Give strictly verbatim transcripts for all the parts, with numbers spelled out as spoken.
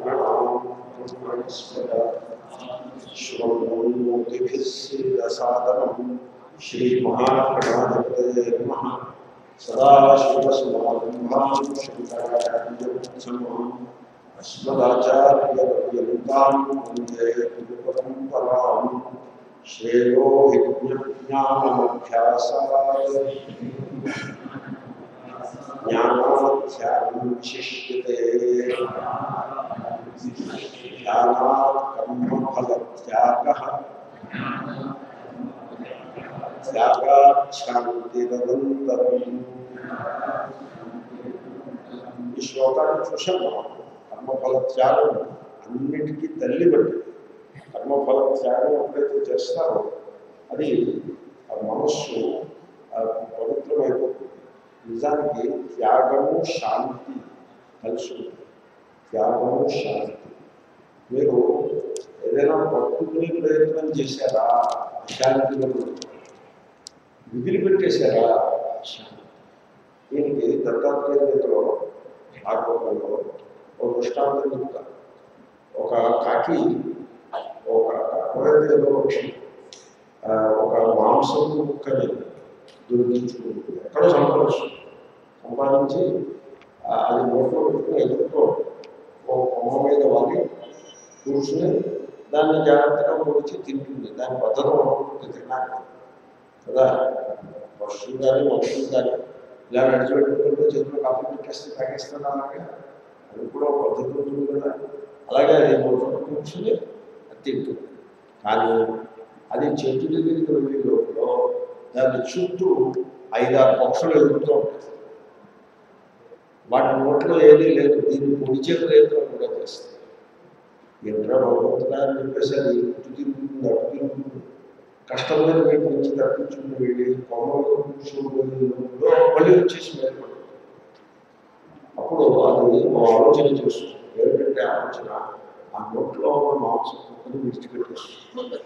श्रीमहागणाधिपतये नमः। सदाशिवसमारम्भां शङ्कराचार्यमध्यमाम् अस्मदाचार्यपर्यन्तां वन्दे गुरुपरम्पराम्। श्रेयो हि ज्ञानाभ्यासाय ज्ञानाध्यानं विशिष्यते। ध्यानात् कर्मफलत्यागः त्यागात् शान्तिरनन्तरम्। ఈ శ్లోకాన్ని చూసాం మనం. కర్మఫల త్యాగం అన్నిటికీ తల్లి బట్టి. కర్మఫల త్యాగం ఎప్పుడైతే చేస్తారో అది ఆ మనస్సు పవిత్రమైపోతుంది. నిజానికి త్యాగము శాంతి కలిసి ఉంటుంది. త్యాగము శాంతి. మీరు ఏదైనా పట్టుకునే ప్రయత్నం చేశారా అశాంతిలో విదిలిపెట్టేశారా శాంతి. దీనికి దత్తాత్రేయ గీతలో భాగవతంలో ఒక దృష్టాంతం చెప్తారు. ఒక కాకి ఒక ఎవరైతే పక్షి ఒక మాంసం ముక్కని దొరికించుకుంటుంది. ఎక్కడో సంపాదిస్తుంది. సంపాదించి అది నోట్లో పెట్టుకుని ఎదురుతో ఓ కొమ్మ మీద వాలి కూర్చుని దాన్ని జాగ్రత్తగా పొడిచి తింటుంది. దాని పద్ధతి ఉంటుంది తిన్నాక కదా. పశువులు కానీ మనుషులు కానీ ఇలా నడిచిపెట్టుకుంటే చేతిలో కాఫీ పెట్టేస్తే తాగేస్తాను. అలాగే అది కూడా ఒక పద్ధతి ఉంటుంది కదా. అలాగే అది నోట్లో కూర్చుని అది తింటుంది. కానీ అది చేతు దగ్గరికి వెళ్ళే లోపల దాని చుట్టూ ఐదారు పక్షులు ఎదుగుతూ ఉంటాయి. వాటి నోట్లో ఏదీ లేదు. దీన్ని పొడిచే ప్రయత్నం కూడా చేస్తాయి. ఏంట్రా భగవంతుడా అని చెప్పేసి అది ఇటు తిరుగుతుంది అటు తిరుగుతుంది. కష్టమైన వీటి నుంచి తప్పించుకుని వెళ్ళి కొమ్మలో కూర్చోబోయే లోపల మళ్ళీ వచ్చేసి మేలుపడుతుంది. అప్పుడు అది ఆలోచన చేస్తుంది. ఏమిటంటే ఆలోచన ఆ నోట్లో ఉన్న మాంసం కుక్కని విడిచిపెట్టేస్తుంది.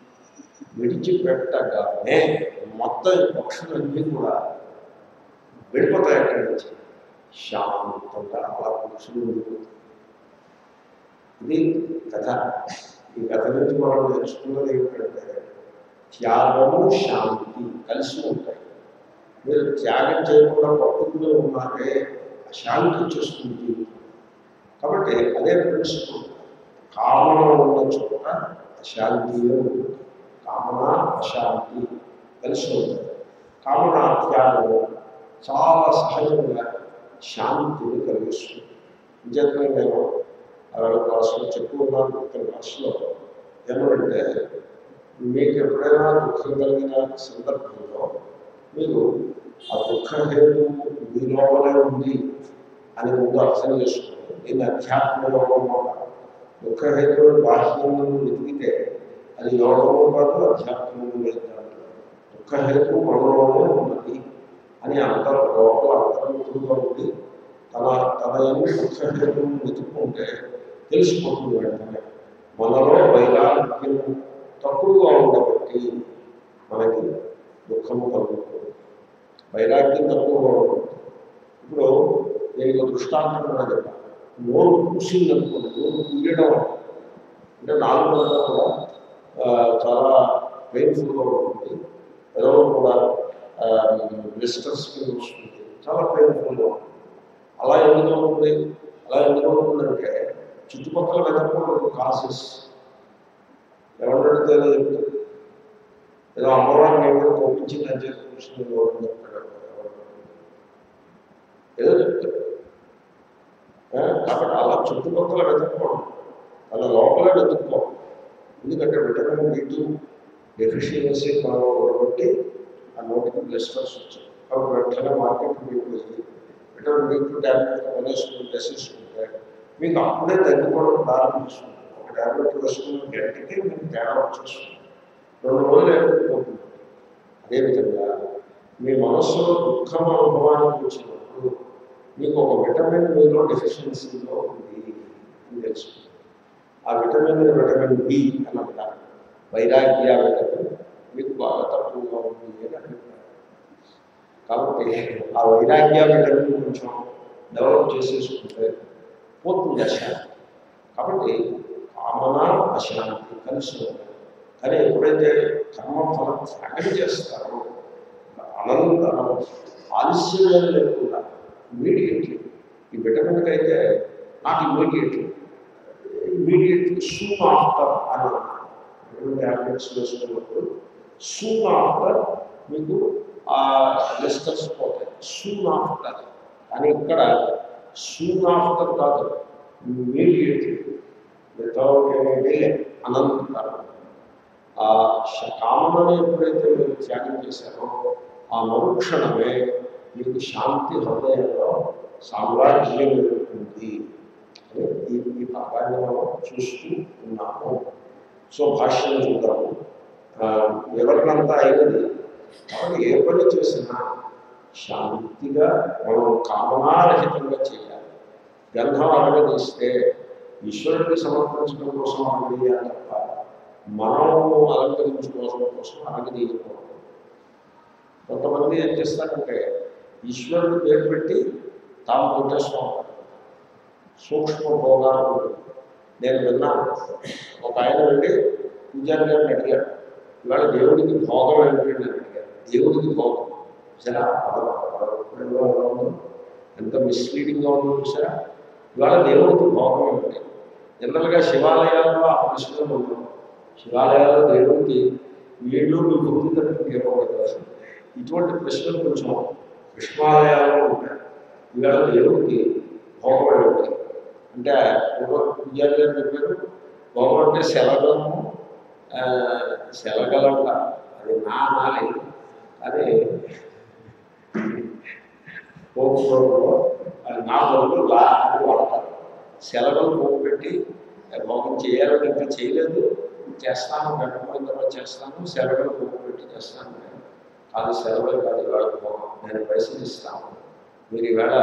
విడిచిపెట్టగానే మొత్తం పక్షులన్నీ కూడా వెళ్ళిపోతాయి. అక్కడి నుంచి శాంతంగా అలా పురుషులు వెళ్ళిపోతాయి. ఇది కథ. ఈ కథ నుంచి మనం నేర్చుకున్నది ఏమిటంటే త్యాగము శాంతి కలిసి ఉంటాయి. మీరు త్యాగం చేయకుండా పట్టుకుని ఉన్నారే శాంతి వచ్చేస్తుంది. కాబట్టి అదే ప్రిన్సిపల్. కామన ఉన్న చోట అశాంతిలో ఉంటుంది. కామన అశాంతి కలిసి ఉంటుంది. కామన త్యాగము చాలా సహజంగా శాంతిని కలిగిస్తుంది. నిజంగా నేను క్లాసులో చెప్పు ఉన్నాను. ఇతర క్లాసులో ఏమంటే మీకు ఎప్పుడైనా దుఃఖం కలిగిన సందర్భంలో మీరు ఆ దుఃఖ హేతు మీ లోపలే ఉంది అని ముందు అర్థం చేసుకుంటే దీన్ని అధ్యాత్మ యోగం అంటారు. దుఃఖ హేతువులు బాహ్యంలో వెతికితే అది యోగము కాదు, అధ్యాత్మము లేదు అంటారు. దుఃఖ హేతువు మనలోనే ఉన్నది అని అంతర్ లోపల అంతర్ముఖంగా ఉండి తన తన ఏమి దుఃఖ హేతువును వెతుక్కుంటే తెలిసిపోతుంది. వెంటనే మనలో వైరాగ్యం తక్కువగా ఉండబట్టి మనకి దుఃఖము కలుగుతుంది. వైరాగ్యం తక్కువగా ఉంటుంది. ఇప్పుడు నేను దృష్టాంతం కూడా చెప్పాను. నోరు కూసిందనుకోండి. నోరు కూయడం అంటే నాలుగు వల్ల కూడా చాలా పెయిన్ఫుల్గా ఉంటుంది. ఏదో కూడా బ్లిస్టర్స్ కింద వస్తుంది. చాలా పెయిన్ఫుల్గా ఉంటుంది. అలా ఎందుకు ఉంటుంది? అలా ఎందుకు ఉంటుందంటే చుట్టుపక్కల వెతకూడదు కాసెస్. ఎవరు అడిగితే ఏదో చెప్తుంది. ఏదో అమ్మవారిని ఎవరు కోపించింది అని చెప్పి కృష్ణుడు ఎవరు చెప్తాడు. ఏదో చెప్తాడు. కాబట్టి అలా చుట్టుపక్కల వెతకూడదు. అలా లోపలే వెతుక్కోవాలి. ఎందుకంటే విటమిన్ బి టూ డెఫిషియన్సీ మనలో ఉండబట్టి ఆ నోటికి బ్లిస్టర్స్ వచ్చాయి. కాబట్టి వెంటనే మార్కెట్ మీకు విటమిన్ బి టూ ట్యాబ్లెట్ కొనేసుకుని వేసేసుకుంటే మీకు అప్పుడే తగ్గిపోవడం ప్రారంభిస్తుంది. ఒక ట్యాబ్లెట్ వేసుకున్న గంటకి మీకు తేడా వచ్చేస్తుంది. రెండు రోజులు అయిపోతుంది. అదేవిధంగా మీ మనస్సులో దుఃఖం అనుభవానికి వచ్చినప్పుడు మీకు ఒక విటమిన్ మీలో డెఫిషియన్సీలో ఉంది అని తెలుస్తుంది. ఆ విటమిన్ విటమిన్ బి అని అంటారు. వైరాగ్య విటమిన్ మీకు బాగా తక్కువగా ఉంది అని అభిప్రాయం. కాబట్టి ఆ వైరాగ్య విటమిన్ కొంచెం డెవలప్ చేసేసుకుంటే పోతుంది అశాంతి. కాబట్టి కామన అశాంతి కలిసి ఉంటాయి. కానీ ఎప్పుడైతే కర్మఫలం త్యాగం చేస్తారో అనంతరం ఆలస్యం లేకుండా ఇమీడియట్లీ ఈ బెటర్మెంట్ అయితే not immediately immediately soon after అని ట్యాబ్లెట్స్ వేసుకున్నప్పుడు సూన్ ఆఫ్టర్ మీకు ఆ డిస్టర్స్ పోతాయి. సూన్ ఆఫ్టర్ కానీ ఇక్కడ సూన్ ఆఫ్టర్ కాదు, ఇమీడియట్లీ వితౌట్ ఎనీ డిలే అనంతరం. ఆ కామనని ఎప్పుడైతే మీరు త్యాగం చేశారో ఆ మరుక్షణమే మీకు శాంతి హృదయంలో సామ్రాజ్యం ఉంటుంది అని ఈ ఈ భాగాన్ని మనం చూస్తూ ఉన్నాము. సో భాష్యం చూద్దాము. వివరణంతా అయినది. కాబట్టి ఏ పని చేసినా శాంతిగా మనం కామనారహితంగా చేయాలి. గంధం అరగదీస్తే ఈశ్వరుడికి సమర్పించడం కోసం అరగదీయాలి తప్ప మనము అలంకరించుకోవడం కోసం అరగదీయకూడదు. కొంతమంది ఏం చేస్తారంటే ఈశ్వరుడు పేరు పెట్టి తాము కొట్టేస్తూ ఉంటారు. సూక్ష్మ భోగాలు ఉంటుంది. నేను విన్నాను, ఒక ఆయన వెళ్ళి పూజారి గారిని అడిగాడు, ఇవాళ దేవుడికి భోగం ఏమిటండి అని అడిగారు. దేవుడికి భోగం సరే ఉందో ఎంత మిస్లీడింగ్గా ఉందో చూసారా. ఇవాళ దేవుడికి భోగం ఏమిటి? జనరల్గా శివాలయాల్లో ఆ ప్రశ్నలు ఉండవు. శివాలయాల్లో దేవుడికి వీళ్ళు విభూతి తప్పి ఇవ్వకూడదు. ఇటువంటి ప్రశ్నలు కొంచెం విశ్వాలయాల్లో ఉంటాయి. ఇవాళ దేవుడికి భోగం ఏమిటి అంటే పూజారి గారు చెప్పారు, భోగం అంటే శలగలము శలగలంట. అది నా నాలి అది పోపులో అది నా బదులు లా అని వాడతారు. శలగలు పోపు పెట్టి భోగం చేయాలని ఇంకా చేయలేదు, చేస్తాను గడపడిన తర్వాత చేస్తాను, శలగలు పోపు పెట్టి చేస్తాను. అది సెలవులు కాదు, ఇవాళ భోగం నేను పైసలు ఇస్తాను, మీరు ఈవేళ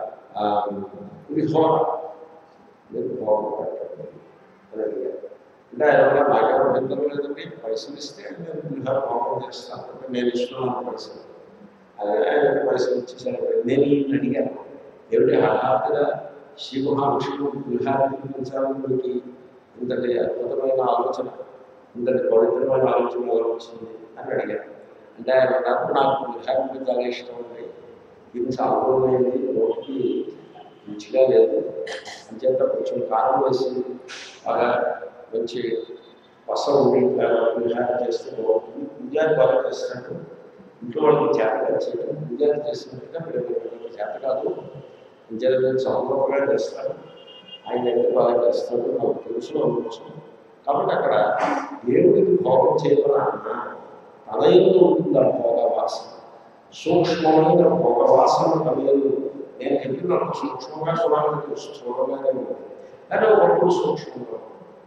పులిహోర మీరు భోగం పెట్టండి అని అడిగారు. అంటే ఆయన నాకేమో అభ్యంతరం లేదండి, పైసలు ఇస్తే నేను పులిహోర భోగం చేస్తాను అంటే నేను ఇస్తున్నాను పైసలు. ఆయన పైసలు ఇచ్చేసాను. నేను ఈయన అడిగాను, ఏమిటి హఠాత్తుగా శ్రీ మహావిష్ణువు పులిహార తినిపించాలని మీకు ఇంతటి అద్భుతమైన ఆలోచన, ఇంతటి పవిత్రమైన ఆలోచన ఎలా వచ్చింది అని అడిగాను. అంటే ఆయన అన్నప్పుడు నాకు పులిహారంటే చాలా ఇష్టం ఉంది, ఇది చాలా రోజులైంది, నోటికి రుచిగా లేదు, అంచేత కొంచెం కారం వేసి బాగా మంచి వసం ఉండి పులిహారం చేస్తే బాగుంటుంది. పూజారి బాగా చేస్తాడు, ఇంట్లో వాళ్ళకి చేతగా చేయడం పూజారి చేసినట్టుగా మీరు చేత కాదు, అంచేత నేను సందర్భంగా చేస్తాను, ఆయన ఎంత బాగా చేస్తాడు నాకు తెలుసు అనుకోసం. కాబట్టి అక్కడ దేవుడికి భోగం చేయమన్నా తన ఎందు ఉంటుంది ఆ భోగవాసన, సూక్ష్మమైన భోగవాసన తన ఎందు. నేను చెప్పినప్పుడు సూక్ష్మంగా చూడాలని చూడగానే ఉంది, కానీ ఒకప్పుడు సూక్ష్మంగా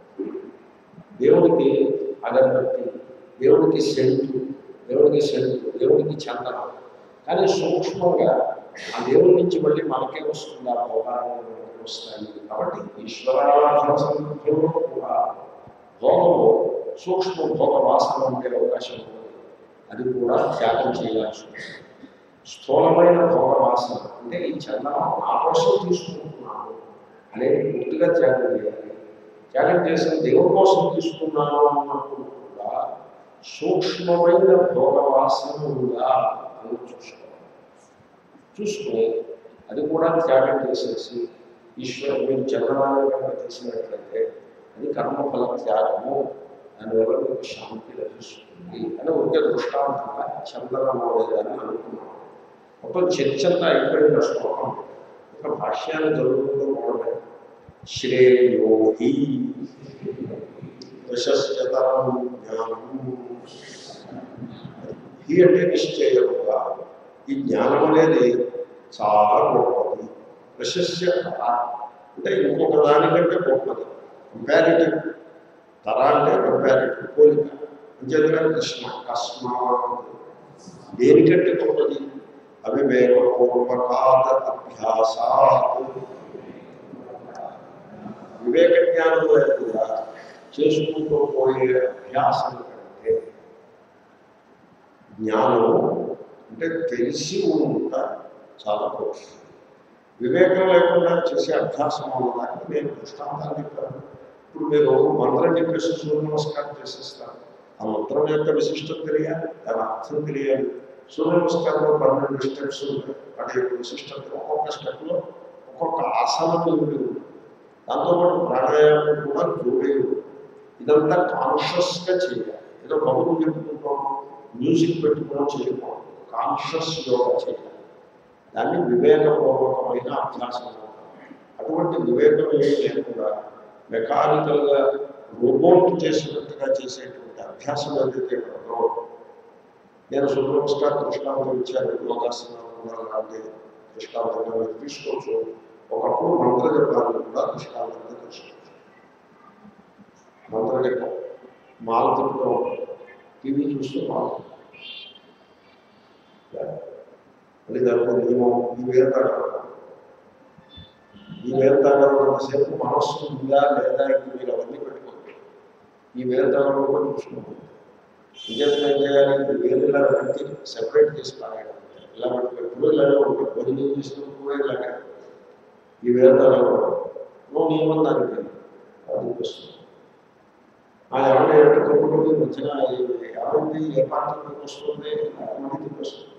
దేవుడికి అగరబత్తి, దేవుడికి సెంటు, దేవుడికి సెంటు, దేవుడికి చందనం, కానీ సూక్ష్మంగా ఆ దేవుడి నుంచి మళ్ళీ మనకే వస్తుంది ఆ భోగాలు వస్తాయి. కాబట్టి ఈశ్వరారాధన సందర్భంలో కూడా భోగము సూక్ష్మ భోగ వాసన ఉండే అవకాశం ఉంటుంది, అది కూడా త్యాగం చేయాల్సి ఉంటుంది. స్థూలమైన భోగ వాసన అంటే ఈ చందనం నా కోసం తీసుకుంటున్నాను అనేది పూర్తిగా త్యాగం చేయాలి. త్యాగం చేసిన దేవుడి కోసం తీసుకున్నాను అన్నప్పుడు కూడా సూక్ష్మమైన భోగ వాసన ఉందా అని చూసుకోవాలి. చూసుకుని అది కూడా త్యాగం చేసేసి ఈశ్వరు మీరు చందనాన్ని కనుక చేసినట్లయితే అది కర్మఫల త్యాగము, దానివల్ల మీకు శాంతి లభిస్తుంది అని ఒకే దృష్టాంతంగా చందనము లేదని అనుకున్నాను. మొత్తం చర్చ అంతా అయిపోయిన శ్లోకం ఒక భాష్యాన్ని జరుగుతూ కూడా శ్రేయోహి ప్రశస్యతరం జ్ఞానం. ఈ అంటే నిశ్చయముగా ఈ జ్ఞానం అనేది చాలా గొప్పది. ప్రశస్యత అంటే ఇంకొక దానికంటే గొప్పది. కంపారిటివ్ తర అంటే కంపారిటివ్ పోలిక. అంచేతనే కృష్ణ కస్మాత్ దేనికంటే గొప్పది? అవివేకపూర్వకాత అభ్యాసాత్, వివేక జ్ఞానం లేకుండా చేసుకుంటూ పోయే అభ్యాసం కంటే జ్ఞానము అంటే తెలిసి ఉంట చాలా గొప్పది. వివేకం లేకుండా చేసే అభ్యాసం వల్ల నేను దృష్టాంతాలు చెప్పాను. ఇప్పుడు మీరు మంత్రం చెప్పేసి సూర్య నమస్కారం చేసేస్తారు. ఆ మంత్రం యొక్క విశిష్టత తెలియాలి, దాని అర్థం తెలియాలి. సూర్య నమస్కారంలో పన్నెండు స్టెప్స్ ఉంటాయి. వాటి యొక్క విశిష్టత ఒక్కొక్క స్టెప్లో ఒక్కొక్క ఆసనం ఉంది. దాంతోపాటు ప్రాణాయామం కూడా జోడే. ఇదంతా కాన్షియస్గా చేయాలి. ఏదో కబుర్లు చెప్పుకుంటాం, మ్యూజిక్ పెట్టుకోవడం చేయకూడదు. కాన్షియస్ యోగా చేయాలి. దాన్ని వివేకపూర్వకమైన అభ్యాసం. అటువంటి వివేకం ఏం లేకుండా మెకానికల్గా రోబోట్ చేసినట్టుగా చేసేటువంటి అభ్యాసం ఏదైతే కలదో, నేను సూర్య నమస్కారం దృష్టాంతం ఇచ్చాను. యోగాసనం కూడా అలాంటి దృష్టాంతంగా మీరు తీసుకోవచ్చు. ఒకప్పుడు మంత్ర జపాలను కూడా దృష్టాంతంగా తీసుకోవచ్చు. మంత్ర జపం మాల తిప్పుతూ టీవీ చూస్తూ మాల మళ్ళీ దాంట్లో నియమం ఈ వేరుతాడు ఈ వేరుతాసేపు మనస్సు ఉందా లేదా ఇంక మీరు అవన్నీ పెట్టుకోండి. ఈ వేరుతాడు కూడా చూసుకోండి. ఇంకేం చేయాలి? వేరు ఇలా వెనక్కి సెపరేట్ చేసి పారాయడం. ఇలా పెట్టుకుని ఇలాగే ఉంటుంది. భోజనం చేసినప్పుడు కూడా ఇలాగే ఈ వేరుతాడు నో నియమం దానికి అనిపిస్తుంది. ఆ ఎవరి ఎక్కడికప్పుడు వచ్చిన ఎవరికి ఏ పాత్రకి వస్తుంది మనకి తిప్పొస్తుంది.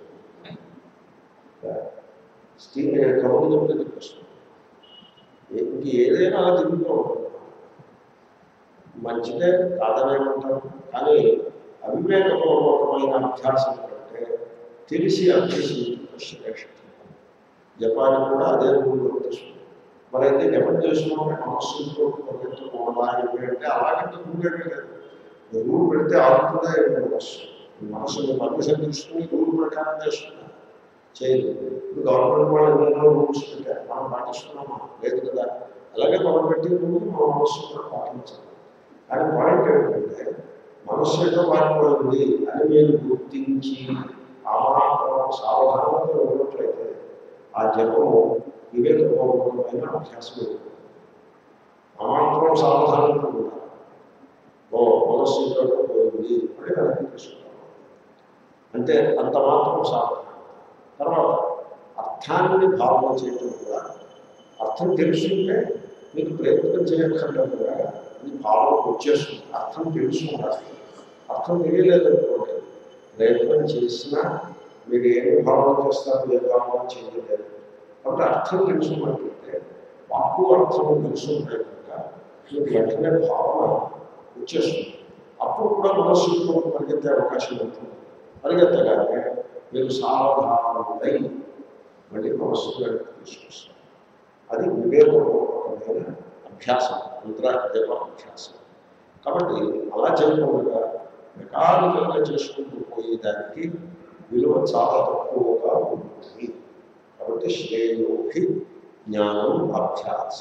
స్టీల్ కబుర్లు చెప్తే తిప్పొస్తుంది. ఇంక ఏదైనా అలా తిరుగుతూ ఉంటుంది. మంచిదే కాదనేమంటారు. కానీ అవివేకపూర్వకమైన అభ్యాసం కంటే తెలిసి అభ్యసి శ్రేష్ఠ. జపాన్ని కూడా అదే రూల్లో తెలుస్తుంది. మరైతే జపం చేసుకుంటే మనస్సుతో పరిగెత్తుకోవడానికి అంటే అలాగంటే రూలేటే లేదు. రూల్ పెడితే ఆడుతుందా ఏమి మనస్సు. మనస్సుని పర్మిషన్ తీసుకుని రూల్ ప్రకారం చేస్తున్నా చేయదు. ఇప్పుడు గవర్నమెంట్ వాళ్ళు ఎన్నో రూల్స్ పెట్టారు, మనం పాటిస్తున్నామా? లేదు కదా. అలాగే మనం పెట్టి రూల్ మన మనస్సు కూడా పాటించాలి. కానీ పాయింట్ ఏంటంటే మనస్సు ఎటో మారిపోయింది అని మీరు గుర్తించి ఆ మాత్రం సావధానంగా ఉన్నట్లయితే ఆ జపము వివేకపూర్వకమైన అభ్యాసం. ఆ మాత్రం సావధానంగా ఉండాలి. ఓ మనస్సు ఎటో పోయింది అని వెనక్కి తీసుకుంటాం అంటే అంత మాత్రం సావధానం. తర్వాత అర్థాన్ని భావన చేయడం కూడా, అర్థం తెలుసుకుంటే మీకు ప్రయత్నం చేయక్కర్లేదు కూడా అది భావన వచ్చేస్తుంది. అర్థం తెలుసుకుంటారు. అర్థం తెలియలేదనుకోండి, ప్రయత్నం చేసినా మీరు ఏమి భావన చేస్తారు, ఏ భావన చేయలేదు. కాబట్టి అర్థం తెలుసుకున్నట్లయితే వాక్కు అర్థం తెలుసుకుంటే కనుక మీకు వెంటనే భావన వచ్చేస్తుంది. అప్పుడు కూడా మనస్సు పరిగెత్తే అవకాశం ఉంటుంది. పరిగెత్తగానే మీరు సావధానమై మళ్ళీ మనస్సు తీసుకొస్తారు. అది వివేకపూర్వకమైన అభ్యాసం, మంత్ర జప అభ్యాసం. కాబట్టి అలా చేయకుండా మెకానికల్గా చేసుకుంటూ పోయేదానికి విలువ చాలా తక్కువగా ఉంటుంది. కాబట్టి శ్రేయోహి జ్ఞానం అభ్యాస.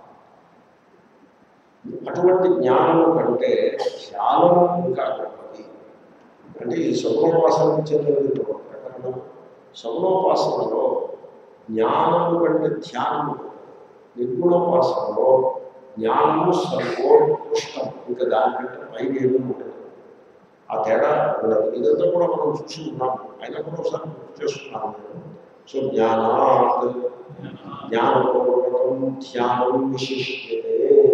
అటువంటి జ్ఞానం కంటే ధ్యానం ఇంకా గొప్పది. అంటే ఈ సగుణోపాసనకు చెందినది ప్రకరణం. సగుణోపాసనలో జ్ఞానము కంటే ధ్యానము, నిర్గుణోపాసనలో జ్ఞానము సర్వోత్కృష్టం. ఇంకా దానికంటే పైకి ఏమీ ఉండదు. ఆ తేడా ఉండదు. ఇదంతా కూడా మనం చూసుకున్నాము. అయినా కూడా ఒకసారి గుర్తు చేసుకున్నాము. సో జ్ఞానాత్ జ్ఞానపూర్వకం ధ్యానం విశిష్యతే.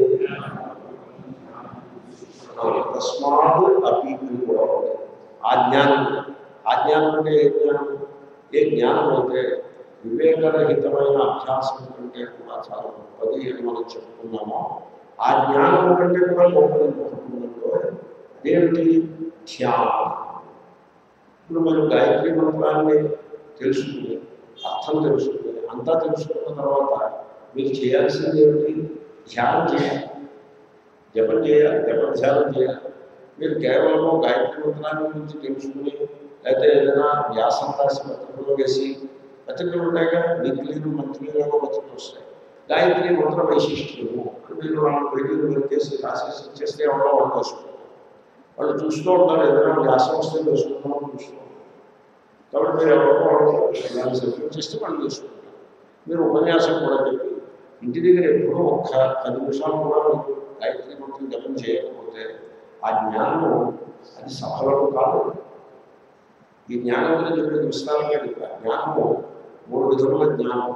తస్మాత్ అపి కూడా ఉండదు. ఆ జ్ఞానం, ఆ జ్ఞానం అంటే ఏ జ్ఞానం? ఏ జ్ఞానం అయితే వివేకరహితమైన అభ్యాసం కంటే కూడా చాలా గొప్పది అని మనం చెప్పుకున్నామో, ఆ జ్ఞానం కంటే కూడా గొప్పది చెప్పుకున్నదో అదేమిటి? ధ్యానం. ఇప్పుడు మీరు గాయత్రి మంత్రాన్ని తెలుసుకుని, అర్థం తెలుసుకుని, అంతా తెలుసుకున్న తర్వాత మీరు చేయాల్సింది ఏమిటి? ధ్యానం చేయాలి, జపం చేయాలి, జప ధ్యానం చేయాలి. మీరు కేవలము గాయత్రి మంత్రాన్ని గురించి తెలుసుకుని, లేకపోతే ఏదైనా వ్యాసం రాసి పత్రికలో వేసి, పత్రికలు ఉంటాయిగా, వీక్లీలు మంత్లీలలో పత్రికలు వస్తాయి. గాయత్రి మంత్ర వైశిష్ట్యము అని మీరు వాళ్ళు పేజీలు వెళ్తేసి రాసేసి ఇచ్చేస్తే ఎవరో వాళ్ళు వేసుకుంటారు. వాళ్ళు చూస్తూ ఉంటారు, ఏదైనా వ్యాసం వస్తే వేసుకుంటామని చూస్తూ ఉంటారు. కాబట్టి మీరు ఎవరో వాళ్ళు సబ్మిట్ చేస్తే వాళ్ళు చేసుకుంటారు. మీరు ఉపన్యాసం కూడా చెప్పి ఇంటి దగ్గర ఎప్పుడూ ఒక్క పది నిమిషాలు కూడా మీకు గాయత్రి మంత్రం జపం చేయకపోతే ఆ జ్ఞానము అది సఫలము కాదు. ఈ జ్ఞానం గురించి మీరు విస్తారంగా చెప్పారు. జ్ఞానము మూడు విధముల జ్ఞానం.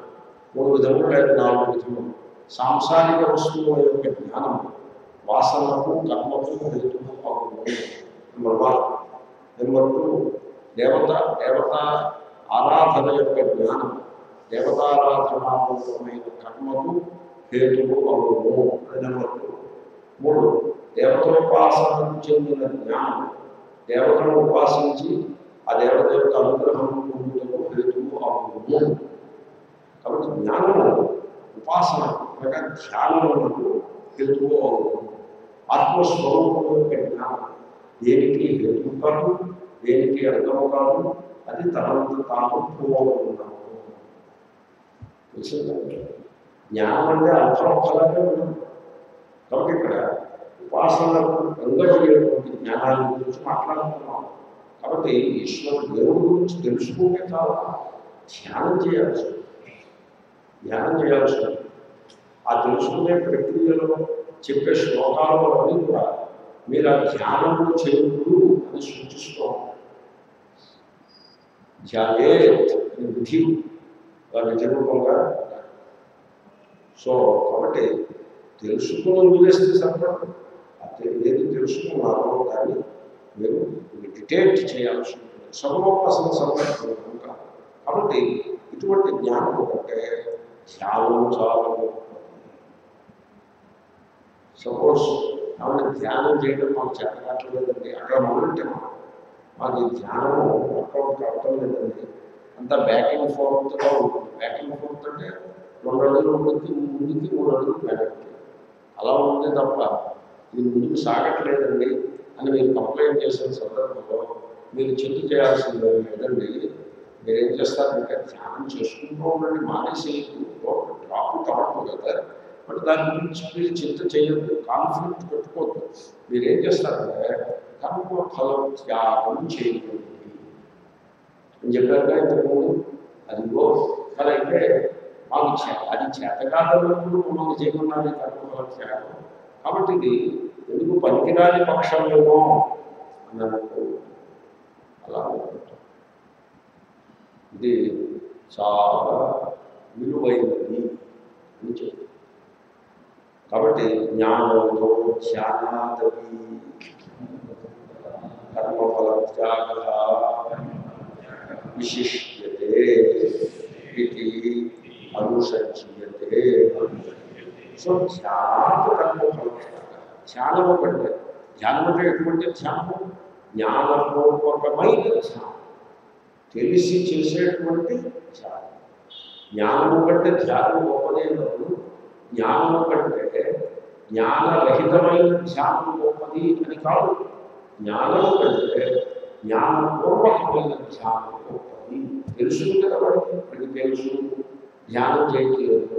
మూడు విధములు లేదా నాలుగు విధములు. సాంసారిక వస్తువుల యొక్క జ్ఞానం వాసనకు కర్మకు హేతువు అవును. Number one. నెంబర్ టూ, దేవత దేవత ఆరాధన యొక్క జ్ఞానం దేవతారాధనాత్మకమైన కర్మకు హేతువు అవును. Number two. మూడు, దేవతోపాసనకు చెందిన జ్ఞానం దేవతను ఉపాసించి ఆ దేవత యొక్క అనుగ్రహం పొందుటకు హేతువు అవును. కాబట్టి జ్ఞానము ఉపాసన అనగా ధ్యానములకు హేతువు అవును. ఆత్మస్వరూపం యొక్క జ్ఞానం దేనికి హేతువు కాదు, దేనికి అర్థము కాదు, అది తనంత తాను పూర్వమున్నాము. తెలిసిందంటే జ్ఞానం అంటే అర్థం ఫలంగా ఉండదు. కాబట్టి ఇక్కడ ఉపాసనకు రంగయ్యేటువంటి జ్ఞానాన్ని గురించి మాట్లాడుతున్నాం. కాబట్టి ఈశ్వరుడు దేవుడి గురించి తెలుసుకుంటే చాలా ధ్యానం చేయాల్సి ఉంటుంది. ధ్యానం చేయాల్సి ఉంటుంది. ఆ తెలుసుకునే ప్రక్రియలో చెప్పే శ్లోకాలు అన్నీ కూడా మీరు ఆ ధ్యానంలో చేరుకుడు అని సూచిస్తూ ధ్యానే విధి నిజరూపంగా. సో కాబట్టి తెలుసుకుని వదిలేస్తే సరిపడదు. ఏది తెలుసుకున్నారో దాన్ని మీరు మెడిటేట్ చేయాల్సి ఉంటుంది. సర్వోపాసన సందర్భం కనుక. కాబట్టి ఇటువంటి జ్ఞానం ఒకటే ధ్యానం చాలా. సపోజ్ కాబట్టి ధ్యానం చేయడం మాకు చేతకాట్లేదండి, అక్కడ మొదలంటే మాకు ఈ ధ్యానం వర్కౌట్ కావటం లేదండి, అంతా బ్యాక్ అండ్ ఫోర్త్గా ఉంటుంది. బ్యాక్ అండ్ ఫోర్త్ అంటే రెండు అడుగులు ముందుకి ముందుకి మూడు అడుగులు వెనక్కి అలా ఉంది తప్ప ఇది ముందుకు సాగట్లేదండి అని మీరు కంప్లైంట్ చేసిన సందర్భంలో మీరు చెట్టు చేయాల్సింది లేదండి. మీరేం చేస్తారంటే ధ్యానం చేసుకుంటూ ఉండండి, మానేసి డ్రాప్ కావడం కదా. బట్ దాని గురించి మీరు చింత చేయొద్దు, కాన్ఫ్లిక్ట్ పెట్టుకోవద్దు. మీరేం చేస్తారంటే కర్మ ఫలం త్యాగం చేయండి అని చెప్పారుగా ఇంతకుముందు. అదిగో మరి అయితే మాకు అది చేతకాదన్నప్పుడు మమ్మల్ని చేయకున్నది కర్మఫల త్యాగం. కాబట్టి ఇది ఎందుకు పనికిరాని పక్షమేమో అని అనుకో. అలా ఇది చాలా విలువైనది అని చెప్పి. కాబట్టి జ్ఞానంతో ధ్యానాదపి కర్మఫల త్యాగ విశిష్యతే ఇది అనుసంచీయతే. సో ధ్యానాత్ కర్మఫల త్యాగ. ధ్యానము కంటే ధ్యానం అంటే ఎటువంటి ధ్యానం? జ్ఞానపూర్వకమైన ధ్యానం, తెలిసి చేసేటువంటి ధ్యానం. జ్ఞానము కంటే ధ్యానం గొప్పదే కాదు. జ్ఞానము కంటే జ్ఞానరహితమైన ధ్యానం గొప్పది అని కాదు. జ్ఞానము కంటే జ్ఞానపూర్వకమైన ధ్యానం గొప్పది. తెలుసుకుంటే వాడికి వాడికి తెలుసు, ధ్యానం చేయట్లేదు.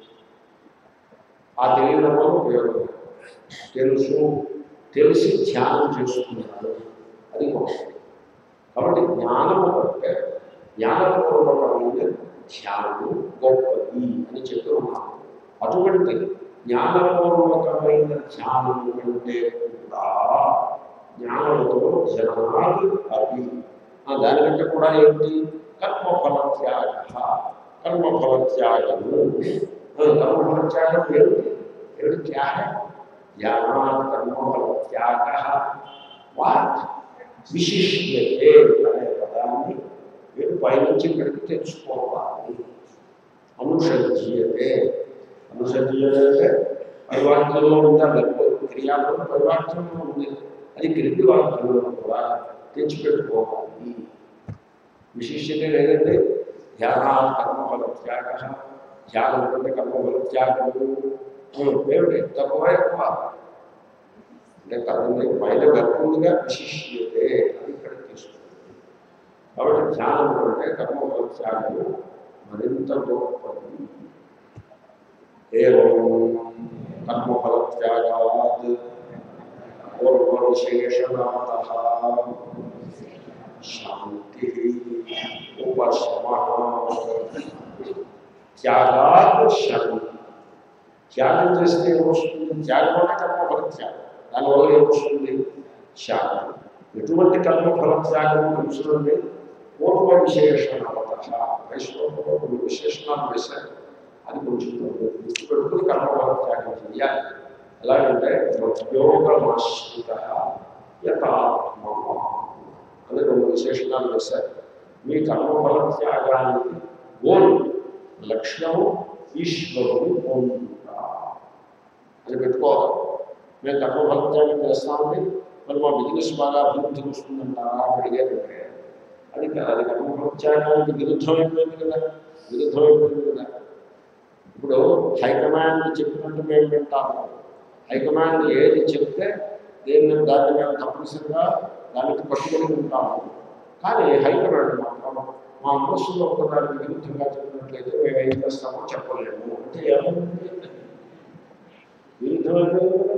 ఆ తెలియడం వల్ల ఉపయోగం. తెలుసు, తెలిసి ధ్యానం చేస్తున్నాడు, అది గొప్పది. కాబట్టి జ్ఞానము కంటే జ్ఞానపూర్వకమైన ధ్యానము గొప్పది అని చెప్తూ ఉన్నాము. అటువంటి జ్ఞానపూర్వకమైన ధ్యానము కంటే కూడా జ్ఞానంతో జనాలు అవి దానికంటే కూడా ఏమిటి? కర్మఫల త్యాగ. కర్మఫల త్యాగము కర్మఫల త్యాగం ఏమిటి? ఏమిటి త్యాగం? జ్ఞానాత్ కర్మఫల త్యాగ వాట్ విశిష్యతే అనే పదాన్ని మీరు పైనుంచి ఇక్కడికి తెచ్చుకోవాలి. అనుసంచీయతే. అనుసంచీయతే అంటే పరివాక్యంలో ఉందా? గర్భ క్రియాపదం పరివాక్యంలో ఉంది, అది క్రింది వాక్యంలో కూడా తెచ్చిపెట్టుకోవాలి. విశిష్యతే లేదంటే ధ్యానాత్ కర్మఫల త్యాగ. ధ్యానం అంటే కర్మఫల త్యాగము ఏమిటి? తక్కువ ఎక్కువ అంటే కర్మ పైన గర్భంగా విశిష్యతే అని ఇక్కడ తీసుకుంటుంది. కాబట్టి ధ్యానం అంటే కర్మఫల త్యాగము మరింత గొప్పది. ఏవం కర్మఫల త్యాగాత్ పూర్వ విశేషణాతః శాంతి ఉపశమః. త్యాగాత్ శాంతి. త్యాగం చేస్తే ఏమొస్తుంది? త్యాగం అంటే కర్మఫల త్యాగం. దానివల్ల ఏమొస్తుంది? శాంతి. ఎటువంటి కర్మఫల త్యాగం తెలుసుకుంటే పూర్వ విశేషణాతః. వైశ్వంలో కొన్ని విశేషణాలు వేశారు. అది కొంచెం పెట్టుకుని కర్మఫల త్యాగం చేయాలి. ఎలాగంటే యోగమాశ్రిత యథాత్మ అని రెండు విశేషణాలు వేశారు. మీ కర్మఫల త్యాగానికి గోల్ లక్ష్యము ఈశ్వరుని పొందుట అని పెట్టుకోవాలి. మేము కర్మఫల త్యాగం చేస్తామని మరి మా బిజినెస్ బాగా అభివృద్ధికి వస్తుందంటారా అని అడిగారంటే అది అది కర్మఫల త్యాగానికి విరుద్ధమైపోయింది కదా, విరుద్ధమైపోయింది కదా. ఇప్పుడు హైకమాండ్ చెప్పినట్టు మేము వింటాము. హైకమాండ్ ఏది చెప్తే దేన్ని దాన్ని మేము తప్పనిసరిగా దానికి కట్టుబడి ఉంటాము. కానీ హైకమాండ్ మాత్రం మా మనస్సులో ఒకదానికి విరుద్ధంగా చెప్పినట్లయితే మేము ఏం చేస్తామో చెప్పలేము అంటే ఏమైంది, విరుద్ధమైపోయింది కదా.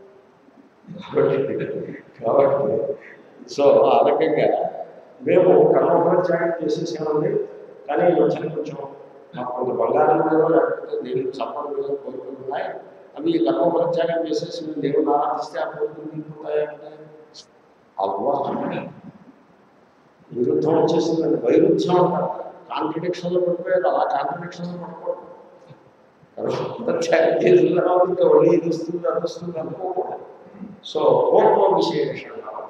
కాబట్టి సో ఆ రకంగా మేము కర్మఫలత్యాగం చేసేసామండి. కానీ వచ్చి కొంచెం మాకు కొంత బంగారం మీద లేకపోతే దేవుడు సంపద మీద కోరికలు ఉన్నాయి, అవి కర్మఫలత్యాగం చేసేసి మేము దేవుడు ఆరాధిస్తే ఆ కోరికలు తీరిపోతాయంటే అవ్వ విరుద్ధం వచ్చేసిందండి. వైరుధ్యం అంటారు, కాంట్రడిక్షన్లో పడిపోయారు. అలా కాంట్రడిక్షన్లో పడిపోవడం కర్మఫలత్యాగం చేసిన తర్వాత ఇంకా వడ్డీ ఇది వస్తుంది అది వస్తుంది అనుకోకూడదు. సో పూర్వ విశేషణ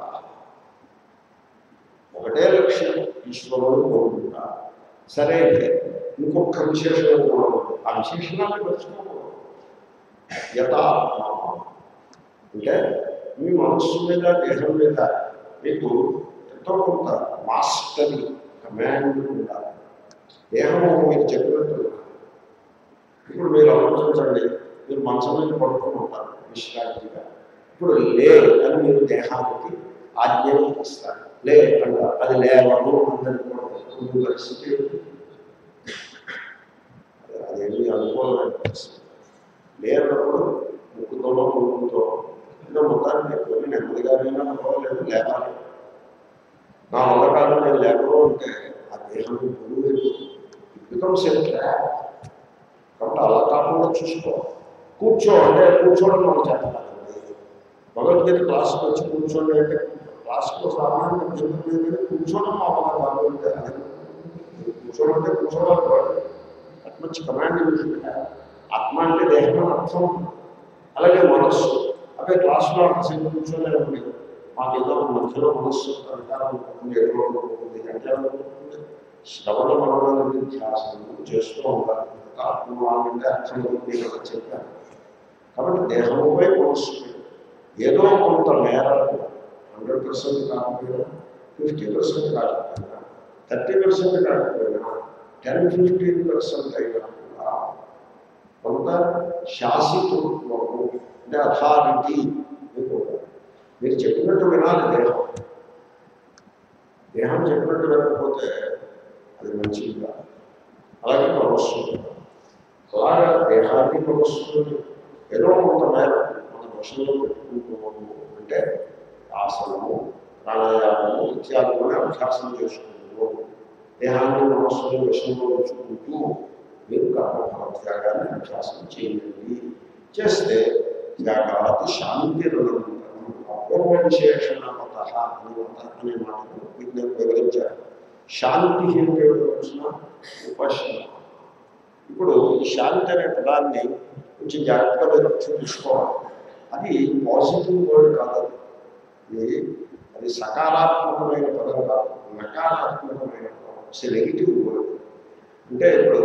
ఒకటే లక్ష్యం ఈశ్వరుడు కోరుకుంటా. సరే అయితే ఇంకొక విశేషణం కూడా ఆ విశేషణాన్ని మర్చిపోకూడదు. యథాత్మ అంటే మీ మనస్సు మీద దేహం మీద మీకు ఎంతో కొంత మాస్టరీ కమాండ్ ఉండాలి. దేహము మీరు చెప్పినట్టు ఇప్పుడు మీరు ఆలోచించండి, మీరు మంచం మీద పడుకుని ఉంటారు విశ్రాంతిగా. ఇప్పుడు లే అని మీరు దేహానికి ఆజ్ఞని ఇస్తారు. లే అంటారు, అది లేవను అందరికీ పరిస్థితి అదేమి అనుకూలమైన పరిస్థితి. లేనప్పుడు ముక్కుతోనో ముక్కుతో ఏదో మొత్తాన్ని పెట్టుకొని నెమ్మదిగానైనా అనుకోలేదు లేవాలి. నా వల్ల కాదు నేను లేకపో ఉంటే ఆ దేహం గురువు బికమ్స్ ఏ ట్రాప్. కాబట్టి అలా కాకుండా చూసుకో. కూర్చో అంటే కూర్చోవడం మనం చేస్తాం. భగవద్గీత క్లాసుకు వచ్చి కూర్చోండి అంటే క్లాసులో సాధారణ జరుగుతుంది, కూర్చోవడం మా వల్ల కాదు అంటే కూర్చోవడం అంటే కూర్చోవడం కాదు. అటు మంచి కమాండ్ చూసుకుంటా. ఆత్మ అంటే దేహం అని అర్థం. అలాగే మనస్సు అదే క్లాసులో అంతసేపు కూర్చోలేదండి, మాకు ఏదో మధ్యలో మనస్సు అధికారం ఉంటుంది, ఎదురు ఉంటుంది అంటే ఉంటుంది. శ్రవణ మనోని ధ్యాసం చేస్తూ ఉండాలి. ఆత్మ అంటే అర్థం అవుతుంది కదా చెప్పాను. కాబట్టి దేహముపై మనస్సు ఏదో కొంత మేరకు హండ్రెడ్ పర్సెంట్ కాకపోయినా, ఫిఫ్టీ పర్సెంట్ కాకపోయినా, థర్టీ పర్సెంట్ కాకపోయినా, టెన్ ఫిఫ్టీన్ పర్సెంట్ అయినా కూడా కొంత శాసితృత్వము అంటే అథారిటీ మీకు మీరు చెప్పినట్టు వినాలి. దేహం దేహం చెప్పినట్టు వినకపోతే అది మంచిది కాదు. అలాగే మనస్సు అలాగే దేహాన్ని మనస్సుని ఏదో కొంత మేరకు మన వశంలో పెట్టుకుంటున్నాము అంటే ఆసనము ప్రాణాయామము ఇత్యాదులను అభ్యాసం చేసుకుంటూ దేహాన్ని మనస్సుని వశంలో ఉంచుకుంటూ మీరు కర్మఫల త్యాగాన్ని అభ్యాసం చేయండి. చేస్తే త్యాగాది శాంతి అపూర్వ విశేషణమత అనే మాటను విజ్ఞానం వివరించారు. శాంతి అంటే వచ్చిన ఉపశమ. ఇప్పుడు ఈ శాంతి అనే పదాన్ని కొంచెం జాగ్రత్తగా మీరు అర్థం తీసుకోవాలి. అది పాజిటివ్ వర్డ్ కాదు, అది అది సకారాత్మకమైన పదం కాదు, నకారాత్మకమైన పదం. It's negative word. అంటే ఇప్పుడు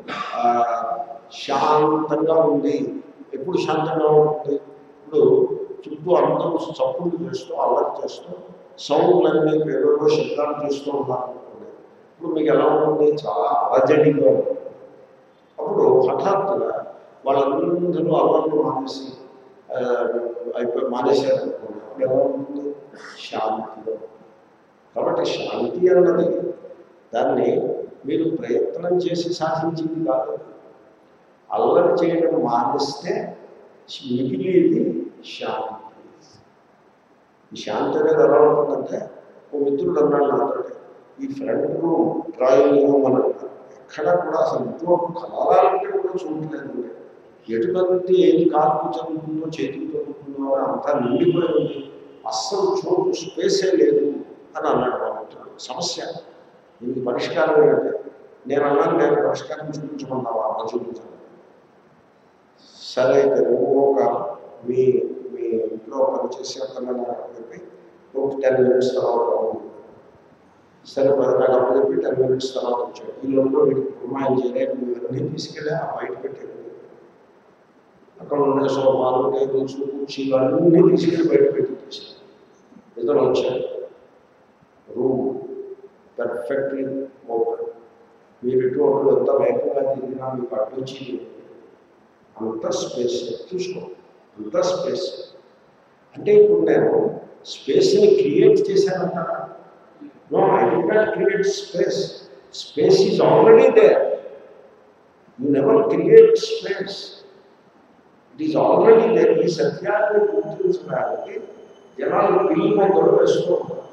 శాంతంగా ఉంది. ఎప్పుడు శాంతంగా ఉంటుంది? ఇప్పుడు చుట్టూ అందరూ చప్పులు చేస్తూ అల్లరి చేస్తూ సౌండ్లన్నీ పేరులో శబ్దాలు చేస్తూ ఉన్నారనుకోండి, ఇప్పుడు మీకు ఎలా ఉంటుంది? చాలా అలజడిగా ఉంటుంది. అప్పుడు హఠాత్తుగా వాళ్ళందరూ అల్లర్లు మానేసి అయిపోయి మానేశారనుకోండి, అప్పుడు ఎలా ఉంటుంది? శాంతిగా. కాబట్టి శాంతి అన్నది దాన్ని మీరు ప్రయత్నం చేసి సాధించింది కాదు. అల్లరి చేయడం మానేస్తే మిగిలిది శాంతి. ఈ శాంతి అనేది ఎలా ఉంటుందంటే, ఓ మిత్రుడు అన్నాడు నాతో, ఈ ఫ్రంట్ రూమ్ డ్రాయింగ్ రూమ్ అని అంటారు, ఎక్కడ కూడా అసలు ఇంట్లో కలరాలంటే కూడా చూడలేదండి. ఎటుకంటే ఏది కార్పు చదువుతుందో చేతికి చదువుతుందో అని అంతా నిండిపోయి ఉంది, అస్సలు చోటు స్పేసే లేదు అని అన్నాడు మా మిత్రుడు. సమస్య దీనికి పరిష్కారం ఏంటంటే నేను అన్నాను, నేను పరిష్కారం చూపించమన్నావా అన్న చూపించాను. సరే అయితే నువ్వు ఒక మీ మీ ఇంట్లో పనిచేసే అతను చెప్పి నువ్వు టెన్ మినిట్స్ తర్వాత బాగుంది. సరే పది నాకు అప్పు చెప్పి టెన్ మినిట్స్ తర్వాత వచ్చాడు. ఈ లోపల వీడికి కుర్మాయిలు చేయలేదు, నువ్వు ఇవన్నీ తీసుకెళ్ళి ఆ బయట పెట్టేది. అక్కడ ఉండే సోఫాలు టేబుల్స్ కుర్చీలు అన్నీ తీసుకెళ్ళి బయట పెట్టి తీసాను. ఇతను వచ్చాడు. Room perfectly open. మీరు ఇటువంటి ఎంత వేగంగా తిరిగినా మీకు అడ్డొచ్చి అంత స్పేస్ చూసుకో, అంత స్పేస్. అంటే ఇప్పుడు నేను స్పేస్ని క్రియేట్ చేశానంటారా? No, I did not create space. Space is already there. You never create space, it is already there. ఈ సత్యాన్ని గుర్తించడానికి జనాలు పిల్లి మొదలు వేస్తూ ఉంటారు.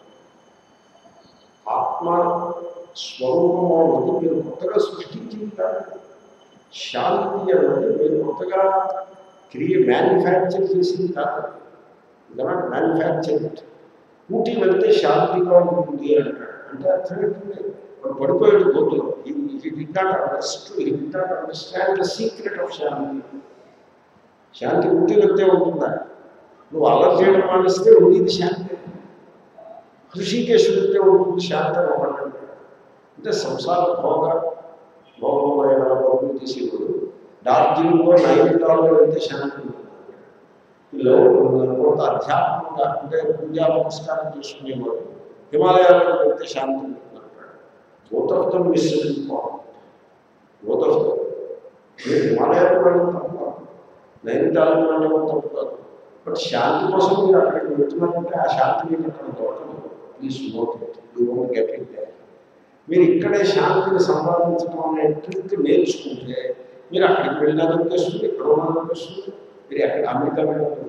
ఆత్మ స్వరూపము అన్నది మీరు కొత్తగా సృష్టించింది కాదు. శాంతి అన్నది మీరు కొత్తగా క్రియ మ్యానుఫ్యాక్చర్ చేసింది కాదు. Not manufacture it. ఊటీ వెళ్తే శాంతిగా ఉంటుంది అంటాడు. అంటే అర్థం ఏంటంటే వాడు పడిపోయాడు గోతులో. He did not understand he did not understand the secret of శాంతి. శాంతి ఊటీ వెళ్తే ఉంటుందా? నువ్వు అల్లరి చేయడం మానేస్తే ఉండేది శాంతి. ఋషికేశ్ వెళ్తే ఉంటుంది శాంతి అవ్వడం. అంటే సంసార భోగ భోగమైన భోగం తీసేవాడు డార్జిలింగ్లో నైనిటాల్లో వెళ్తే శాంతి ఉంటుంది. ఇలా కొంత అధ్యాత్మంగా అంటే పూజా నమస్కారం చేసుకునేవాడు హిమాలయాల్లో వెళ్తే శాంతి ఉంటుంది అంటాడు. Both of them is important. Both of them. మీరు హిమాలయాల్లో వెళ్ళడం తప్పు కాదు, నైనిటాల్లో వెళ్ళడం తప్పు కాదు. బట్ శాంతి కోసం మీరు అక్కడికి వెళ్తున్నారంటే ఆ శాంతి మీకు అక్కడ దొరకదు. Please note it, you won't get it there. మీరు ఇక్కడే శాంతిని సంపాదించడం అనే ట్రిక్ నేర్చుకుంటే మీరు అక్కడికి వెళ్ళినా దొరికేస్తుంది, ఇక్కడ ఉన్నా దొరికేస్తుంది, మీరు ఎక్కడ అమెరికా వెళ్ళదు.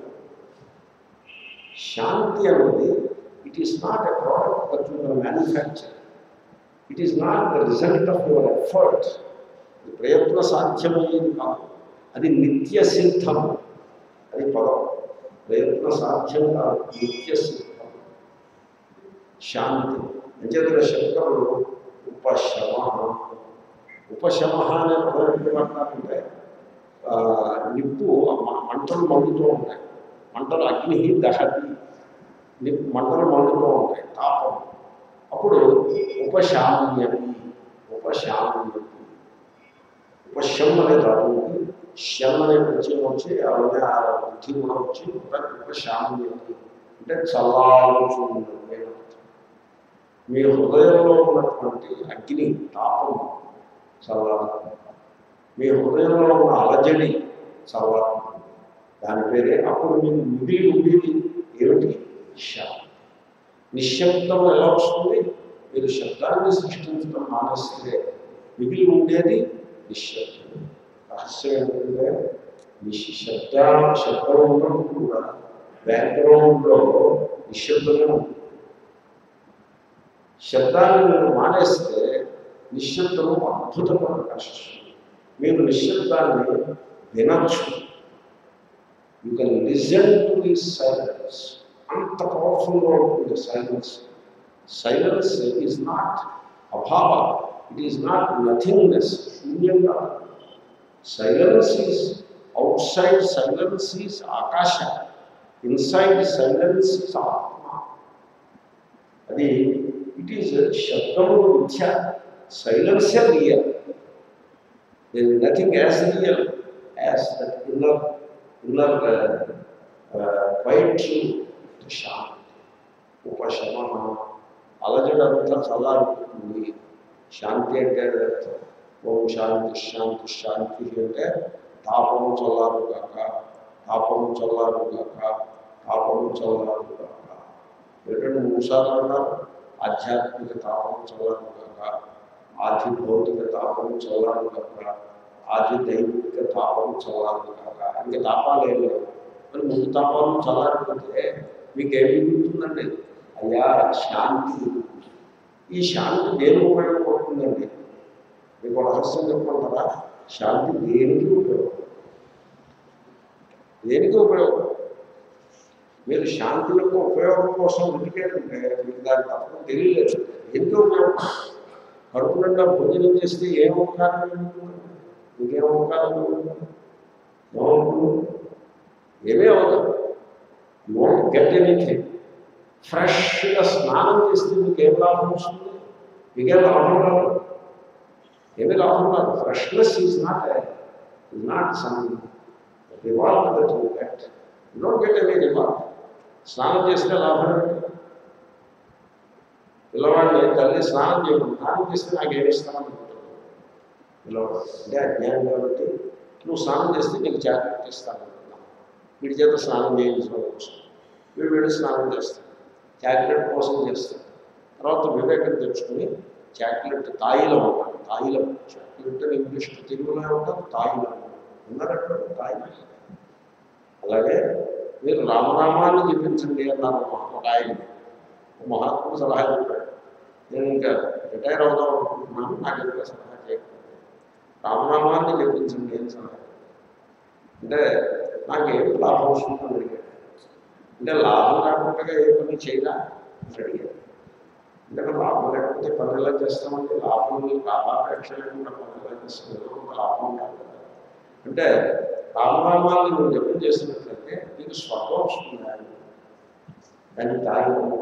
శాంతి అన్నది it is not a product that you can manufacture. It is not the result of your effort. ప్రయత్న సాధ్యమయ్యేది కాదు, అది నిత్య సిద్ధం. అది పదం. ప్రయత్న సాధ్యం కాదు, నిత్య సిద్ధం శాంతి. అంచేతన శంకరుడు ఉపశమ ఉపశమ అనే పదం ఎప్పుడు మాట్లాడుతుంటే నిప్పు మంటలు మండుతూ ఉంటాయి. మంటలు అగ్ని దహతి, నిప్పు మంటలు మండుతూ ఉంటాయి, తాపం. అప్పుడు ఉపశామ్యతి ఉపశామ్యతి ఉపశం అనే ధాతువుకి శం అనే ప్రత్యయం వచ్చి అలానే ఆ బుద్ధి కూడా వచ్చి ఉపశామ్యతి అంటే చల్లారుచున్నది. మీ హృదయంలో ఉన్నటువంటి అగ్ని తాపం చల్లారు, మీ హృదయంలో ఉన్న అలజడి చల్లారు. దాని పేరే అప్పుడు మీకు మిగిలి ఉండేది ఏమిటి? శాంతి. నిశ్శబ్దం ఎలా వస్తుంది? మీరు శబ్దాన్ని సృష్టించడం మానేస్తే మిగిలి ఉండేది నిశ్శబ్దం. రహస్యం ఏంటంటే నిశ్శబ్ద శబ్దం ఉన్నప్పుడు కూడా బ్యాక్గ్రౌండ్లో నిశ్శబ్దమే ఉంటుంది. శబ్దాన్ని మీరు మానేస్తే నిశ్శబ్దము అద్భుతంగా ప్రకాశిస్తుంది. మీరు నిశ్శబ్దాన్ని వినొచ్చు. You can listen to the silence. అంత పవర్ఫుల్గా ఉంటుంది సైలెన్స్. సైలెన్స్ ఈజ్ నాట్ అభావ, ఇట్ ఈజ్ నాట్ నథింగ్నెస్, శూన్యంగా. Silence is outside, silence is ఆకాశ, ఇన్సైడ్ సైలెన్స్ ఈజ్ ఆత్మ. అది ఇట్ ఈజ్ శబ్దము మిథ్య, silence real. There is nothing as real as that inner inner quiet శాంతి. ఉపశమ అలజడంతా చల్లారిపోతుంది. శాంతి అంటే అర్థం ఓం శాంతి శాంతి శాంతి అంటే తాపము చల్లారుగాక, తాపము చల్లారుగాక, తాపము చల్లారుగాక. రెండు మూడుసార్లు అన్నారు. ఆధ్యాత్మిక తాపము చల్లారుగాక, ఆది భౌతిక తాపము చల్లారుగాక, ఆది దైవిక తాపము చల్లారుగాక. ఇంకా తాపాలు ఏం లేవు. మరి ముందు తాపాలను చల్లారిపోతే మీకేం మిగులుతుందండి? అయ్యా శాంతి. ఈ శాంతి దేనికి ఉపయోగపడుతుందండి? మీకు రహస్యం చెప్పమంటారా? శాంతి దేనికి ఉపయోగం? దేనికి ఉపయోగం? మీరు శాంతి యొక్క ఉపయోగం కోసం వెతికేటంటే మీకు దాని తప్ప తెలియలేదు. ఎందుకు ఉపయోగం? కడుపు నిండా భోజనం చేస్తే ఏం ఉపకారం ఉంటుంది? మీకేం ఉపకారం ఉంటుంది? ఏమే అవుతాం. You won't get anything. ఫ్రెష్గా స్నానం చేస్తే మీకు ఏం లాభం వస్తుంది? మీకేం లాభం రాదు, ఏమీ లాభం రాదు. Freshness is not is not some reward that you get. You don't get any reward. స్నానం చేస్తే లాభం ఏంటి? పిల్లవాడిని తల్లి స్నానం చేయడం, స్నానం చేస్తే నాకు ఏమి ఇస్తాను అనుకుంటాను పిల్లవాడు. అంటే అజ్ఞానం కాబట్టి నువ్వు స్నానం చేస్తే నీకు చాక్లెట్ ఇస్తాను అనుకుంటున్నాను. వీడి చేత స్నానం చేయించడం కోసం వీడు వీడు స్నానం చేస్తాడు, చాక్లెట్ కోసం చేస్తాడు. తర్వాత వివేకం తెచ్చుకుని చాక్లెట్ తాయిలం ఉంటాడు. తాయిలం చాక్లెట్ అని ఇంగ్లీష్ తెలుగులో ఉంటారు, తాయిలం ఉన్నారక్కడ తాయిలం. అలాగే మీరు రామనామాన్ని జపించండి అన్నారు ఒక ఆయన. మహాత్ముడు సలహా చెప్పాడు. నేను ఇంకా రిటైర్ అవుదాం అనుకుంటున్నాను, నాకు ఇంకా సలహా చేయకపోతే రామనామాన్ని జపించండి అని సలహా. అంటే నాకేమి లాభం వస్తుందని అడిగాడు. అంటే లాభం లేకుండా ఏ పని చేయదా అని అడిగాడు. ఎందుకంటే లాభం లేకపోతే పని ఎలా చేస్తామంటే లాభం లాభాపేక్ష లేకుండా పని ఎలా చేస్తాం, ఏదో ఒక లాభం ఉండాలి కదా. అంటే రామనామాన్ని నువ్వు జపం చేసినట్లయితే నీకు స్వర్గం వస్తుంది. దాన్ని తాగము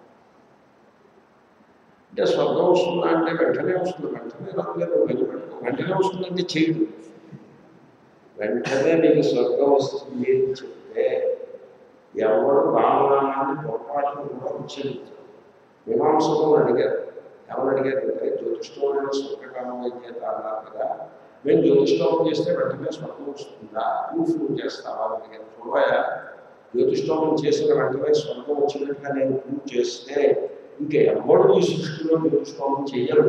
అంటే స్వర్గం వస్తుందా అంటే వెంటనే వస్తుంది. వెంటనే రాలేదు, వెంటనే వస్తుందంటే చేయడు. వెంటనే నీకు స్వర్గం వస్తుంది అని చెప్తే ఎవరు రామనామాన్ని పొరపాటును కూడా ఉచ్చరించారు. మీమాంసకులు అడిగారు, ఎవరు అడిగారంటే జ్యోతిష్ఠమైన స్వర్గకాలం అయితే అన్నారు కదా, మేము జ్యోతిష్ఠోమం చేస్తే వెంటనే స్వర్గం వస్తుందా, ప్రూఫ్ నువ్వు చేస్తావా అని అడిగారు. చూడయా, జ్యోతిష్ఠోమం చేసిన వెంటనే స్వర్గం వచ్చినట్టుగా నేను ప్రూవ్ చేస్తే ఇంకా ఎవరు ఈ సృష్టిలో జ్యోతిష్ఠోమం చేయరు.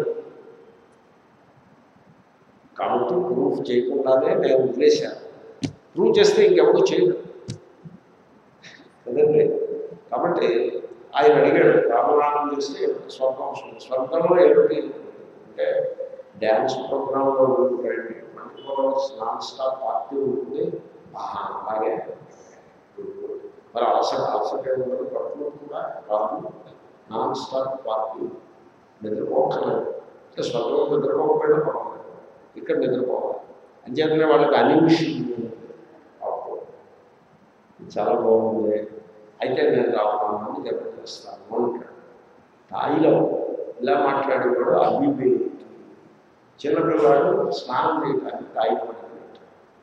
కాబట్టి ప్రూఫ్ చేయకుండానే నేను వదిలేశాను. ప్రూవ్ చేస్తే ఇంకెవరు చేయరు కదండి. కాబట్టి ఆయన అడిగాడు, రామనామం చేస్తే స్వర్గం వస్తుంది. స్వర్గంలో ఏమిటి అంటే డ్యాన్స్ ప్రోగ్రాంలో ఉంటాయండి, twenty four hours non stop party ఉంటుంది. ఆహా అలాగే మరి అలసట అలసట ఉండదు, పట్టులో కూడా రాదు, నాన్ స్టాప్ పార్టీ. నిద్రపోక్కర్లేదు. అంటే స్వర్గంలో నిద్రపోకపోయినా పర్వాలేదు, ఇక్కడ నిద్రపోవాలి. అంచేతనే వాళ్ళకి అనిమిషి చాలా బాగుంది. అయితే నేను రావడానికి జపం చేస్తాను అంటాడు. తాయిలో ఇలా మాట్లాడేవాడు అవివేకి. చిన్నపిల్లవాడు స్నానం చేయడానికి తాయిలో పడినట్టు.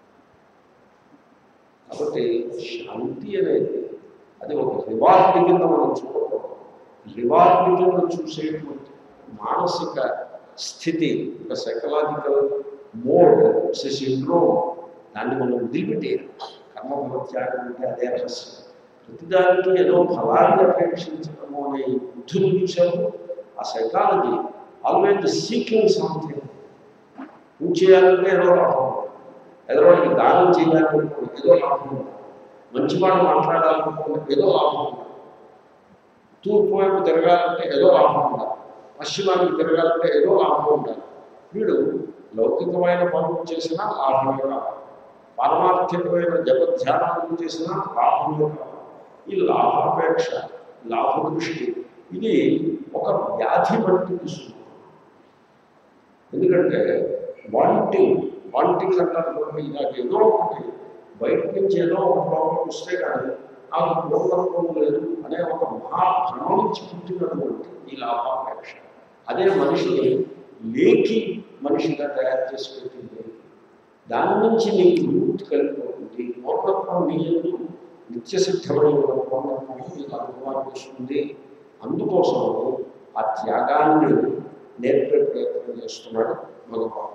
కాబట్టి శాంతి అనేది అది ఒక రివార్డ్ కింద మనం చూడకూడదు. రివార్డ్ కింద చూసేటువంటి మానసిక స్థితి, ఒక సైకలాజికల్ మోడ్, సిండ్రోమ్, దాన్ని మనం వదిలిపెట్టేయాలి. కర్మఫలత్యాగం అంటే అదే రహస్యం. ప్రతిదానికి ఏదో ఫలాన్ని అపేక్షించడము అనే బుద్ధులు చూసాము. ఆ సైకాలజీ ఆల్వేజ్ సీకింగ్ సంథింగ్. పూజ చేయాలంటే ఏదో లాభం, ఎదురువాడికి దానం చేయాలనుకోండి ఏదో లాభం, మంచి మాట మాట్లాడాలనుకోండి ఏదో లాభం, తూర్పు వైపు తిరగాలంటే ఏదో లాభం ఉండాలి, పశ్చిమానికి తిరగాలంటే ఏదో లాభం ఉండాలి. వీడు లౌకికమైన పనులు చేసినా లాభమే కావాలి, పారమార్థికమైన జపధ్యానాలు చేసినా లాభమే కావాలి. ఈ లాభాపేక్ష, లాభ దృష్టి ఇది ఒక వ్యాధి వంటి తీసుకుంటుంది. ఎందుకంటే వాంటింగ్ వాంటింగ్ అంటారు కూడా, నాకు ఏదో ఒకటి బయట నుంచి ఏదో ఒక ప్రాబ్లం వస్తే కానీ నాకు పూర్వత్వం లేదు అనే ఒక మహాభ్రమ నుంచి పుట్టినటువంటి ఈ లాభాపేక్ష, అదే మనిషిని లేకి మనిషిగా తయారు చేసి పెట్టింది. దాని నుంచి నీకు విముక్తి కలిగిపోతుంది. పూర్వత్వం నీ ఎందు నిత్యసిద్ధమైన పూర్వత్వం నీకు అనుభవాన్ని వస్తుంది. అందుకోసం ఆ త్యాగాన్ని నేర్పే ప్రయత్నం చేస్తున్నాడు భగవానుడు.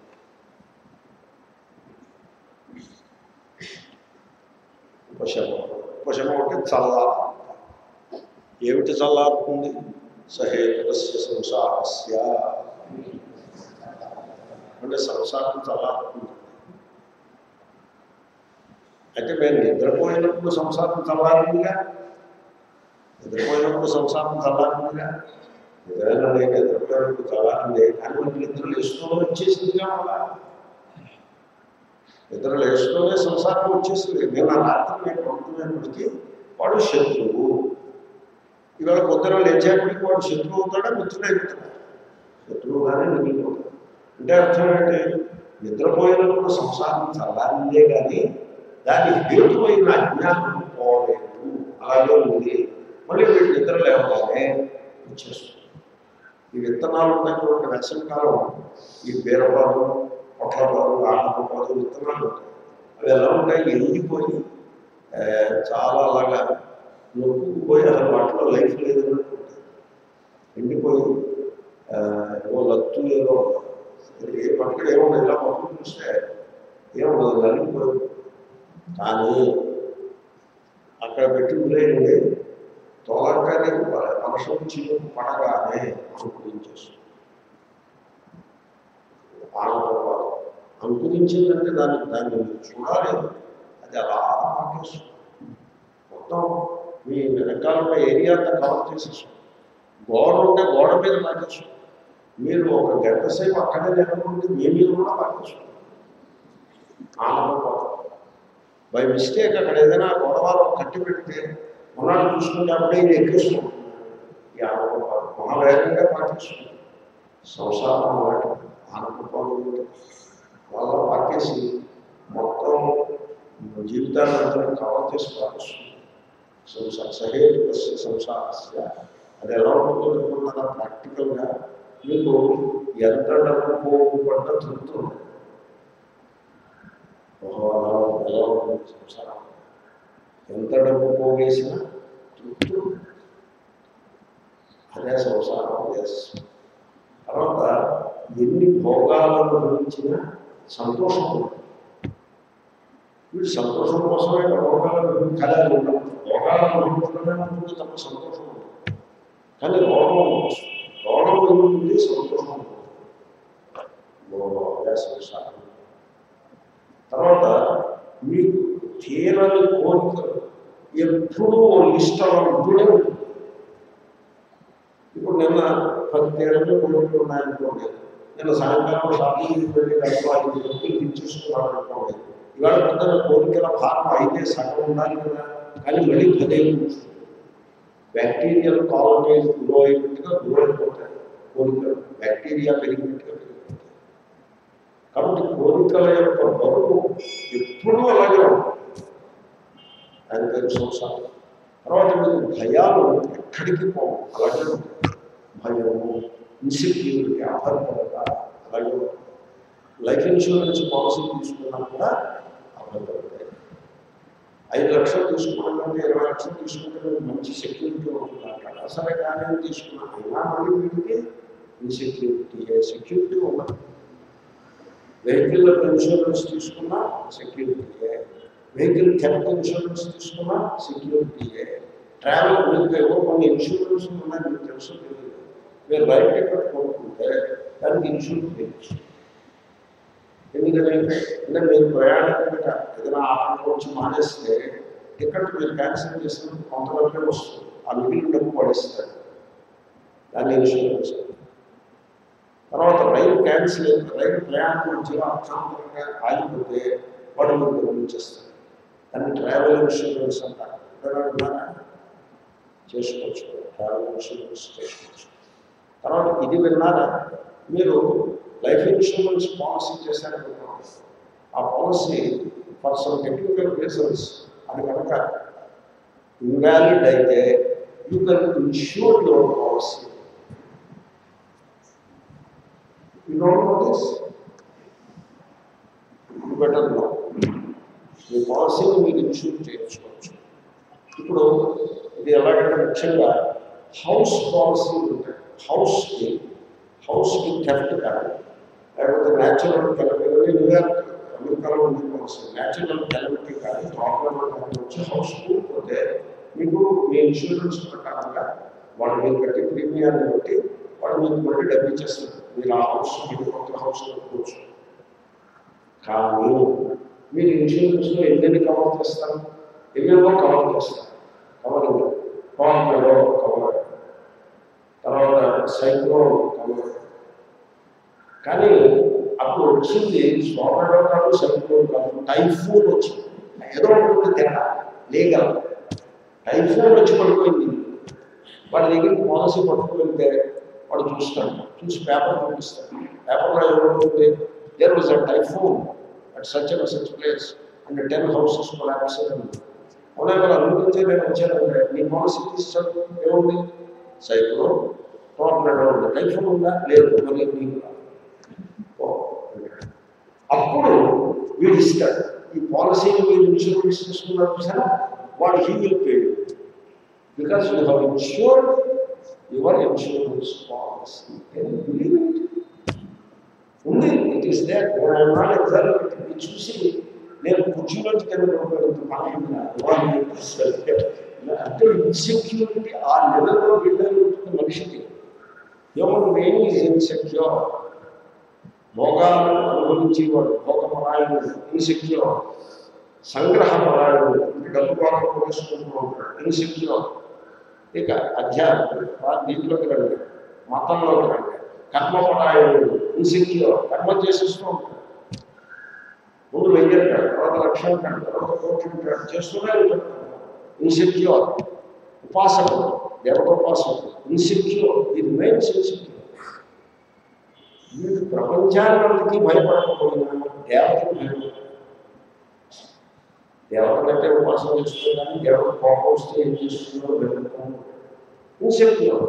ఉపశమం ఉపశమం అంటే చల్లారు. ఏమిటి చల్లారుతుంది? సహేతుకస్య సంసారస్య అంటే సంసారం చల్లారుతుంది. అయితే మేము నిద్రపోయినప్పుడు సంసారం చల్లారిందిగా, నిద్రపోయినప్పుడు సంసారం చల్లారిందిగా, నిద్రలో లేక నిద్రపోయినప్పుడు చల్లారింది. కానీ మనకి నిద్రలు వేసుకోవడం వచ్చేసిందిగా, మళ్ళా నిద్రలు వేసుకోవే సంసారం వచ్చేసింది. నేను ఆ రాత్రి నేను పడుకునేప్పటికీ వాడు శత్రువు, ఇవాళ పొద్దున లేచేపటికి వాడు శత్రువు అవుతాడా మిత్రుడు అవుతాడా? శత్రువుగానే మిగిలిపోతాడు. అంటే అర్థం ఏంటి? నిద్రపోయినప్పుడు సంసారం చల్లారిందే కానీ దాని హేతువైన అజ్ఞానం పోలేదు, అలాగే ఉంది. మళ్ళీ వీటి నిద్ర లేవగానే వచ్చేస్తుంది. ఈ విత్తనాలు ఉన్నటువంటి వేసవికాలం ఈ బీరపాదు, పొట్లపాదు, ఆనపపాదు విత్తనాలు ఉంటాయి. అవి ఎలా ఉంటాయి, ఎండిపోయి చాలా అలాగా నొక్కుపోయి అసలు వాటిలో లైఫ్ లేదన్నట్టు ఉంటుంది. ఎండిపోయి ఏవో లత్తు ఏదో ఏ పట్ల ఏముండదు, ఇలా పప్పులు చూస్తే ఏముండదు, నలిగిపోయి. కానీ అక్కడ పెట్టి ఉదయండి తోలకని వర్షం చిలుకు పడగానే అంకురించేస్తుంది. ఆనపపాదు అంకురించిందంటే దాన్ని దాన్ని చూడాలి, అది అలా పాకేస్తుంది. మొత్తం మీ వెనకాల ఏరియా అంతా కవర్ చేసేస్తుంది. గోడ ఉంటే గోడ మీద పాకేస్తుంది. మీరు ఒక గంట సేపు అక్కడే లేకపోతే మీ మీద కూడా పాకేస్తుంది ఆనపపాదు. బై మిస్టేక్ అక్కడ ఏదైనా గొడవలో కట్టి పెడితే మొన్నటి చూసుకుంటే అప్పుడే ఇది ఎక్కిస్తుంది. ఈ ఆనపపాదు మహావేగంగా పాకేస్తుంది. సంసారం అలాంటి ఆనపపాదు వాళ్ళ పాకేసి మొత్తం జీవితాన్ని అంతా కవర్ చేసి పాకేస్తుంది. సంసార సహేతు సంసారస్య అది ఎలా ఉంటుందో చెప్పుకున్నారా ప్రాక్టికల్గా మీకు ఎంత డబ్బు పోగొట్ట తృప్తి ఉంటుంది. ఓహో అలా ఎలా ఉంటుంది సంసారం, ఎంత డబ్బు పోగేసినా తృప్తి. అదే సంసారం. ఎస్. తర్వాత ఎన్ని భోగాలను గురించిన సంతోషం ఉంటుంది. వీడు సంతోషం కోసమే భోగాలను కళలు ఉండవు. భోగాలను గురించడమే ఉంటుంది తప్ప సంతోషం ఉంటుంది. కానీ రోగం రోగం ఉంటుంది, సంతోషం ఉంటుంది. అదే సంసారం. తర్వాత మీకు తీరని కోరికలు ఎప్పుడూ లిస్ట్ అలా ఉంటూనే ఉంటుంది. ఇప్పుడు నిన్న పది తీరని కోరికలు ఉన్నాయనుకోండి, నిన్న సాయంకాలం షాపింగ్ వెళ్ళి డబ్బు ఐదు రూపాయలు తెచ్చేసుకున్నాను అనుకోండి, ఇవాళ పెద్ద కోరికల భారం అయితే సగం ఉండాలి కదా, కానీ మళ్ళీ పదేళ్ళు ఉంటుంది. బ్యాక్టీరియల్ కాలనీలు గ్రో అయినట్టుగా గ్రో అయిపోతాయి కోరికలు, బ్యాక్టీరియా పెరిగినట్టుగా పెరిగిపోతాయి. కాబట్టి కోరికల యొక్క బరువు ఎప్పుడూ అలాగే ఉంటుంది. ఆయన పేరు సంసారం. తర్వాత మీకు భయాలు ఎక్కడికి పోవు, అలాగే ఉంటాయి. భయము, ఇన్సెక్యూరిటీ, అభద్రత అలాగే ఉంటుంది. లైఫ్ ఇన్సూరెన్స్ పాలసీ తీసుకున్నా కూడా అభద్రతాయి. ఐదు లక్షలు తీసుకున్నామంటే ఇరవై లక్షలు తీసుకుంటే మీకు మంచి సెక్యూరిటీ ఉంటుంది అంటాడు. అసలే కానీ తీసుకున్నా అయినా మళ్ళీ వీటికి ఇన్సెక్యూరిటీ, సెక్యూరిటీ ఉండదు. వెహికల్ ఇన్సూరెన్స్ తీసుకున్నా సెక్యూరిటీయే, వెహికల్ థెఫ్ట్ ఇన్సూరెన్స్ తీసుకున్నా సెక్యూరిటీయే. ట్రావెల్ మీకు ఏవో కొన్ని ఇన్సూరెన్స్ ఉన్నాయి, మీకు తెలుసు తెలియదు. మీరు రైట్ టికెట్ కొనుక్కుంటే దానికి ఇన్సూరెన్స్ తెలుసు. ఎందుకంటే అంటే మీరు ప్రయాణం కనుక ఏదైనా ఆటంకం వచ్చి మానేస్తే టికెట్ మీరు క్యాన్సిల్ చేసినప్పుడు కొంతవరకే వస్తుంది. ఆ మిగిలిన డబ్బు పడిస్తారు, దాన్ని ఇన్సూరెన్స్. తర్వాత రైలు క్యాన్సిల్ అయితే రైలు ప్రయాణం మంచిగా అర్థాంతరంగా ఆగిపోతే వాడు మీరు గమనించేస్తారు. దాన్ని ట్రావెల్ ఇన్సూరెన్స్ అంటారు. చేసుకోవచ్చు, ట్రావెల్ ఇన్సూరెన్స్ చేసుకోవచ్చు. తర్వాత ఇది విన్నారా, మీరు లైఫ్ ఇన్సూరెన్స్ పాలసీ చేశారనుకోండి, ఆ policy for some technical reasons అది కనుక ఇన్వాలిడ్ అయితే you can insure your policy. You don't know this, you better know. మీ పాలసీని మీరు ఇన్ష్యూర్ చేయించుకోవచ్చు. ఇప్పుడు ఇది ఎలాగంటే ముఖ్యంగా హౌస్ పాలసీలు ఉంటాయి. హౌస్కి హౌస్కి థెఫ్ట్ కానీ లేకపోతే న్యాచురల్ కెలమిటీ, న్యూయార్క్ అమెరికాలో ఉండే పాలసీ న్యాచురల్ కెలమిటీ కానీ ప్రాబ్లం కానీ వచ్చి హౌస్ కూలిపోతే మీకు మీ ఇన్సూరెన్స్ ప్రకారంగా వాడు మీరు కట్టి ప్రీమియాన్ని బట్టి వాడు మీకు మళ్ళీ డబ్బు ఇచ్చేస్తారు. మీరు ఆ హౌస్ మీరు కొత్త హౌస్ కట్టుకోవచ్చు. కానీ మీరు ఇన్సూరెన్స్లో ఎన్ని కవర్ చేస్తారు, ఎన్నెన్నో కవర్ చేస్తారు. కవరింగ్ టోర్నడో కవర్, తర్వాత సైక్లోన్ కవర్. కానీ అప్పుడు వచ్చింది టోర్నడో కాదు, సైక్లోన్ కాదు, టైఫూన్ వచ్చింది. ఏదో ఒకటి తేడా లీగల్. టైఫూన్ వచ్చి పడిపోయింది. వాడి దగ్గరికి పాలసీ పట్టుకు వెళ్తే వాడు చూస్తాడు, చూసి పేపర్ చూపిస్తాడు. పేపర్లో ఏమవుతుంది, there was a typhoon at such and such place and ten houses collapsed. అవునా వాళ్ళు అనుభవించే నేను వచ్చానంటే నీ పాలసీ తీసుకోండి ఏముంది సైక్లో టోర్నడో ఉంది టైఫోన్ ఉందా లేదు మరి నీకు అప్పుడు వీడు ఇస్తాడు ఈ పాలసీని మీరు ఇన్సూరెన్స్ తీసుకున్నారు sir what he will pay because you have insured your insurance policy can you believe it ఉంది it is there I'm not exact ఇది చూసి నేను కుర్చీలోంచి కింద అంటే ఇన్సెక్యూరిటీ ఆ లెవెల్లో బిల్డర్ ఉంటుంది మనిషికి హ్యూమన్ బీయింగ్ ఈజ్ ఇన్సెక్యూర్ భోగాలను అనుభవించి వాడు భోగపరాయణుడు ఇన్సెక్యూర్ సంగ్రహపరాయణుడు అంటే డబ్బు బాగా కొనేసుకుంటూ ఉంటాడు ఇన్సెక్యూర్ ఇక అధ్యాత్మిక దీంట్లోకి రండి మతంలోకి రండి కర్మపరాయణుడు ఇన్సెక్యూర్ కర్మ చేసేస్తూ ఉంటాడు ముందు వెయ్యి అంటాడు తర్వాత లక్ష అంటాడు తర్వాత కోట్లు అంటాడు చేస్తూనే ఉంటాడు ఇన్సెక్యూర్ ఉపాసకుడు దేవతోపాసకుడు ఇన్సెక్యూర్ ఇది రిమైన్స్ ఇన్సెక్యూర్ వీడు ప్రపంచానికి భయపడకపోయినా దేవతకు భయపడతాడు దేవతలంటే ఉపాసన చేస్తుంది కానీ దేవత కోపం వస్తే ఏం చేస్తుందో భయపడతాను ఇన్సెక్యూర్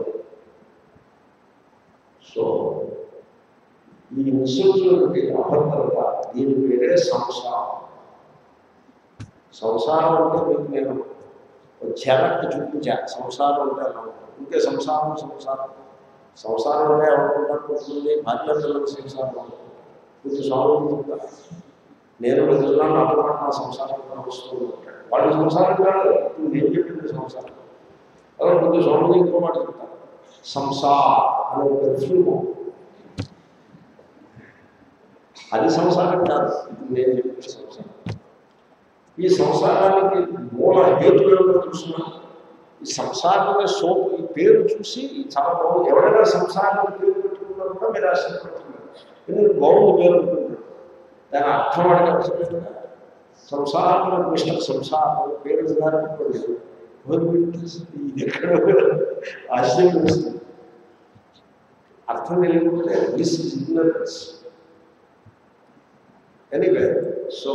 సో ఈ ఇన్సెక్యూరిటీ అభద్రత దీని పేరే సంసారం సంసారం అంటే మీకు నేను చెరక్కి చూపించా సంసారం అంటే అలా ఇంకే సంసారం సంసారం సంసారం అంటే అనుకుంటారు కొంతమంది భార్య పిల్లలకు సంసారం కొంచెం స్వామి చెప్తారు నేను వెళ్తున్నాను అప్పుడు నా సంసారం వస్తూ ఉంటాడు వాళ్ళు సంసారం కాదు నేను చెప్పింది సంసారం అలా కొంచెం స్వామి ఇంకో మాట చెప్తాను సంసార అనే పెర్ఫ్యూమ్ అది సంసారం కాదు నేను చెప్పిన సంసారం ఈ సంసారానికి మూల హేతు ఏమిటో చూస్తున్నా ఈ సంసారమే సోపు ఈ పేరు చూసి చాలా బాగుంది ఎవరైనా సంసారాన్ని పేరు పెట్టుకున్నారు కూడా మీరు ఆశ్చర్యపడుతున్నారు ఎందుకంటే బాగుంది పేరు అనుకుంటున్నారు దాని అర్థం అడిగి అవసరం సంసారం మిస్టర్ సంసారం పేరు విధానం ఇది ఎక్కడ ఆశ్చర్యం వస్తుంది అర్థం తెలియకపోతే this is ignorance anyway so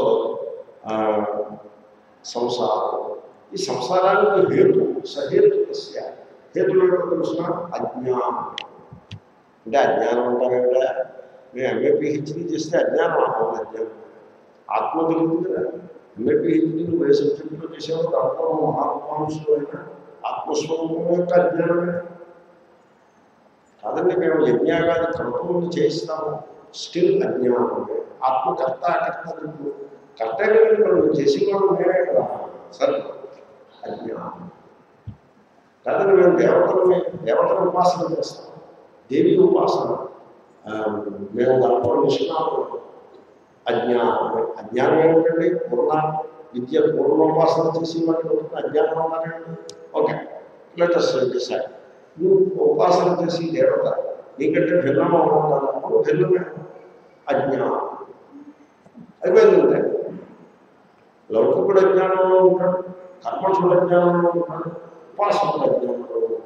సంసారం ఈ సంసారానికి హేతు సహేతు హేతు ఏమిటో తెలిసిన అజ్ఞానం అంటే అజ్ఞానం అంటారంటే నేను ఎంఏ పిహెచ్డీ చేస్తే అజ్ఞానం అవును అజ్ఞానం ఆత్మ తెలియదు కదా ఎంఏ పిహెచ్డీ నువ్వు ఏ సబ్జెక్టులో చేసావు దాంట్లో మహాత్మాంశం అయినా ఆత్మస్వరూపం యొక్క అజ్ఞానమే కాదండి మేము యజ్ఞాగాన్ని కర్తవ్యం చేయిస్తాము స్టిల్ అజ్ఞానమే ఆత్మకర్త కర్త కర్తవ్యం మనం చేసేవాడు నేనే కదా సరే అజ్ఞానం కాదని మేము దేవతలని దేవతల ఉపాసన చేస్తాం దేవి ఉపాసన మేము దాంట్లో నిష్ణాతులు అజ్ఞానమే అజ్ఞానం ఏమిటండి పూర్ణ విద్య పూర్ణోపాసన చేసి వాటికి అజ్ఞానం ఉన్నారండి ఓకే లెటస్ డిసైడ్ నువ్వు ఉపాసన చేసి దేవత నీకంటే భిన్నమా ఉంటాను అప్పుడు భిన్నమే అజ్ఞానం అయిపోయిందంటే లౌకికుడు అజ్ఞానంలో ఉంటాడు కర్మశుడు అజ్ఞానంలో ఉంటాడు ఉపాసకుడు అజ్ఞానంలో ఉంటాడు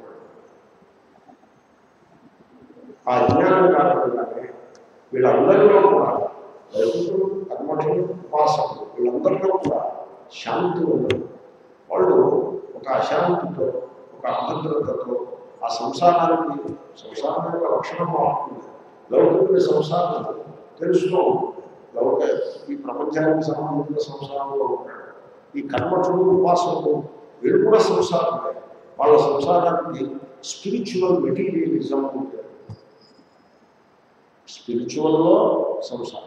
ఆ అజ్ఞానం కారణంగానే వీళ్ళందరిలో కూడా లౌకికుడు కర్మశుడు ఉపాసకుడు వీళ్ళందరిలో కూడా శాంతి ఉండదు వాళ్ళు ఒక అశాంతితో ఒక అభద్రతతో ఆ సంసారానికి సంసారం యొక్క లక్షణం మారుతుంది లౌకికుడి సంసారం తెలుసుకో లౌక ఈ ప్రపంచానికి సంబంధించిన సంసారంలో ఉంటాడు ఈ కర్మఠుడు ఉపాసకుడు వీళ్ళు కూడా సంసారమే వాళ్ళ సంసారానికి స్పిరిచువల్ మెటీరియలిజం ఉంటుంది స్పిరిచువల్లో సంసారం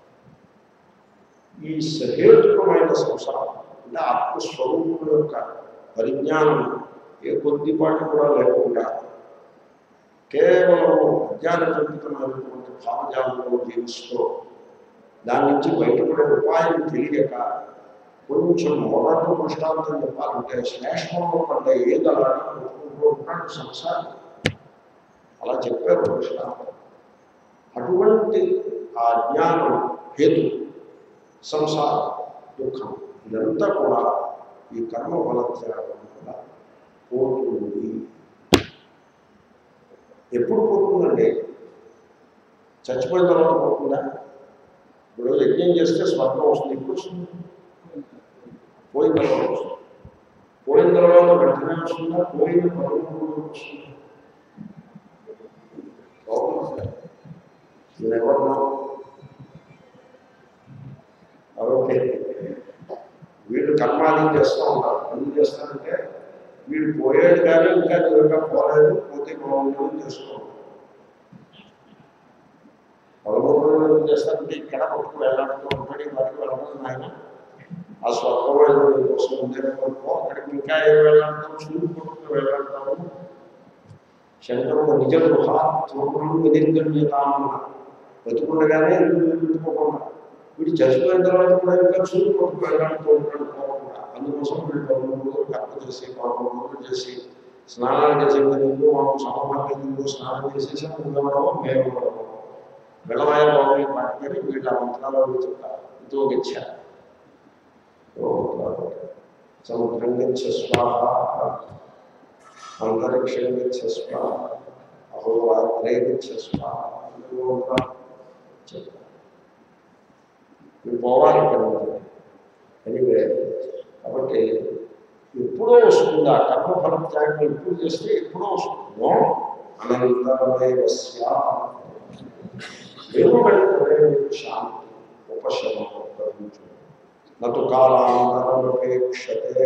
ఈ సహేతుకమైన సంసారం అంటే ఆత్మస్వరూపం యొక్క పరిజ్ఞానం ఏ కొద్దిపాటు కూడా లేకుండా కేవలం అజ్ఞానకల్పితమైనటువంటి భావజాలంలో జీవిస్తూ దాని నుంచి బయటపడే ఉపాయం తెలియక కొంచెం మొదటి దృష్టాంతం చెప్పాలంటే శ్లేష్మంలో పడ్డ ఏ దళాన్ని కొట్టుకుంటూ ఉంటాడు సంసారం అలా చెప్పారు దృష్టాంతం అటువంటి ఆ జ్ఞానం హేతు సంసారం దుఃఖం ఇదంతా కూడా ఈ కర్మ ఫలత్యాగం కూడా పోతుంది ఎప్పుడు పోతుందండి చచ్చిపోయిన తర్వాత పోతుందా ఇప్పుడు యజ్ఞం చేస్తే స్వర్గం వస్తుంది, ఇప్పుడు వస్తుంది, పోయిన తర్వాత వస్తుంది. పోయిన తర్వాత వెంటనే వస్తుందా, పోయిన పదమూడు వస్తుందా? ఎవరినో ఓకే, వీళ్ళు కర్మాది చేస్తూ ఉంటారు. ఎందుకు చేస్తారంటే వీడు పోయేది కానీ ఇంకా దూరంగా పోలేదు, పోతే బాగుంటుంది చేస్తూ ఉంటారు. పదమూడు రోజులు ఎందుకు చేస్తారంటే ఇక్కడ కొట్టుకు వెళ్ళాడుతూ ఉంటాడు, వాడికి వెళ్ళడం ఆయన ఆ స్వర్గంలో ఏదో కోసం ఉందేనే కొనుక్కో, అక్కడికి ఇంకా ఏదో వెళ్ళాడతాం, చూడు కొట్టుకు వెళ్ళాడతాము. శంకరుడు నిజ గృహాత్మకులు నిరింజన్యతామన్న బతుకుండగానే ఇల్లు పెట్టుకోకుండా వీడు చచ్చిపోయిన తర్వాత కూడా ఇంకా చూడు కొట్టుకు వెళ్ళాడుతూ ఉంటాడు పోకుండా. అందుకోసం వీడు పదమూడు రోజులు కర్మ చేసి పదమూడు రోజులు చేసి స్నానాలు చేసే నీళ్ళు మనం సమమార్గంలో స్నానం చేసేసి ఉండవడమో మేము ఉండడమో వెళ్ళవాయ బాబు పట్టుకొని వీళ్ళ మంత్రాలు చెప్తారు. ఇదో గచ్చ సముద్రం గచ్చ స్వాహ, అంతరిక్షం గచ్చ స్వాహ, అహోరాత్రే గచ్చ స్వాహ చెప్తారు. మీరు పోవాలి కదా. ఎనివే కాబట్టి ఎప్పుడో వస్తుందా కర్మఫల త్యాగం, ఎప్పుడు చేస్తే ఎప్పుడో వస్తుందో అనంతరమే వస్యా శాంతి ఉపశమనం నటు కాలాంతరమపేక్షతే.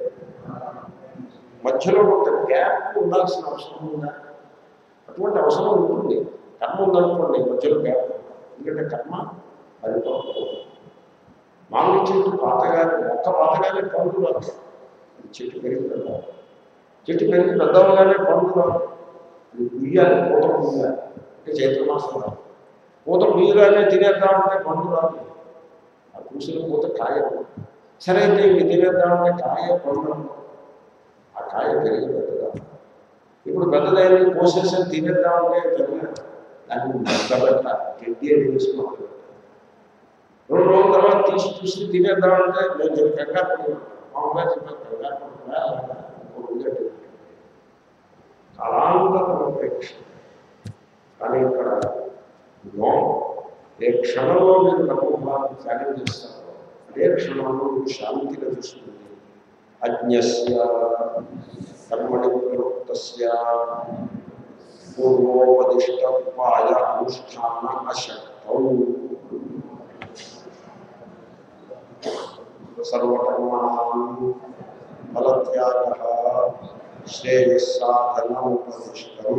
మధ్యలో కొంత గ్యాప్ ఉండాల్సిన అవసరం ఉందా? అటువంటి అవసరం ఉంటుంది. కర్మ ఉందనుకోండి, మధ్యలో గ్యాప్, ఎందుకంటే కర్మ పరిపక్వం. మామిడి చెట్టు పాతగానే మొక్క పాతగానే పండు రాదు, చెట్టు పెరిగి పెద్దాలి, చెట్టు పెరిగి పెద్దవగానే పండు రాదు, అది పుయ్యాలి, పూత పుయ్యాలి అంటే చైత్రమాసం రాదు. పూత పుయ్యగానే తినేద్దామంటే పండు రాదు, ఆ పూసిన పూత కాయ. సరే అయితే ఇంక తినేద్దామంటే కాయ పండు, ఆ కాయ పెరిగి పెద్దదా. ఇప్పుడు పెద్దదైన కోసేసి తినేద్దామంటే పెద్ద దాన్ని మెత్తబెట్ట గడ్డి అని వేసుకోవాలి. రెండు రోజుల తర్వాత తీసి చూసి తినేద్దామంటే నేను చెప్పి కంగారు పడుతున్నాను, మామూలుగా చెప్పాను కంగారు పడుతున్నా ఉదటి కాలాంతరం అపేక్ష. కానీ ఇక్కడ నో, ఏ క్షణంలో మీరు కర్మఫలాన్ని త్యాగం చేస్తారు అదే క్షణంలో మీకు శాంతి లభిస్తుంది. అజ్ఞస్య కర్మణి ప్రవృత్తస్య పూర్వోపదిష్ట ఉపాయ అనుష్ఠాన అశక్తం సర్వకర్మణాం ఫలత్యాగః శ్రేయస్సాధనముపదిష్టం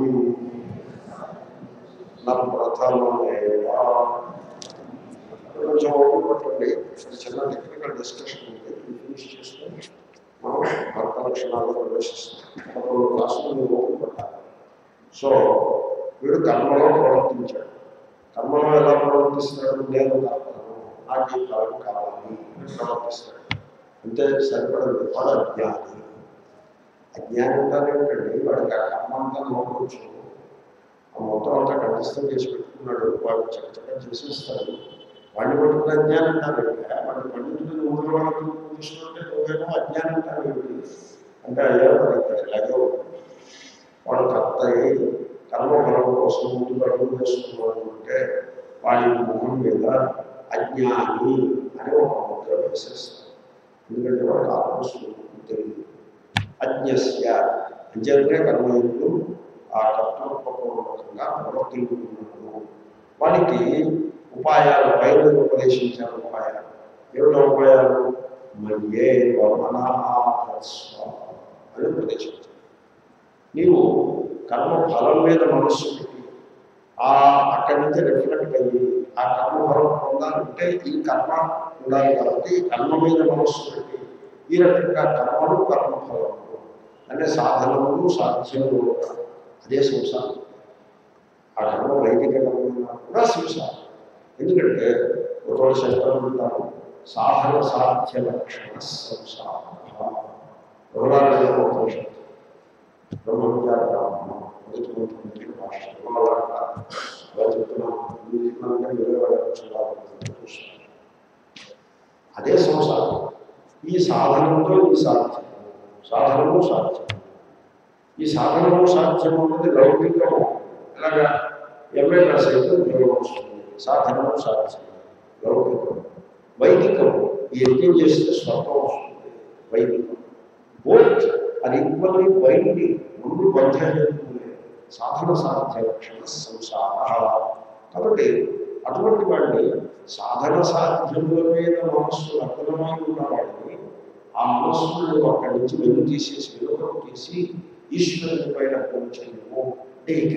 న ప్రథమమేవ. కొంచెం ఓపిక పట్టండి, చిన్న టెక్నికల్ డిస్కషన్ ఉంది, ఫినిష్ చేసుకొని మనం భర్త లక్షణాల్లో ప్రవేశిస్తాం. అప్పుడు క్లాసులో మీరు ఓపిక పట్టాలి. సో వీడు కర్మలో ప్రవర్తించాడు. కర్మలో ఎలా ప్రవర్తిస్తున్నాడు? నేను కాస్తాను, నాకు ఈ ఫలం కావాలి అని ప్రవర్తిస్తాడు. అంతే సరిపడదు. వాడు అజ్ఞాని. అజ్ఞాని అంటారేంటండి, వాడికి ఆ కర్మ అంతా నోకొచ్చు, ఆ మొత్తం అంతా కంఠస్థం చేసి పెట్టుకున్నాడు, వాడు చక్కచక్క చేసేస్తాడు. వాడిని పట్టుకున్న అజ్ఞానం అంటారంటే వాడిని పండితుడిని ఊళ్ళో వాళ్ళకి చూస్తుంటే నువ్వేమో అజ్ఞానం అంటారు ఏమిటి అంటే అయ్యా మరి ఇక్కడ ఇలాగే ఉంటుంది. వాడు కర్త అయ్యి కర్మఫలం కోసం ముందు అడుగు వేస్తున్నాడు అంటే వాడి ముఖం మీద అజ్ఞాని అని ఒక ముద్ర వేసేస్తాడు. ఎందుకంటే వాడు ఆత్మస్వరూపం తెలియదు. అజ్ఞస్య అంచేతనే కర్మయుడు ఆ కర్తృత్వపూర్వకంగా ప్రవర్తించుకున్నాడు. వాడికి ఉపాయాలు పైన ఉపదేశించారు. ఉపాయాలు ఏమిటో ఉపాయాలు? మయ్యే వమనాహస్వ అని ఉపదేశించారు. నీవు కర్మ ఫలం మీద మనస్సు పెట్టి ఆ అక్కడి నుంచి రిఫ్లెక్ట్ అయ్యి ఆ కర్మఫలం పొందాలంటే ఈ కర్మ ఉండాలి కాబట్టి కర్మ మీద మనస్సు పెట్టి ఈ రకంగా కర్మలు కర్మఫలము అంటే సాధనములు సాధ్యములు అదే సంసారం. ఆ కర్మ వైదిక కర్మ కూడా సంసారం. ఎందుకంటే ఒక శంకరులు ఉంటారు, సాధన సాధ్య లక్షణ సంసార బ్రహ్మవిద్యా బ్రాహ్మణం మొదటి భాష అదే సంసారం. ఈ సాధనంతో ఈ సాధ్యం, సాధనము సాధ్యం. ఈ సాధనము సాధ్యం అన్నది లౌకికము. ఎలాగా ఎంఏ రాసేది ఉద్యోగం వస్తుంది, సాధనము సాధ్యం. లౌకికం. వైదికం ఈ యజ్ఞం చేస్తే స్వర్గం వస్తుంది. వైదికం బోత్ అది ఈక్వల్లీ వైద్యుడి ముందు బంధువులే సాధన సాధ్య లక్షణ సంసార. కాబట్టి అటువంటి వాడిని సాధన సాధ్యముల మీద మనస్సు లగ్నమై ఉన్నవాడిని ఆ మనస్సును అక్కడి నుంచి వెలుగు తీసేసి వెలుగును తీసి ఈశ్వరుని పైన కొంచెము అంటే ఈ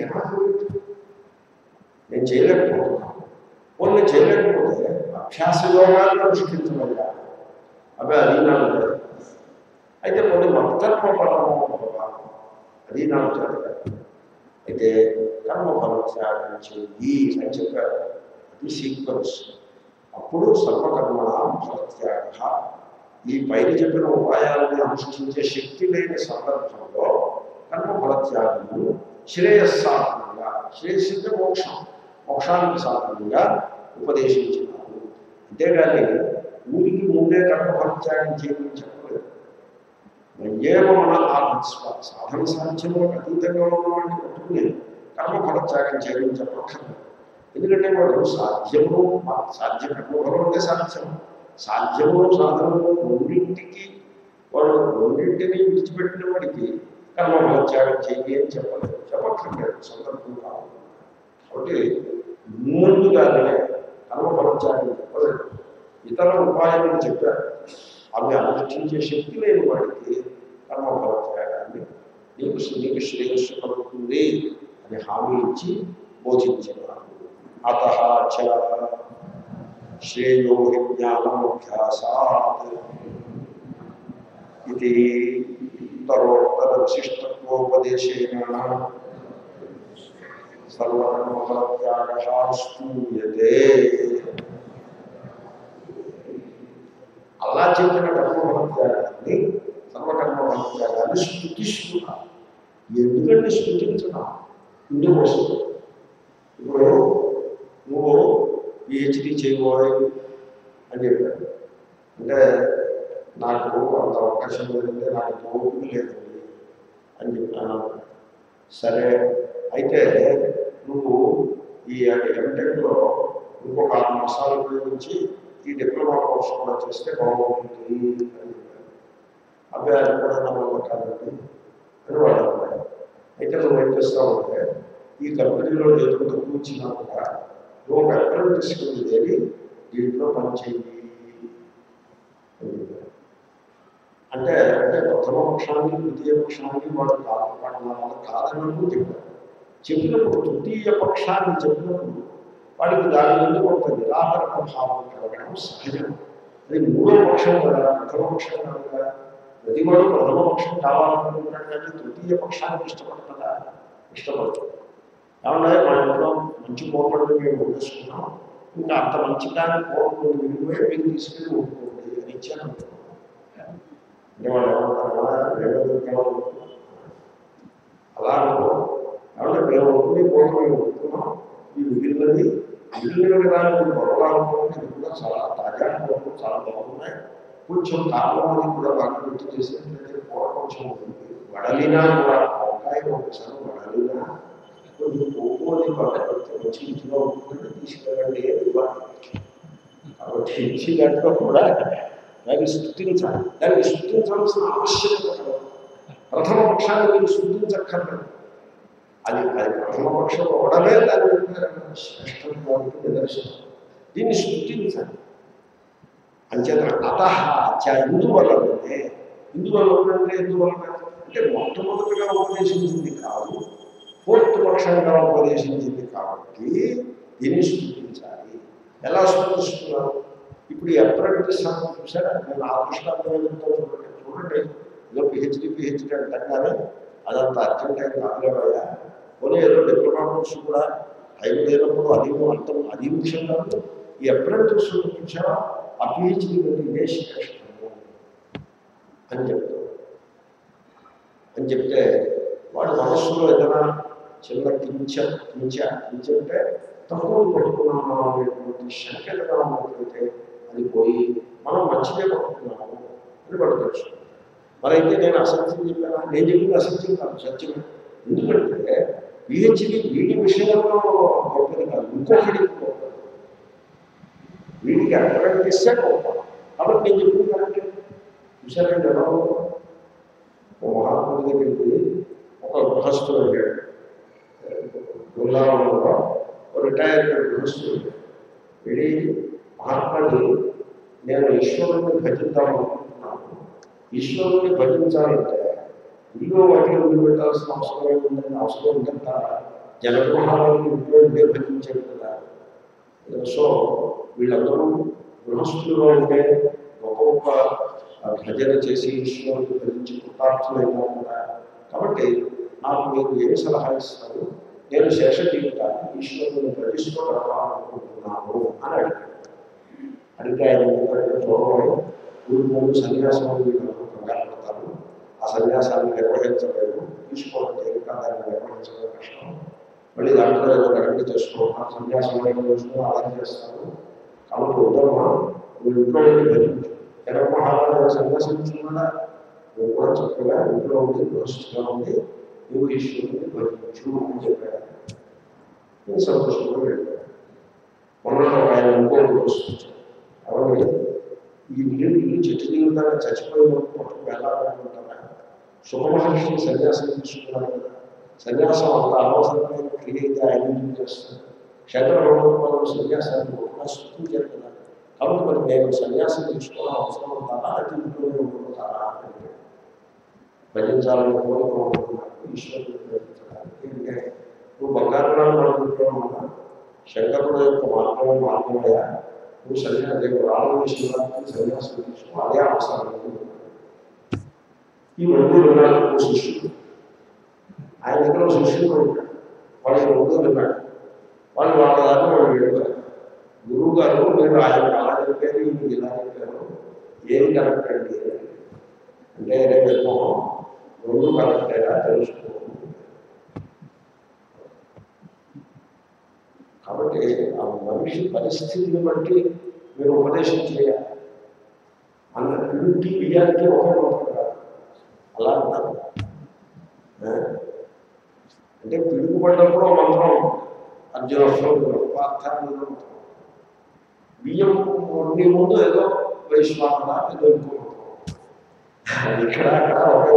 నేను చేయలేకపోతున్నాను. కొన్ని చేయలేకపోతే అభ్యాస యోగాన్ని అనుష్ఠించవయ్యా అవి అది నాకు జరగదు. అయితే కొన్ని మత్తర్మ పరమో అది నాకు జరగదు. అయితే కర్మఫల త్యాగం చెయ్యి అని చెప్పారు. అది సీక్వెన్స్. అప్పుడు సర్వకర్మణ ఫలత్యాగ. ఈ పైన చెప్పిన ఉపాయాలను అనుష్ఠించే శక్తి లేని సందర్భంలో కర్మఫలత్యాగము శ్రేయస్సాధనంగా, శ్రేయస్సుంటే మోక్షం, మోక్షానికి సాధనంగా ఉపదేశించినారు. అంతేగాని ఊరికి ముందే కర్మఫలత్యాగం చేయమని చెప్పలేదు. మయ్యేవ మన ఆత్మస్వ సాధన సాధ్యములకు అతీతంగా ఉన్నవాడిని పట్టుకుని కర్మఫలత్యాగం చేయమని చెప్పక్కర్లేదు. ఎందుకంటే వాడు సాధ్యము సాధ్య కర్మఫలం అంటే సాధ్యము సాధ్యము సాధనము రెండింటికి వాడు రెండింటినీ విడిచిపెట్టిన వాడికి కర్మఫలత్యాగం చేయి అని చెప్పలేదు, చెప్పక్కర్లేదు, సందర్భం కాదు. కాబట్టి ముందుగానే కర్మఫలత్యాగం చెప్పలేదు. ఇతర ఉపాయాలను చెప్పారు. అవి అనుష్ఠించే శక్తి లేని వాడికి కర్మఫలత్యాగాన్ని నీకు నీకు శ్రేయస్సు కలుగుతుంది అని హామీ ఇచ్చి బోధించినారు. అత శ్రేయో జ్ఞానమభ్యాసాత్ ఇది ఉత్తరోత్తర విశిష్టత్వోపదేశేన సర్వకర్మఫలత్యాగః స్తూయతే. అలా చెప్పిన కర్మఫలత్యాగాన్ని సర్వకర్మఫలత్యాగాన్ని స్తుతిస్తున్నారు. ఎందుకంటే స్తుతించడం ఇందుకోసం. ఇప్పుడు నువ్వు పిహెచ్డీ చేయబోయే అని చెప్పాడు. అంటే నాకు అంత అవకాశం లేదంటే నాకు ఓపిక లేదండి అని చెప్పాను. సరే అయితే నువ్వు ఈ ఎంటెక్లో ఇంకొక ఆరు మాసాలు ఉపయోగించి ఈ డిప్లొమా కోర్స్ కూడా చేస్తే బాగుంటుంది అని చెప్పాను. అబ్బాయి అది కూడా నా వల్ల కాదండి అని వాడు అన్నాడు. అయితే నువ్వు ఏం చేస్తావు అంటే ఈ కంపెనీలో ఏదో తక్కువ ఇచ్చినా కూడా నువ్వు ఒక అప్రెంటిస్ కింద చేరి దీంట్లో పనిచేయి అంటే అంటే ప్రథమ పక్షాన్ని ద్వితీయ పక్షాన్ని వాడు కాదు వాళ్ళ కాదన్నప్పుడు చెప్పారు. చెప్పినప్పుడు తృతీయ పక్షాన్ని చెప్పినప్పుడు వాడికి దాని ముందు కొంత నిరాకరణ భావం కలగడం సహజం. అది మూడో పక్షం కదా, ప్రథమ పక్షం కదా. ప్రతి వాడు ప్రథమ పక్షం కావాలనుకుంటున్నాడు కానీ తృతీయ పక్షానికి ఇష్టపడుతుందా? ఇష్టపడుతుంది. ఏమన్నా మా ఇంట్లో మంచి కోపడి మేము ఉండేసుకున్నాం, ఇంకా అంత మంచి దాన్ని కోపడి విడిపోయి మీకు తీసుకెళ్ళి ఊరుకోండి అని ఇచ్చాను. అంటే వాళ్ళు ఏమంటారు అలా ఏమంటే మేము ఒప్పుకుని కోపం మేము ఒప్పుకున్నాం, ఈ మిగిలినది మిగిలిన దానికి గొడవలాడుకోవడం ఇది కూడా చాలా తాజా కోపం చాలా బాగున్నాయి. కొంచెం కారణం అది కూడా బాగా గుర్తు చేసినట్లయితే కూర కొంచెం ఉంటుంది, వడలినా కూడా వంకాయ ఒకసారి వడలినా కొంచెం పోటీ బాగా వచ్చి ఇంట్లో ఉంటుందంటే తీసుకెళ్ళండి అని ఇవ్వాలి. కాబట్టి ఇచ్చి దాంట్లో కూడా దాన్ని స్థుతించాలి. దాన్ని స్థుతించాల్సిన ఆవశ్యకత ప్రథమ పక్షాన్ని మీరు స్థుతించక్కర్లేదు. అది అది ప్రథమ పక్షం అవడమే దాని శ్రేష్టత్వానికి నిదర్శనం. దీన్ని స్థుతించాలి. అంచేత అత ఇందువల్లనే ఇందువల్ల అంటే ఎందువల్ల అంటే మొట్టమొదటిగా ఉపదేశించింది కాదు, ఫోర్త్ పక్షంగా ఉపదేశించింది కాబట్టి దీన్ని స్థుతించాలి. ఎలా స్థుతిస్తున్నారు? ఇప్పుడు ఈ అప్రెంటిస్ అని చూసారా? నేను ఆ దృష్టాంతం చూడండి చూడండి ఏదో పిహెచ్డీ పిహెచ్డీ అంటారు, అదంతా అర్జెంట్ అయిన కాదులేవయ్యా. పోనీ ఏదో డిప్లొమా కోర్సు కూడా టైం లేనప్పుడు అది అంత అది విషయం కాదు. ఈ అప్రెంటిస్ చూసారా ఆ పిహెచ్డీ కంటే ఇదే శ్రేష్టము అని చెప్తాడు. అని చెప్తే వాడి మనస్సులో ఏదైనా చిన్న కించ కించ కించంటే తక్కువ పట్టుకున్నాము అనేటువంటి శంక ఏదైనా ఉన్నట్లయితే అది పోయి మనం మంచిగా పట్టుకున్నాము అని వాడు తెలుసు. మరైతే నేను అసత్యం చెప్పాను, నేను చెప్పింది అసత్యం కాదు, సత్యమే. ఎందుకంటే పిహెచ్డీ వీడి విషయంలో గొప్పది కాదు, ఇంకొకటి గొప్పది. వీడికి అప్రెంటిస్సే గొప్ప. కాబట్టి నేను చెప్పింది కరెక్టే. చూశారంటే ఎలా ఓ మహాత్ముడి దగ్గరికి ఒక గృహస్థుడు అడిగాడు. బృందావనంలో ఒక రిటైర్డ్ గృహస్థుడు వెళ్ళి, మహాత్ముడి నేను ఈశ్వరుని భజిద్దాం అనుకుంటున్నాను. ఈశ్వరుని భజించాలంటే ఇంట్లో వాటిని వదిలిపెట్టాల్సిన అవసరం ఉందని అవసరం ఉందంట. జనగృహాలను ఇంట్లో ఉండే భజించారు కదా. సో వీళ్ళందరూ గృహస్థులుగా ఉంటే గొప్ప గొప్ప భజన చేసి ఈశ్వరుని భజించి కృతార్థులైనా కూడా. కాబట్టి నాకు మీరు ఏమి సలహా ఇస్తారు? నేను శేష జీవితాన్ని ఈశ్వరుని భజిస్తూ గడపాలనుకుంటున్నాను అని అడిగాడు. అడిగితే ఆయన చూడడం ఊరి మూడు సన్యాసం వీళ్ళందరూ కంగారు పడతారు. ఆ సన్యాసాన్ని నిర్వహించలేదు, తీసుకోవడం తేలిక, దాన్ని నిర్వహించడం కష్టం. మళ్ళీ దాంట్లో ఏదో గడపడి చేసుకుంటున్నాను, సన్యాసం చేసుకుని అలా చేస్తాను. కాబట్టి ఉత్తమ నువ్వు ఇంట్లో ఉండి భజించు. జనక మహారాజు సన్యాసం తీసుకున్నా నువ్వు కూడా చక్కగా ఇంట్లో ఉండి దోషిగా ఉండి నువ్వు ఈశ్వరుని భజించు అని చెప్పాడు. నేను సంతోషంగా వెళ్ళాను. మొన్న ఆయన ఇంకో దోషించాను. కాబట్టి ఈ నీళ్ళు ఇల్లు చెట్టు జీవితాన్ని చచ్చిపోయిన పట్టుకు వెళ్ళాలనుకుంటున్నా. సుఖమహర్షి సన్యాసం తీసుకున్నాను కదా. సన్యాసం అంత అనవసరమైన క్రియ అయితే ఆయన ఏం చేస్తాను. శంకర భగవత్పాదులు సన్యాసాన్ని గొప్పగా సృష్టించారు కదా. కాబట్టి మరి నేను సన్యాసం తీసుకోవడం అవసరం ఉంటానా, అది ఇంట్లోనే ఉంటున్నానా అంటే భజించాలని కోరుకుంటున్నాను. ఈశ్వరుని భజించడానికి అంటే నువ్వు బంగారు నడుపుతున్నా శంకరుడు యొక్క మార్గం మార్గమయ్యా. నువ్వు సన్యాసం రాముడి శివానికి సన్యాసం తీసుకో, అదే అవసరం. ఈ రెండు విన్నాడు శిష్యుడు. ఆయన దగ్గర శిష్యుడు ఉంటాడు. వాళ్ళు రెండు విన్నాడు. వాళ్ళు వాళ్ళ దాన్ని వాళ్ళు వెళ్ళారు. గురువు గారు మీరు ఆయన అలా చెప్పారు, ఈయన ఇలా చెప్పారు, ఏది కరెక్ట్ అండి అంటే రేపు రెండు కరెక్టేగా తెలుసుకో. కాబట్టి ఆ మనిషి పరిస్థితిని బట్టి మీరు ఉపదేశం చేయాలి. అన్న పిడికి బియ్యానికి ఒకే మొత్తం కాదు, అలా అంటారు. అంటే పిడుగు పడ్డప్పుడు మంత్రం అర్జున పార్థాన్ని బియ్యం వండి ముందు ఏదో వైశ్వాన ఏదో ఇంకో ఇక్కడ అక్కడ ఒకే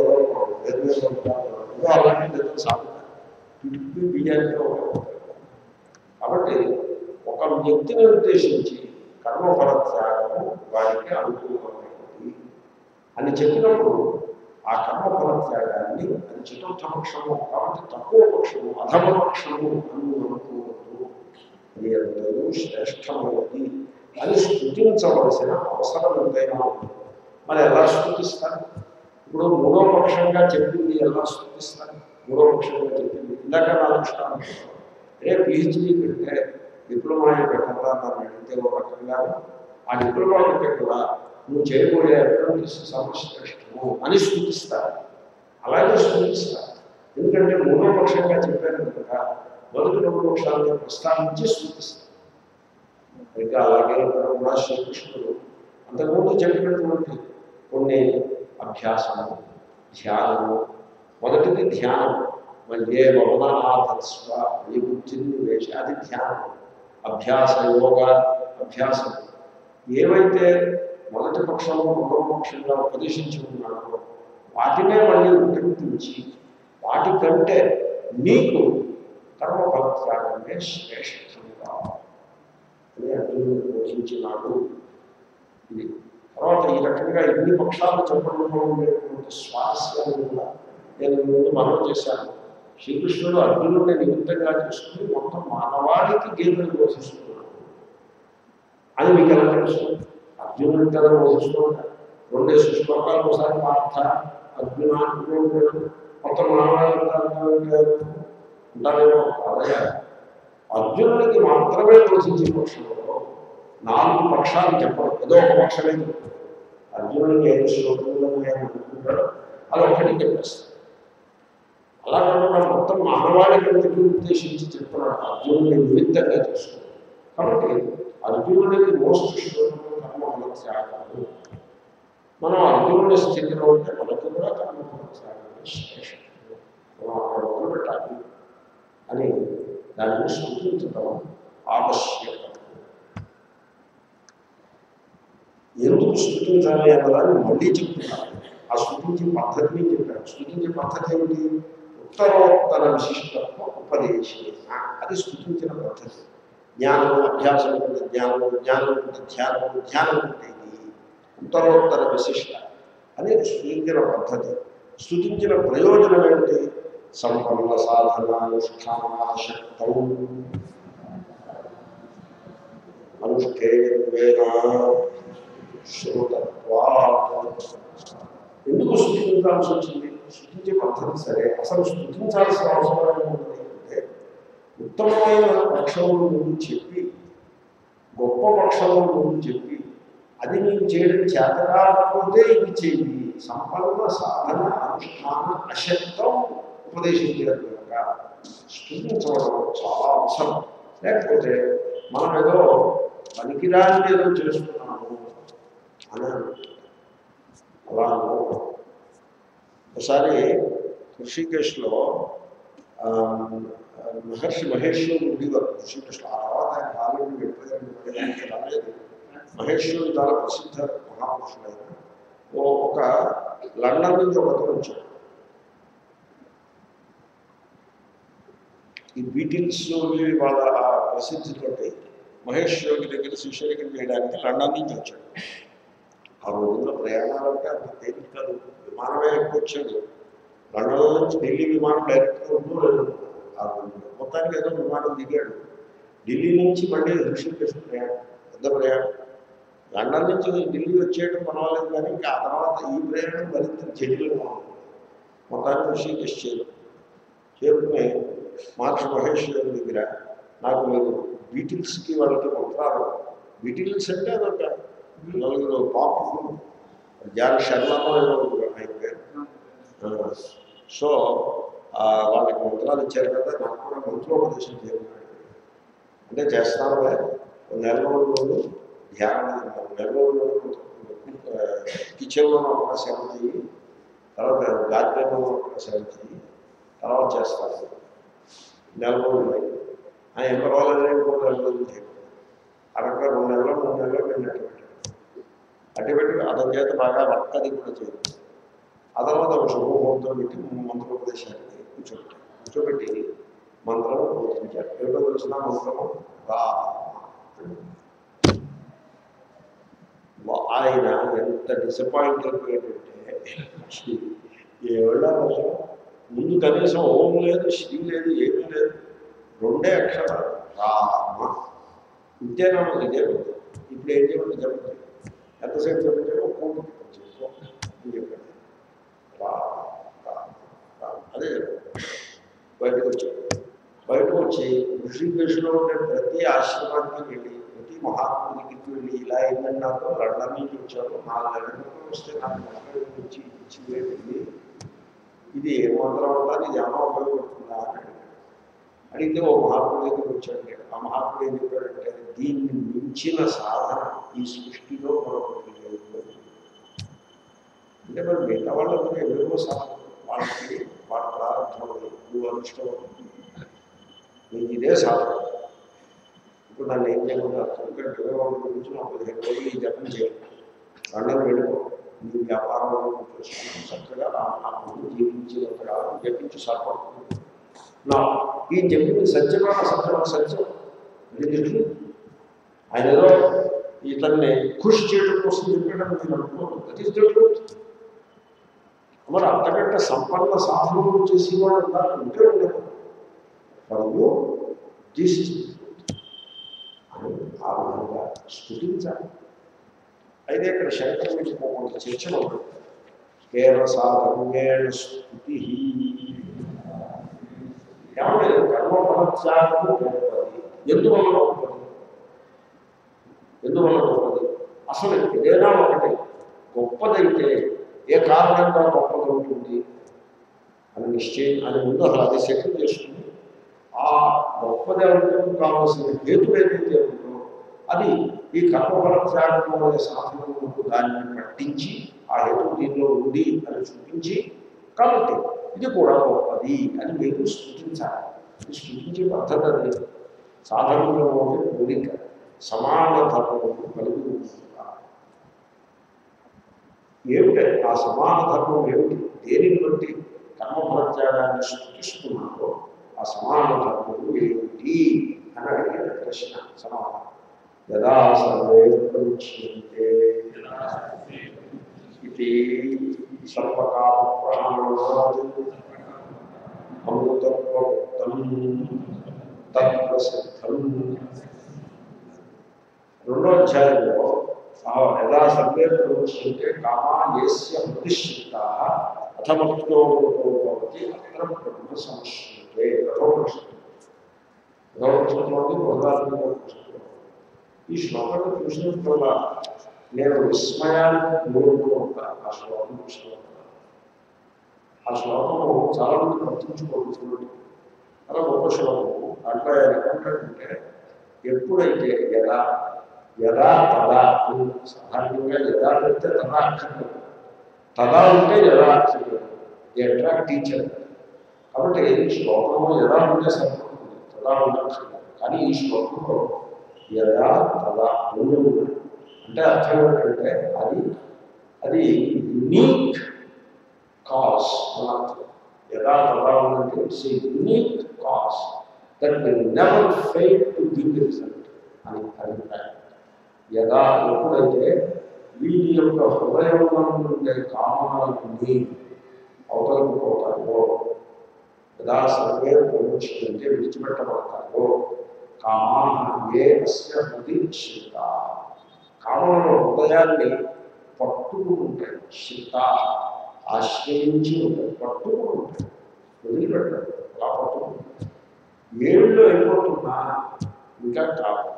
మొత్తం అలాంటి ఏదో సాగుతారు. పిడికి బియ్యానికి ఒకే మొత్తం. కాబట్టి ఒక వ్యక్తిని ఉద్దేశించి కర్మఫల త్యాగము వారికి అనుకూలమైనది అని చెప్పినప్పుడు ఆ కర్మఫల త్యాగాన్ని అది చతుర్థ పక్షము కాబట్టి తక్కువ పక్షము అధమ పక్షము అని అనుకోవద్దు. అది ఎంతైనా శ్రేష్టమైనది అని స్థుతించవలసిన అవసరం ఎంతైనా ఉంది. మరి ఎలా స్థుతిస్తారు? ఇప్పుడు మూడో పక్షంగా చెప్పింది ఎలా స్థుతిస్తారు? మూడో పక్షంగా చెప్పింది ఇందాక నా దృష్టాన్ని ఏ పిహెచ్డీ పెట్టే డిప్లొమా పెట్టాలా నన్ను అడిగితే ఒక రకంగా ఆ డిప్లొమా పెట్టే కూడా నువ్వు చేయబోయే అప్రెంటిస్ సర్వశ్రేష్టము అని స్థుతిస్తారు. అలాగే స్థుతిస్తారు. ఎందుకంటే మూడో పక్షంగా చెప్పాను కనుక మొదటి రెండు పక్షాలను ప్రస్తావించి స్థుతిస్తారు. ఇంకా అలాగే కూడా శ్రీకృష్ణుడు అంతకుముందు చెప్పినటువంటి కొన్ని అభ్యాసము, ధ్యానము. మొదటిది ధ్యానం. మళ్ళీ వమనాథస్వ విబుద్ధిని వేష అది ధ్యానం, అభ్యాస, యోగ అభ్యాసం. ఏవైతే మొదటి పక్షంలో రెండవ పక్షంగా ఉపదేశించి ఉన్నాడో వాటినే మళ్ళీ ఉద్రించి వాటికంటే నీకు కర్మఫలత్యాగమే శ్రేష్టంగా అని అర్జునుడు బోధించినాడు. ఇది తర్వాత ఈ రకంగా ఇన్ని పక్షాలు చెప్పడంలో ఉండేటువంటి స్వారస్యాన్ని కూడా నేను ముందు మనం చేశాను. శ్రీకృష్ణుడు అర్జునుడిని నిమిత్తంగా చేసుకుని మొత్తం మానవాళికి గీతను బోధిస్తున్నాడు అని మీకు ఎలా తెలుసు? అర్జునుడి కదా బోధిస్తున్నాడు. రెండేసి శ్లోకాలు ఒకసారి పార్థ అర్జున అంటున్నాడు. మొత్తం మానవాళికి ఉంటారేమో కాదయ. అర్జునుడికి మాత్రమే బోధించే పక్షంలో నాలుగు పక్షాలు చెప్పడం ఏదో ఒక పక్షమే చెప్తాడు. అర్జునుడికి ఐదు శ్లోకంలో అనుకుంటాడు, అది ఒక్కటి చెప్పేస్తాడు. అలా కాకుండా మొత్తం మానవాళికి ఉద్దేశించి చెప్తున్నాడు, అర్జునుడిని నిమిత్తంగా చేసుకున్నాడు. కాబట్టి అర్జునుడికి మోస్ట్ శ్లోకంలో కర్మఫల త్యాగాలు. మనం అర్జునుడి స్థితిలో ఉంటే మనకు కూడా కర్మఫల త్యాగాలు శ్రేష్టం. మనం అక్కడ మొదలుపెట్టాలి అని దాన్ని సూచించడం ఆవశ్యకం. ఎందుకు స్థుతించాలి అన్నదాన్ని మళ్ళీ చెప్తున్నారు. ఆ స్థుతించే పద్ధతిని చెప్పారు. స్థుతించే పద్ధతి ఏమిటి? ఉత్తరోత్తర విశిష్టత్వ ఉపదేశేన, అది స్థుతించిన పద్ధతి. జ్ఞానం అభ్యాసం ఉంటే జ్ఞానం, జ్ఞానం ఉంటే ధ్యానం, ధ్యానం ఉంటే ఇది ఉత్తరోత్తర విశిష్ట అనేది స్థుతించిన పద్ధతి. స్థుతించిన ప్రయోజనం ఏమిటి? సంపన్న సాధనానుష్ఠానాశక్తం అనుష్ఠేయత్వేన శ్రుతత్వాత్. ఎందుకు స్థుతించాల్సి వచ్చింది? స్థుతించే పద్ధతి సరే, అసలు స్థుతించాల్సిన అవసరం ఏముంటుంది అంటే ఉత్తమమైన పక్షముల ముందు చెప్పి, గొప్ప పక్షముల ముందు చెప్పి, అది నీకు చేయడం చేత కాకపోతే ఇది చెయ్యి, సంపన్న సాధన అనుష్ఠాన అశక్తం ఉపదేశించారు కనుక స్థుతించడం చాలా అవసరం. లేకపోతే మనం ఏదో పనికిరాని ఏదో చేస్తున్నాము అని అలా అనుకోవడం. ఒకసారి ఋషికేశ్లో మహర్షి మహేశ్వరుడు ఉండేవారు ఋషికేశ్లో. ఆ తర్వాత ఆయన ఆల్రెడీ వెళ్ళిపోయారు, రాలేదు. మహేశ్వరుడు చాలా ప్రసిద్ధ మహాపురుషుడైన ఒక లండన్ నుంచి ఒకతను వచ్చాడు. ఈ బీటిల్స్ వాళ్ళ ప్రసిద్ధితోటి మహేశ్వరుడి దగ్గర శిష్యుడికి చేయడానికి లండన్ నుంచి వచ్చాడు. ఆ రోజుల్లో ప్రయాణాలు అంటే అంత తేలిక కాదు. విమానమే ఎక్కువ వచ్చాడు. లండన్ నుంచి ఢిల్లీ విమానం డైరెక్ట్గా ఉందో లేదు ఆ రోజుల్లో. మొత్తానికి ఏదో విమానం దిగాడు. ఢిల్లీ నుంచి మళ్ళీ ఋషికేశ్ ప్రయాణం, పెద్ద ప్రయాణం. లండన్ నుంచి ఢిల్లీ వచ్చేయడం పర్వాలేదు, కానీ ఇంకా ఆ తర్వాత ఈ ప్రయాణం మరింత జటిలంగా ఉంటుంది. మొత్తానికి ఋషికేశ్ చేరు చేరుకుని మహర్షి మహేశ్వరుడి దగ్గర నాకు మీరు బీటిల్స్కి వాళ్ళకి మంత్రాలు, బీటిల్స్ అంటే అదొక నలుగురు పాప్ జాన్ శర్మలో అయిపోయారు. సో వాళ్ళకి మంత్రాలు ఇచ్చారు కదా, నాకు కూడా మంత్రోపదేశం చేయాలి అంటే చేస్తాను. నెల రోజులు ధ్యానం, నెల రోజులు కిచెన్లో ఒక సేవ చేయి, తర్వాత గార్డెన్లో ఒక సేవ చేయి, తర్వాత చేస్తాను. నెల రోజులు ఆయన ఎంత రోజులు ఇంకో నెల రోజులు చేయడం. అక్కడ రెండు నెలలు మూడు నెలలు నేను అట్టబెట్టాను. అట్టబెట్టి అతని చేత బాగా వర్క్ అది కూడా చేయదు. ఆ తర్వాత ఒక శుభముహూర్తం పెట్టి మంత్రోపదేశాన్ని కూర్చోబెట్టాను. కూర్చోబెట్టి మంత్రం బోధించారు. ఏదో తెలిసిన మంత్రము రా. ఆయన ఎంత డిసప్పాయింట్ అయిపోయాడంటే, ఏళ్ళ ముందు కనీసం ఓం లేదు, శ్రీ లేదు, ఏమీ లేదు, రెండే అక్షరాలు రామ. ఇంతేనా? ఇదే ఇప్పుడు ఏం చెప్పండి చెప్పండి, ఎంతసేపు చెప్పండి, ఒక్కొక్క అని చెప్పండి. రా అదే బయటకు వచ్చాడు. బయటకు వచ్చి ఋషికేశ్లో ఉండే ప్రతి ఆశ్రమానికి వెళ్ళి, ప్రతి మహాత్ముడికి వెళ్ళి, ఇలా ఏంటంటే నాకు లండన్ నుంచి వచ్చాను, నాలుగు నెలలకు వస్తే నాకు మంత్రం నుంచి ఇచ్చి వెళ్ళి, ఇది ఏ మంత్రం ఉండాలి, ఇది ఏమో ఉపయోగపడుతుందా అని అడిగితే ఓ మహాత్ముడి దగ్గరికి వచ్చాడు. ఆ మహాత్ముడు ఏం చెప్పాడంటే, దీన్ని మించిన సాధన ఈ సృష్టిలో మరొకటి లేదు అంటే, మరి మిగతా వాళ్ళకు ఎవరికో సాధన, వాళ్ళకి వాళ్ళ ప్రారంభం నువ్వు అనుష్టం, నీకు ఇదే సాధన. ఇప్పుడు నన్ను ఏం చేయమంటారు? ఎందుకంటే వాళ్ళ గురించి నాకు పదిహేను రోజులు ఈ జపం చేయాలి, లండన్ వెళ్ళిపో, నీ వ్యాపారం చేసుకుని చక్కగా ఆ ముందు జీవించినంతగా జపించి సరిపడుతుంది. నా ఈ చెప్పింది సత్యమా సత్యమా? సత్యం. ఆయన ఏదో ఇతన్ని కృషి చేయడం కోసం చెప్పడం నేను అనుకోను. That is the truth. మరి అంతకంటే సంపన్న సాధనలు చేసేవాడు ఉన్నారు, ఉంటే ఉండేవాడు. మరియు దిస్ ఇస్ అని ఆ విధంగా స్థుతించాలి. అయితే ఇక్కడ శంకర్ నుంచి కొంత చర్చలు ఉంటుంది. కేవల సాధన్యేణ స్థుతి, ఏమంటే కర్మఫలత్యాగము గొప్పది. ఎందువల్ల గొప్పది? ఎందువల్ల గొప్పది? అసలు ఏదైనా ఒకటి గొప్పదైతే ఏ కారణంగా గొప్పది ఉంటుంది అని నిశ్చయం అని ముందు అసలు అది సెటిల్ చేసుకుని, ఆ గొప్పది అవడం కావాల్సిన హేతు ఏదైతే ఉందో అది ఈ కర్మఫల త్యాగం అనే సాధనకు దాన్ని పట్టించి ఆ హేతు దీనిలో ఉంది అని చూపించి, కాబట్టి ఇది కూడా గొప్పది అని మీరు స్థుతించాలి. ఇది స్థుతించే పద్ధతి అది. సాధనలో ఉండే కోరిక సమాన ధర్మము కలిగి ఉంటుందా? ఏమిటి ఆ సమాన ధర్మం ఏమిటి? దేనిని బట్టి కర్మఫలత్యాగాన్ని సృష్టిస్తున్నారో ఆ సమాన ధర్మము ఏమిటి అని అడిగిన ప్రశ్న సమాధానం. యదా సర్వే ప్రముచ్యంతే ఇది సర్వకామ ప్రాణాత్ అమృతత్వం తత్ప్రసిద్ధం. రెండో అధ్యాయంలో యదా సర్వే ప్రముచ్యంతే కామా యేస్య ప్రతిష్ఠితా అథమక్తో భవతి అత్ర బ్రహ్మ సంశ్రుతే. ప్రథమపక్షం ప్రథమపక్షంలోని బృహదాత్మక పక్షంలో ఈ శ్లోకాన్ని చూసినప్పుడల్లా నేను విస్మయానికి గురవుతూ ఉంటాను. ఆ శ్లోకం చూసిన ఆ శ్లోకము చాలా మంది పట్టించుకోవచ్చు. అలా గొప్ప శ్లోకము. అట్లా ఏమంటాడంటే ఎప్పుడైతే యదా యదా తదా సాధారణంగా యదా పెడితే తదా అక్కర్లేదు, తదా ఉంటే యదా అక్కర్లేదు. ఎట్లా టీచర్ కాబట్టి శ్లోకంలో యదా ఉంటే సరిపడుతుంది, తదా ఉండక్కర్లేదు. కానీ ఈ శ్లోకంలో యదా తదా రెండు అంటే అర్థం ఏంటంటే అది అది యునీక్ కాజ్ అని అర్థం. యదా తదా ఉందంటే it's a unique cause that will never fail to give result అని అభిప్రాయం. యదా ఎప్పుడైతే వీరి యొక్క హృదయంలో ఉండే కామనాలన్నీ అవతలకు పోతాయో, యదా సర్వే ప్రముచ్యంతే విడిచిపెట్టబడతాయో, కామా ఏ అస్య ప్రతిష్ఠిత కామంలో హృదయాన్ని పట్టుకుని ఉంటాయి. శిత ఆశ్రయించి ఉంటాయి, పట్టుకుని ఉంటాయి, వదిలిపెట్టారు. అలా పట్టుకుంటాయి. ఏళ్ళు అయిపోతున్నా ఇంకా కావాలి.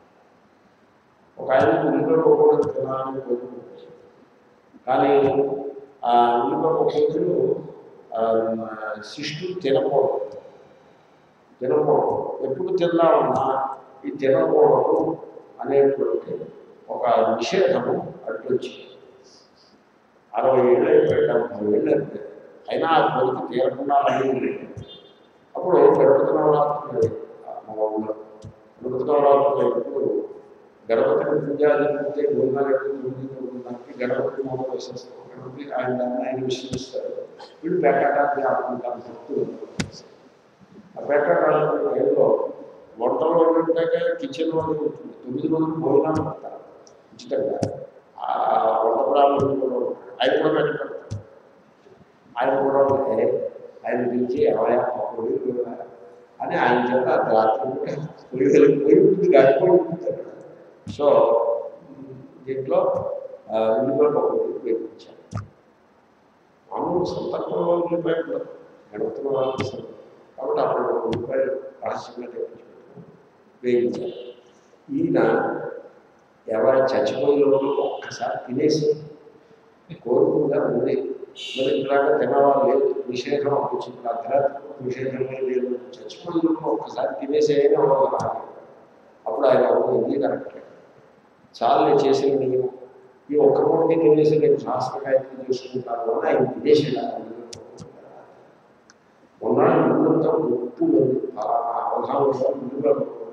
ఒక ఆయన ఉల్లిపాయ పకోడీ తినాలని కోరుకుంటుంది. కానీ ఆ ఉల్లిపాయ పకోడీలు శిష్టులు తినకూడదు తినకూడదు ఎప్పుడు తిన్నామన్నా ఈ తినకూడదు అనేటువంటి ఒక నిషేధము అడ్డొచ్చి అరవై ఏళ్ళు అయిపోయి డెబ్బై ఏళ్ళు అయిపోయి అయినా ఆ కోరిక తీరకుండా అడిగింది. అప్పుడు గణపతి నవరాత్రులు మా ఊళ్ళో గణపతి నవరాత్రులు ఎప్పుడు గణపతిని పూజాదితే భోజనాలు ఎప్పుడు గణపతి మొదలు వేసేస్తారు. గణపతి ఆయన ఆయన విశ్వసిస్తారు. వీళ్ళు పేకాటాన్ని ఆడుకుంటారు. భక్తులు ఆ పేకాటాడుకునే టైంలో వంటలో ఉంటాక కిచెన్ వాళ్ళు ఉంటుంది. తొమ్మిది మంది భోజనాలు పెడతారు ఉచితంగా. ఆ వంట బ్రాహ్మణులు కూడా ఉంటారు. ఆయన కూడా పెడతారు. ఆయన కూడా ఉంటే ఆయన పిలిచి అవయా పొడి అని ఆయన చేత రాత్రి కూడా పొయ్యి వెళ్ళిపోయి ఉంటుంది, గడిపోయి ఉంటుంది. సో దీంట్లో ఉల్లిపాయ పకోడీ ఉపయోగించాను. మామూలు సంతర్పంలో ఉల్లిపాయ ఉండదు, గణపతిలో వాళ్ళకి కాబట్టి అప్పుడు ఉల్లిపాయ రహస్యంగా తెప్పించుకుంటాను, వేయించాను. ఈయన ఎవరు చచ్చిపోయిన ఒక్కసారి తినేసి కోరుకుందా ఉంది. మరి ఇలాగా తినవాళ్ళు లేదు, నిషేధం వచ్చింది. అర్ధరాత్రి నిషేధమే లేదు. చచ్చిపోయిన ఒక్కసారి తినేసేయని అవ్వాలి. అప్పుడు ఆయన ఇది కరెక్ట్ చాలు చేసిన నేను ఈ ఒక్క కోటి తినేసి నేను శాస్త్రకాయత్వం చేసుకుంటాను అని ఆయన తినేసేలా ఉన్నాడు. ముందంతా ఉప్పు అవగాహన ముందుగా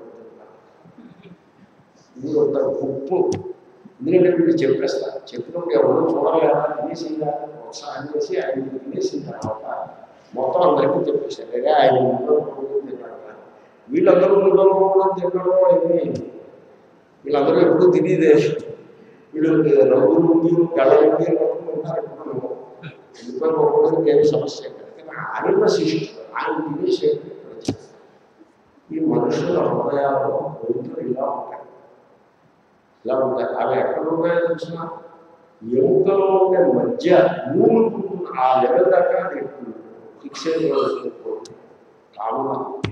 ముందు ఉప్పు. ఎందుకంటే వీళ్ళు చెప్పేస్తారు. చెప్పినప్పుడు ఎవరు చూడలేదా తినేసిందా ప్రోత్సాహం చేసి ఆయన తినేసిన తర్వాత మొత్తం అందరికీ చెప్పేశారు. లేదా ఆయన ముందులో తిన్నాడు. వీళ్ళందరూ ముందులో కూడా తినడం ఏమీ వీళ్ళందరూ ఎప్పుడు తినేదే. వీళ్ళు రంగులు మీరు గడలు ఉంటారు. ఎందుకని ఒక్కొక్కరికి ఏమి సమస్య కానీ ఆయన శిష్యుడు ఆయన తినేసేది. ఈ మనుషుల హృదయాల్లో కోరికలు ఇలా ఉంటాయి ఇలా ఉంటాయి. అవి ఎక్కడ ఉంటాయో తెలిసిన ఎముకలో ఉండే మధ్య మూడు ఆ లెవెల్ దాకా ఫిక్స్ అయిపోతుంది కామన.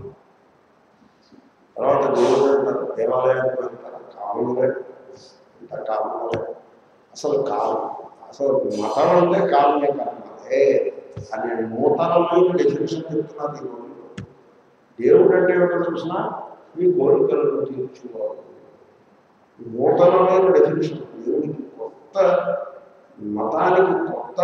తర్వాత దేవుడు అంటారు, దేవాలయానికి అంటారు కామనులే అంటారు. కామనులే అసలు కాలం అసలు మతం అంటే కామనే కారణాలే అని నూతనమైన డెఫినేషన్ చెప్తున్నారు. ఈ రోజు దేవుడు అంటే ఏమిటో తెలిసిన మీ కోరికలను తీర్చుకోవాలి. నూతనమైన డెఫినేషన్ దేవుడికి కొత్త మతానికి కొత్త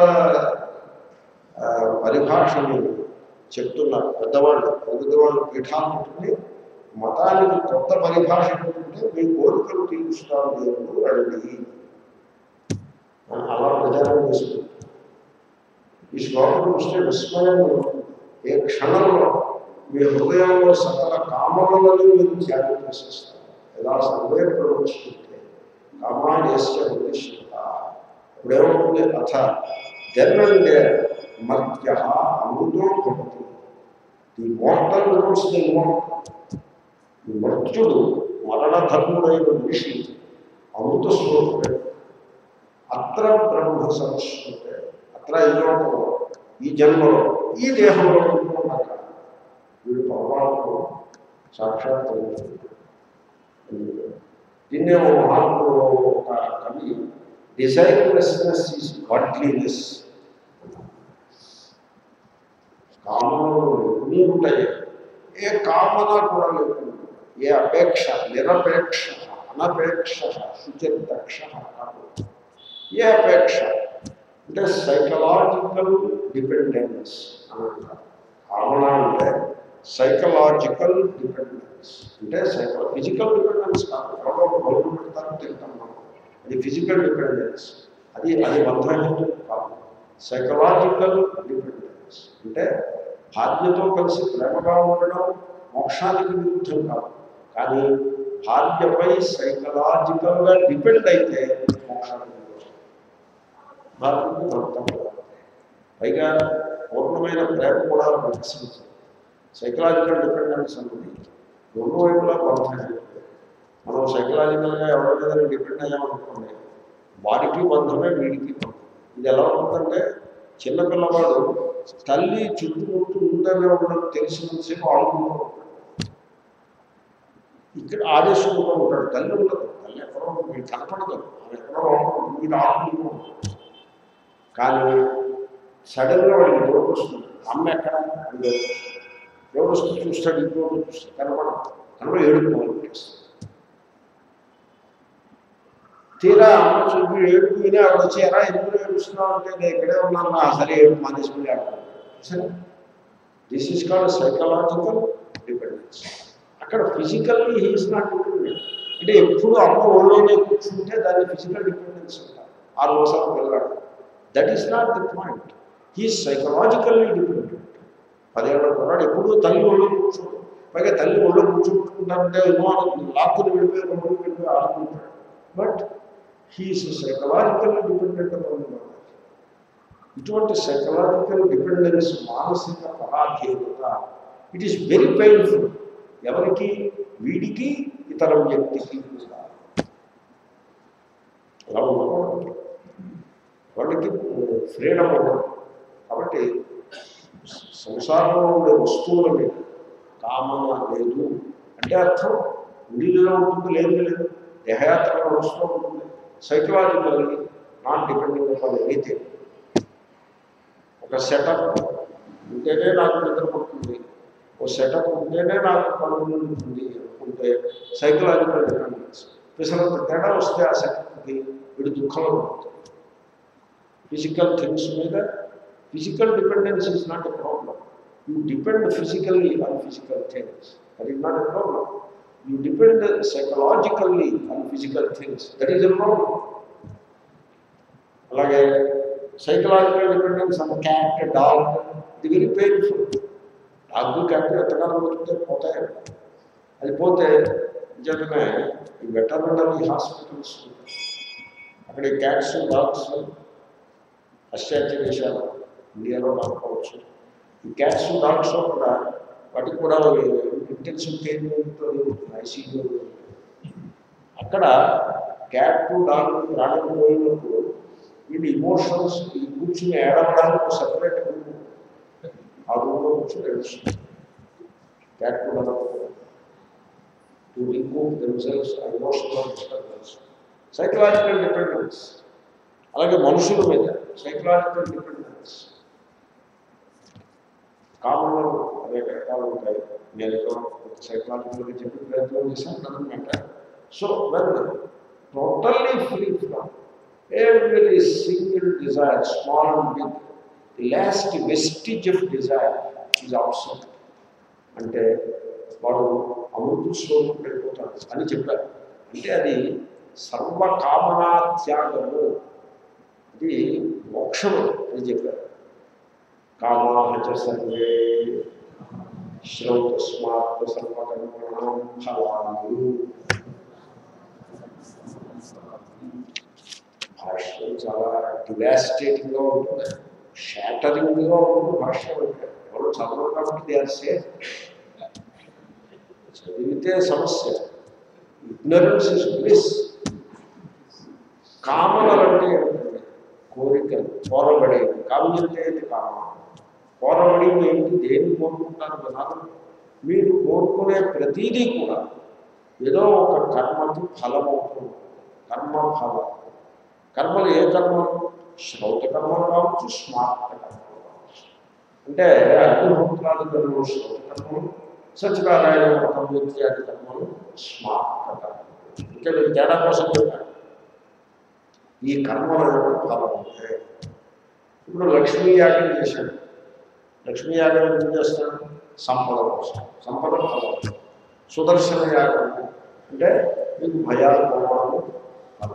పరిభాషని చెప్తున్నారు పెద్దవాళ్ళు. పెద్దవాళ్ళు పీఠాలు పెట్టుకుని మతానికి కొత్త పరిభాష ఏంటంటే మీ కోరికలు తీరుస్తాను దేవుడు అడిగి అలా ప్రచారం చేస్తుంది. ఈ శ్లోకం చూస్తే విస్మయం, ఏ క్షణంలో మీ హృదయంలో సకల కామనలను మీరు త్యాగం చేసేస్తారు. ఎలా సర్వే ప్రవచించుకుంటే కామాయస్య ఉద్దేశ్యత ఇప్పుడేమవుతుంది అథ జన్మంటే మర్త్య అమృతో భవతి. ఈ మోర్టల్ బికమ్స్ ది ఇమ్మోర్టల్. ఈ మృత్యుడు మరణధర్ముడైన మనిషి అమృత స్వరూపుడే. అత్ర బ్రహ్మ సంస్కృతే అత్ర ఈ లోకంలో ఈ జన్మలో ఈ దేహంలో ఉంటున్నాక వీడు పరమాత్మ సాక్షాత్ దీన్నే మహాత్ముడు ఒక కవి డిజైర్లెస్నెస్ ఈజ్ గాడ్లీనెస్. కామనలు ఎన్ని ఉంటాయి, ఏ కామన కూడా లేదు, ఏ అపేక్ష, నిరపేక్ష, అనపేక్ష, శుచిర్దక్ష కాదు. ఏ అపేక్ష అంటే సైకలాజికల్ డిపెండెన్స్ అని అంటారు. కామన అంటే సైకలాజికల్ డిపెండెన్స్ అంటే సైకో ఫిజికల్ డిపెండెన్స్ కాదు. ఎవరో ఒక బరువు పెడతారో తింటాం మనం, అది ఫిజికల్ డిపెండెన్స్. అది అది బంధహేతు కాదు. సైకలాజికల్ డిపెండెన్స్ అంటే భార్యతో కలిసి ప్రేమగా ఉండడం మోక్షానికి విరుద్ధం కాదు, కానీ భార్యపై సైకలాజికల్గా డిపెండ్ అయితే మోక్షానికి విరుద్ధం. భార్యకు భర్త పైగా పూర్ణమైన ప్రేమ కూడా వికసించదు. సైకలాజికల్ డిపెండెన్స్ అన్నది రెండు వైపులా బంధం. మనం సైకలాజికల్గా ఎవరి మీద డిపెండ్ అయ్యామనుకోండి, వాడికి బంధమే వీడికి బంధం. ఇది ఎలా ఉంటుందంటే చిన్నపిల్లవాడు తల్లి చుట్టుముట్టు ఉందనే ఉండడం తెలిసినంతసేపు ఆడుకుంటూ ఉంటాడు, ఇక్కడ ఆదేశంగా ఉంటాడు. తల్లి ఉండదు, తల్లి ఎక్కడో మీకు కనపడదు, అది ఎక్కడో మీరు ఆడుకుంటూ ఉంటాడు. కానీ సడన్గా వాడికి డోర్ వస్తుంది, అమ్మ ఎక్కడ అంటే డోర్ వస్తుంది, చూస్తాడు, ఇంకోటి చూస్తాడు, కనపడదు, కనపడి ఏడుపు మొదలు పెట్టేస్తాడు. తీరా అమ్మ చూపి ఏడుపు విని ఆవిడ వచ్చారా, ఎందుకు ఏడుస్తున్నావు అంటే నేను ఇక్కడే ఉన్నాను నా సరే ఏడుపు మానేసుకుని ఆడుతున్నాను. సరే, this is called psychological dependence. అక్కడ ఫిజికల్లీ హీఈస్ నాట్ డిపెండెంట్. అంటే ఎప్పుడు అమ్మ ఒళ్ళోనే కూర్చుంటే దాన్ని ఫిజికల్ డిపెండెన్స్ అంటారు. ఆరు రోజులు వెళ్ళాడు, that is not the point. He is psychologically dependent. పదేళ్ళ కుర్రాడు ఎప్పుడూ తల్లి ఒళ్ళో కూర్చోడు, పైగా తల్లి ఒళ్ళో కూర్చుంటుందంటే ఏమో లాక్కుని వెళ్ళిపోయి రెండు వెళ్ళిపోయి ఆడుకుంటాడు. బట్ హీఈస్ సైకలాజికల్లీ డిపెండెంట్ అవ్వడం. ఇటువంటి సైకలాజికల్ డిపెండెన్స్, మానసిక పరాధీనత, ఇట్ ఈస్ వెరీ పెయిన్ఫుల్. ఎవరికి? వీడికి, ఇతర వ్యక్తికి అలా ఉండకూడదు. వాళ్ళకి ఫ్రీడమ్ ఉండదు. కాబట్టి సంసారంలో ఉండే వస్తువుల మీద కామన లేదు అంటే అర్థం ఉండిలో ఉంటుంది, లేదు లేదు, దేహయాత్రలో వస్తూ ఉంటుంది. Psychologically not depending upon anything. ఒక సెటప్ ఉంటేనే నాకు నిద్ర పడుతుంది, ఓ సెటప్ ఉంటేనే నాకు పనులు ఉంటుంది అనుకుంటే సైకలాజికల్ డిపెండెన్స్. పిసరంత తేడా వస్తే ఆ సెటప్కి వీడు దుఃఖంలో ఉంటుంది. ఫిజికల్ థింగ్స్ మీద physical dependence is not a problem. You depend physically on physical things, that is not a problem. You depend psychologically on physical things, that is a problem. అలాగే psychological dependence on cat, dog, ఇది very painful. Dog cat ఎంతకాలం పోతుంటే పోతాయి. అది పోతే నిజంగానే ఈ veterinary hospitals అక్కడ ఈ క్యాట్స్, డాగ్స్ పాశ్చాత్య దేశాలు, ఇండియాలో కాకపోవచ్చు, ఈ క్యాట్స్, డాగ్స్ కూడా వాటికి కూడా ఇంటెన్సివ్ కేర్ ఐసీయూ. అక్కడ క్యాట్, డాగ్ ప్రాణం పోయినప్పుడు వీడి ఇమోషన్స్ ఈ కూర్చుని ఏడవడానికి సపరేట్ రూమ్, ఆ రూమ్లో కూర్చొని ఏడుస్తుంది. క్యాట్ కూడా to remove themselves emotional disturbance, psychological dependence. అలాగే మనుషుల మీద సైకలాజికల్ డిపెండెన్స్. కామన్లు అనేక రకాలు ఉంటాయి. నేను సైకలాజికల్గా చెప్పి ప్రయత్నం చేశాను అన్నమాట. So when totally free from every single desire, small and big, the last vestige of desire is absent. అంటే వాడు అమృత స్వరూపుడు అయిపోతాడు అని చెప్పారు. అంటే అది సర్వకామనా త్యాగము ఇది మోక్షము అని చెప్పారు. కామాహ చ సర్వే శ్రౌతస్మాత్ సర్వకర్మణాం ఫలాని. భాష్యం చాలా డివాస్టేటింగ్గా ఉంటుంది, షాటరింగ్గా ఉంటుంది భాష్యం అంటే. ఎవరు చదవరు కాబట్టి దే ఆర్ సేఫ్. చదివితే సమస్య. Ignorance is bliss. కామనలు అంటే ఏమిటండి? కోరికలు, కోరబడేవి. కామ్యంటే ఏంటి? కామ. కోరబడేవి ఏంటి? దేన్ని కోరుకుంటారు కదా? మీరు కోరుకునే ప్రతీదీ కూడా ఏదో ఒక కర్మకి ఫలం అవుతుంది. కర్మ ఫలం. కర్మలు ఏ కర్మలు? శ్రౌత కర్మలు కావచ్చు, స్మార్త కర్మలు కావచ్చు. అంటే అగ్నిహోత్రాది కర్మలు శ్రౌత కర్మలు, సత్యనారాయణ వ్రతం ఇత్యాది కర్మలు స్మార్త కర్మలు. ఇంకా మీరు తేడా కోసం చెప్పారు. ఈ కర్మల యొక్క ఫలం ఉంటాయి. ఇప్పుడు లక్ష్మీ యాగం చేశాడు. లక్ష్మీ యాగం ఏం చేస్తాడు? సంపద కోసం. సంపద ఫలం. సుదర్శన యాగం అంటే మీకు భయాలు పోవడము ఫలం.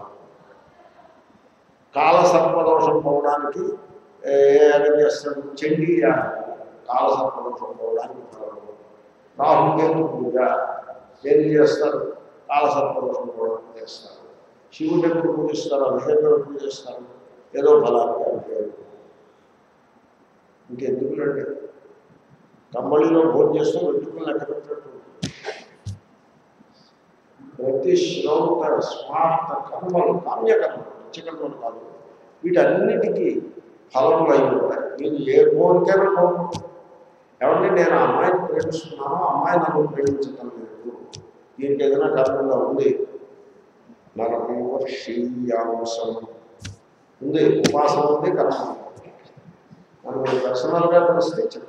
కాల సర్పదోషం పోవడానికి ఏ యాగం చేస్తాడు? చండీ యాగం. కాల సర్పదోషం పోవడానికి ఫలం. రాహుకేతు పూజ ఏం చేస్తారు? కాల సర్పదోషం పోవడానికి చేస్తారు. శివుడు ఎప్పుడు పూజిస్తారు? అభిషేకం ఎప్పుడు చేస్తారు? ఏదో ఫలానికి అభిషేకం. ఇంకెందుకులండి? కంబళిలో భోజనం చేస్తూ వెంట్రుకలు లెక్క పెట్టినట్టు ప్రతి శ్రౌత స్మార్త కర్మలు, కామ్యకర్మలు, నిత్యకర్మలు కాదు, వీటన్నిటికీ ఫలములు అయి ఉంటాయి. మీరు ఏ కోరికైనా కోరుకుంటారు. ఎవరిని నేను అమ్మాయిని ప్రేమిస్తున్నానో అమ్మాయి నన్ను ప్రేమించటం లేదు, దీనికి ఏదైనా కారణంగా ఉంది. నరమవర్షీయాంశం ఉంది, ఉపాసన ఉంది, కర్మ ఉంది. మనం పర్సనల్గా తెలిస్తే చెప్తాను,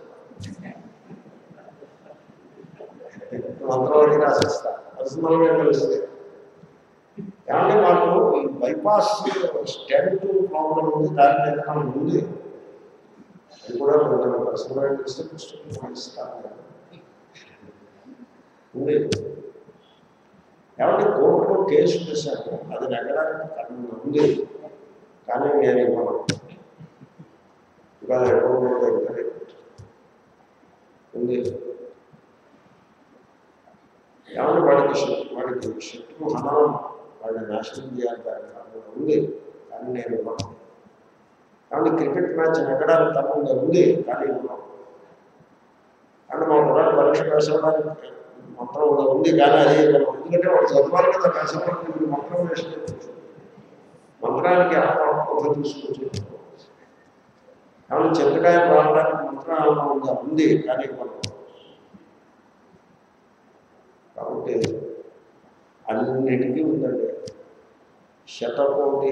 మంత్రవాడికి రాసిస్తా. పర్సనల్గా తెలిస్తే ఏమంటే మాకు ఈ బైపాస్ స్టెంట్ ప్రాబ్లం ఉంది, దానికి ఏదైనా ఉంది, అది కూడా మనం పర్సనల్గా తెలిస్తే పుస్తకం రాయిస్తాను ఉంది. ఏమంటే కోర్టులో కేసు చేశాను, అది నెగ్గడానికి కారణంగా ఉంది, కానీ నేను ఇవ్వను. ఇవాళ ఎక్కడ ఉంది. ఏమన్నా వాడికి శక్తి, వాడికి శత్రువు హననం, వాడిని నాశనం చేయాలి, దానికి కారణంగా ఉంది, కానీ నేను ఇవ్వను. ఏమన్నా క్రికెట్ మ్యాచ్ నెగ్గడానికి కారణంగా ఉంది, కానీ ఇవ్వను. అంటే మా కుర్రాడు పరీక్ష వేసడానికి మంత్రం ఉంది, కానీ అది ఎందుకంటే వాడు చదవాలి కదా, కష్టపడి మంత్రం వేసుకుంటే మంత్రానికి అర్థం తీసుకొచ్చి ఏమన్నా చింతకాయ రావడానికి మంత్రం ఏమన్నా ఉందా? ఉంది, కానీ ఇవ్వను. కాబట్టి అన్నిటికీ ఉందండి. శతకోటి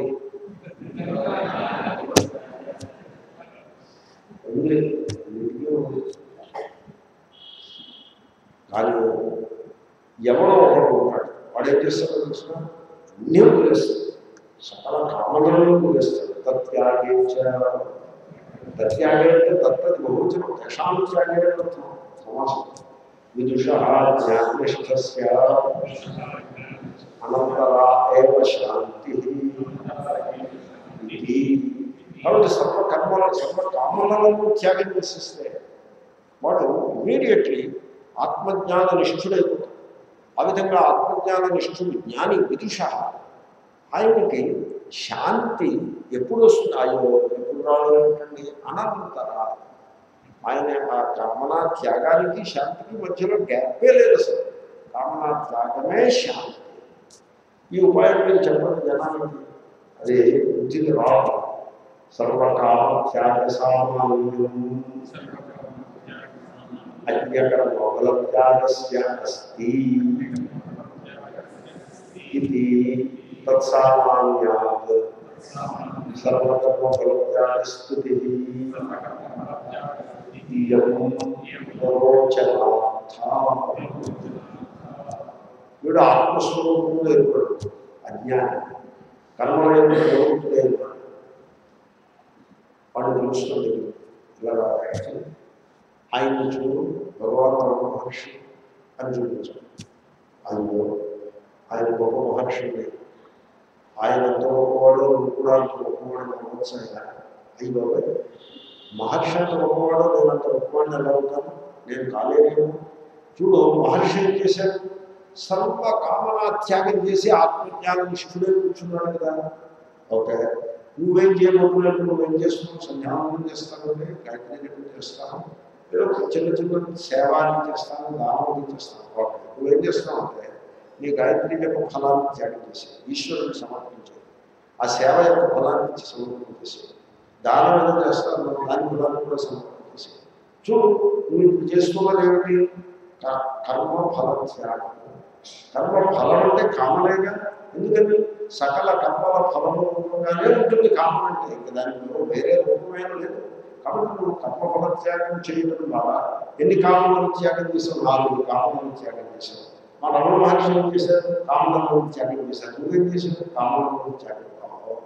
ఉంది, అన్నిటికీ ఉంది. కానీ ఎవడో ఒకడు ఉంటాడు, వాడు ఏం చేస్తాడో తెలుసిన అన్నీ వదిలేస్తాడు, సకల కామలను వదిలేస్తాడు. తత్యాగే తత్యాగే అంటే తత్తది బహువచనం, యశాం త్యాగే అర్థం సమాసం. విదుష జ్ఞాననిష్ఠస్య అనంతరా ఏవ శాంతి. కాబట్టి సర్వ కర్మల సర్వ కామలను త్యాగం చేసేస్తే వాడు ఇమీడియట్లీ ఆత్మజ్ఞాన నిష్ఠుడైపోతాడు. ఆ విధంగా ఆత్మజ్ఞాన నిష్ఠుడు జ్ఞాని విదుష, ఆయనకి శాంతి ఎప్పుడు వస్తుంది? అయ్యో ఎప్పుడు రావాలంటండి? అనంతర, ఆయన ఆ కామనా త్యాగానికి శాంతికి మధ్యలో గ్యాపే లేదు అసలు. కామనా త్యాగమే శాంతి. ఈ ఉపాయం మీరు చెప్పండి జనానికి, అది బుద్ధికి రాదు. సర్వకామ త్యాగ సామాన్యం అజ్ఞకర్మఫల త్యాగస్య అస్తి ఇది తత్సామాన్యాత్ సర్వకర్మఫల త్యాగ స్తుతి. వీడు ఆత్మస్వరూపంలో ఏర్పడు అజ్ఞానం, కర్మలైన ప్రవృత్తులు ఏర్పడు. వాడు తెలుస్తుంది ఇలా ఆయన చూడు భగవాన్ బ్రహ్మ మహర్షి అని చూపించాడు. ఆయన ఆయన గొప్ప మహర్షి. ఆయన ఎంత గొప్పవాడు నువ్వు కూడా అంత గొప్పవాడు అవ్వచ్చు ఆయన. అయ్యో మహర్షి అంత గొప్పవాడు నేను అంత గొప్పవాడిని ఎలా అవుతాను, నేను కాలేనేమో. చూడు మహర్షి ఏం చేశాడు, సర్వ కామన త్యాగం చేసి ఆత్మజ్ఞాన నిష్ఠుడే కూర్చున్నాడు కదా. ఓకే, నువ్వేం చేయబోతున్నట్టు నువ్వేం చేస్తున్నావు, సంధ్యావందనం చేస్తానంటే గాయత్రి జపం చేస్తాను, ఏదో చిన్న చిన్న సేవాన్ని చేస్తాను, దానం చేస్తాను. ఓకే, నువ్వేం చేస్తావు అంటే నీ గాయత్రి యొక్క ఫలాన్ని త్యాగం చేసి ఈశ్వరుడికి సమర్పించేది, ఆ సేవ యొక్క ఫలాన్ని ఇచ్చి సమర్పించేసి, దానం ఏదో చేస్తాను దాని ఫలాన్ని కూడా సమర్పించేసి. చూడు నువ్వు ఇప్పుడు చేసుకున్నది ఏమిటి, కర్మ ఫల త్యాగం. కర్మ ఫలం అంటే కామనేగా, ఎందుకని సకల కర్మల ఫలము రూపంగానే ఉంటుంది కామం అంటే, ఇంకా దానికి వేరే రూపమైన లేదు. కాబట్టి నువ్వు కర్మఫల త్యాగం చేయడం ద్వారా ఎన్ని కామలను త్యాగం చేసావు, నాలుగు కామలను త్యాగం చేసావు. మా రమణ మహర్షి ఏం చేశారు, కామలను త్యాగం చేశారు. నువ్వేం చేశావు, కామలను త్యాగం కావు.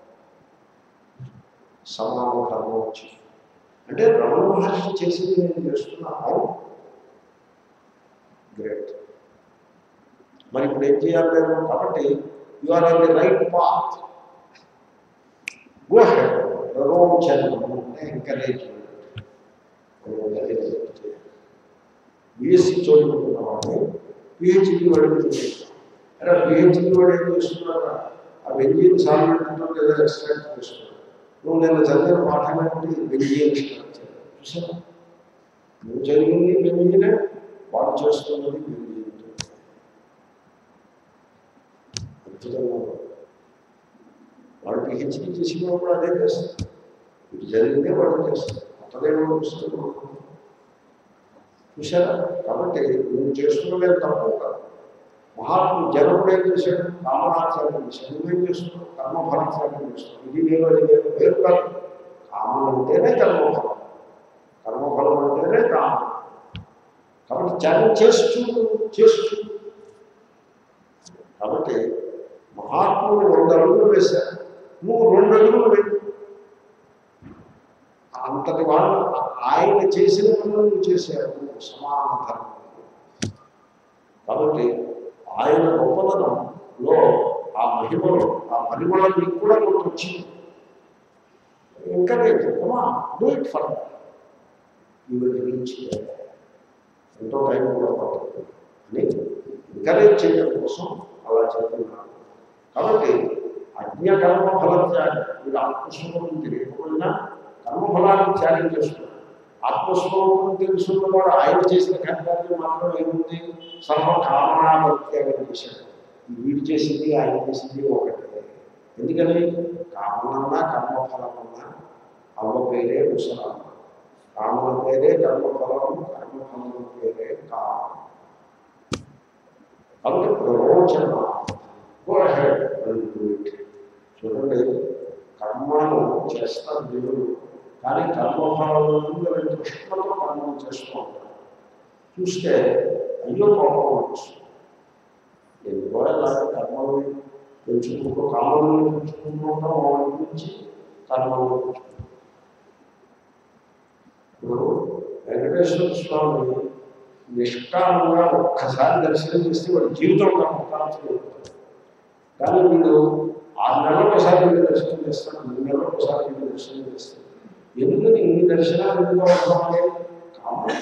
సమాన కర్మ వచ్చి అంటే రమణ మహర్షి చేసింది నేను చేస్తున్నాను. గ్రేట్. మరి ఇప్పుడు ఏం చేయాలి నేను, కాబట్టి you are on the right path, go head. ప్రరోచనము అంటే ఎంకరేజ్మెంట్. బీఎస్సీ చదువుకుంటున్న వాడిని పిహెచ్డీ వాడిని చూపిస్తాం. అరే పిహెచ్డీ వాడు ఏం చేస్తున్నారా, ఆ బెంజిన్ సాల్వెంట్తో లేదా ఎక్స్ట్రాక్ట్ చేస్తున్నాడు. నువ్వు నేను చదివిన పాఠం ఏంటి, బెంజిన్ స్ట్రక్చర్ చూసావా, నువ్వు చదివింది బెంజినే, వాడు చేస్తున్నది బెంజిన్. అద్భుతంగా వాడు పిహెచ్డీ చేసిన కూడా అదే చేస్తాడు, ఇది జరిగితే వాడు చేస్తాడు, కొత్తదేమో వస్తుంది చూసారా. కాబట్టి నువ్వు చేస్తున్నదే తప్పు కాదు. మహాత్ముడు జనకుడు ఏం చేశాడు, కామనాత్యాగం చేశాడు. నువ్వేం చేస్తున్నావు, కర్మఫలాత్యాగం చేస్తున్నావు. ఇది వేరు అది వేరు వేరు కాదు. కామం అంటేనే కర్మఫలం, కర్మఫలం అంటేనే కామం. కాబట్టి త్యాగం చేస్తూ చేస్తూ కాబట్టి మహాత్ముడు రెండు అడుగులు వేశారు, నువ్వు రెండు అడుగులు వేయి. అంతటి వాళ్ళు ఆయన చేసిన పనులు నువ్వు చేశారు, సమాన ధర్మం. కాబట్టి ఆయన గొప్పతనంలో ఆ మహిమలో ఆ పరిమళం నీకు కూడా కొంత వచ్చింది. Encourage, do it for you will reach. ఎంతో టైం కూడా పడుతుంది అని ఎంకరేజ్ చేయడం కోసం అలా చెప్తున్నాను. కాబట్టి అజ్ఞకర్మ ఫలత్యాగం, మీరు ఆత్మస్వరూపం తెలియకపోయినా కర్మఫలాన్ని త్యాగం చేస్తున్నారు. ఆత్మస్వరూపం తెలుసుకున్నవాడు ఆయన చేసిన కార్యాన్ని మాత్రం ఏముంది, సర్వకామనాత్యాగం చేశాడు. వీడు చేసింది ఆయన చేసింది ఒకటే. ఎందుకని కామనన్నా కర్మఫలమన్నా అవ్వ పేరే ముసలమ్మ, కామన పేరే కర్మఫలము, కర్మఫలం పేరే కామం. కాబట్టి ప్రరోచన చూడండి, కర్మను చేస్తారు దేవుడు, కానీ కర్మఫలంలో కృష్ణతో కర్మం చేస్తూ ఉంటారు. చూస్తే అయ్యో కోపం వస్తుంది, ఎందుకో ఇలాంటి కర్మలు పెంచుకుంటూ కామలను పెంచుకుంటూ ఉంటాం, వాళ్ళ గురించి కర్మలు పెంచుకుంటాం. ఇప్పుడు వెంకటేశ్వర స్వామి నిష్కామంగా ఒక్కసారి దర్శనం చేస్తే వాడి జీవితం కర్మకాల్సి. కానీ వీడు ఆరు నెలలకు ఒకసారి వీళ్ళు దర్శనం చేస్తాడు, మూడు నెలలకు ఒకసారి వీళ్ళు దర్శనం చేస్తాడు. ఎందుకని ఈ దర్శనాలు ఎందుకు అవసరమే, కామన్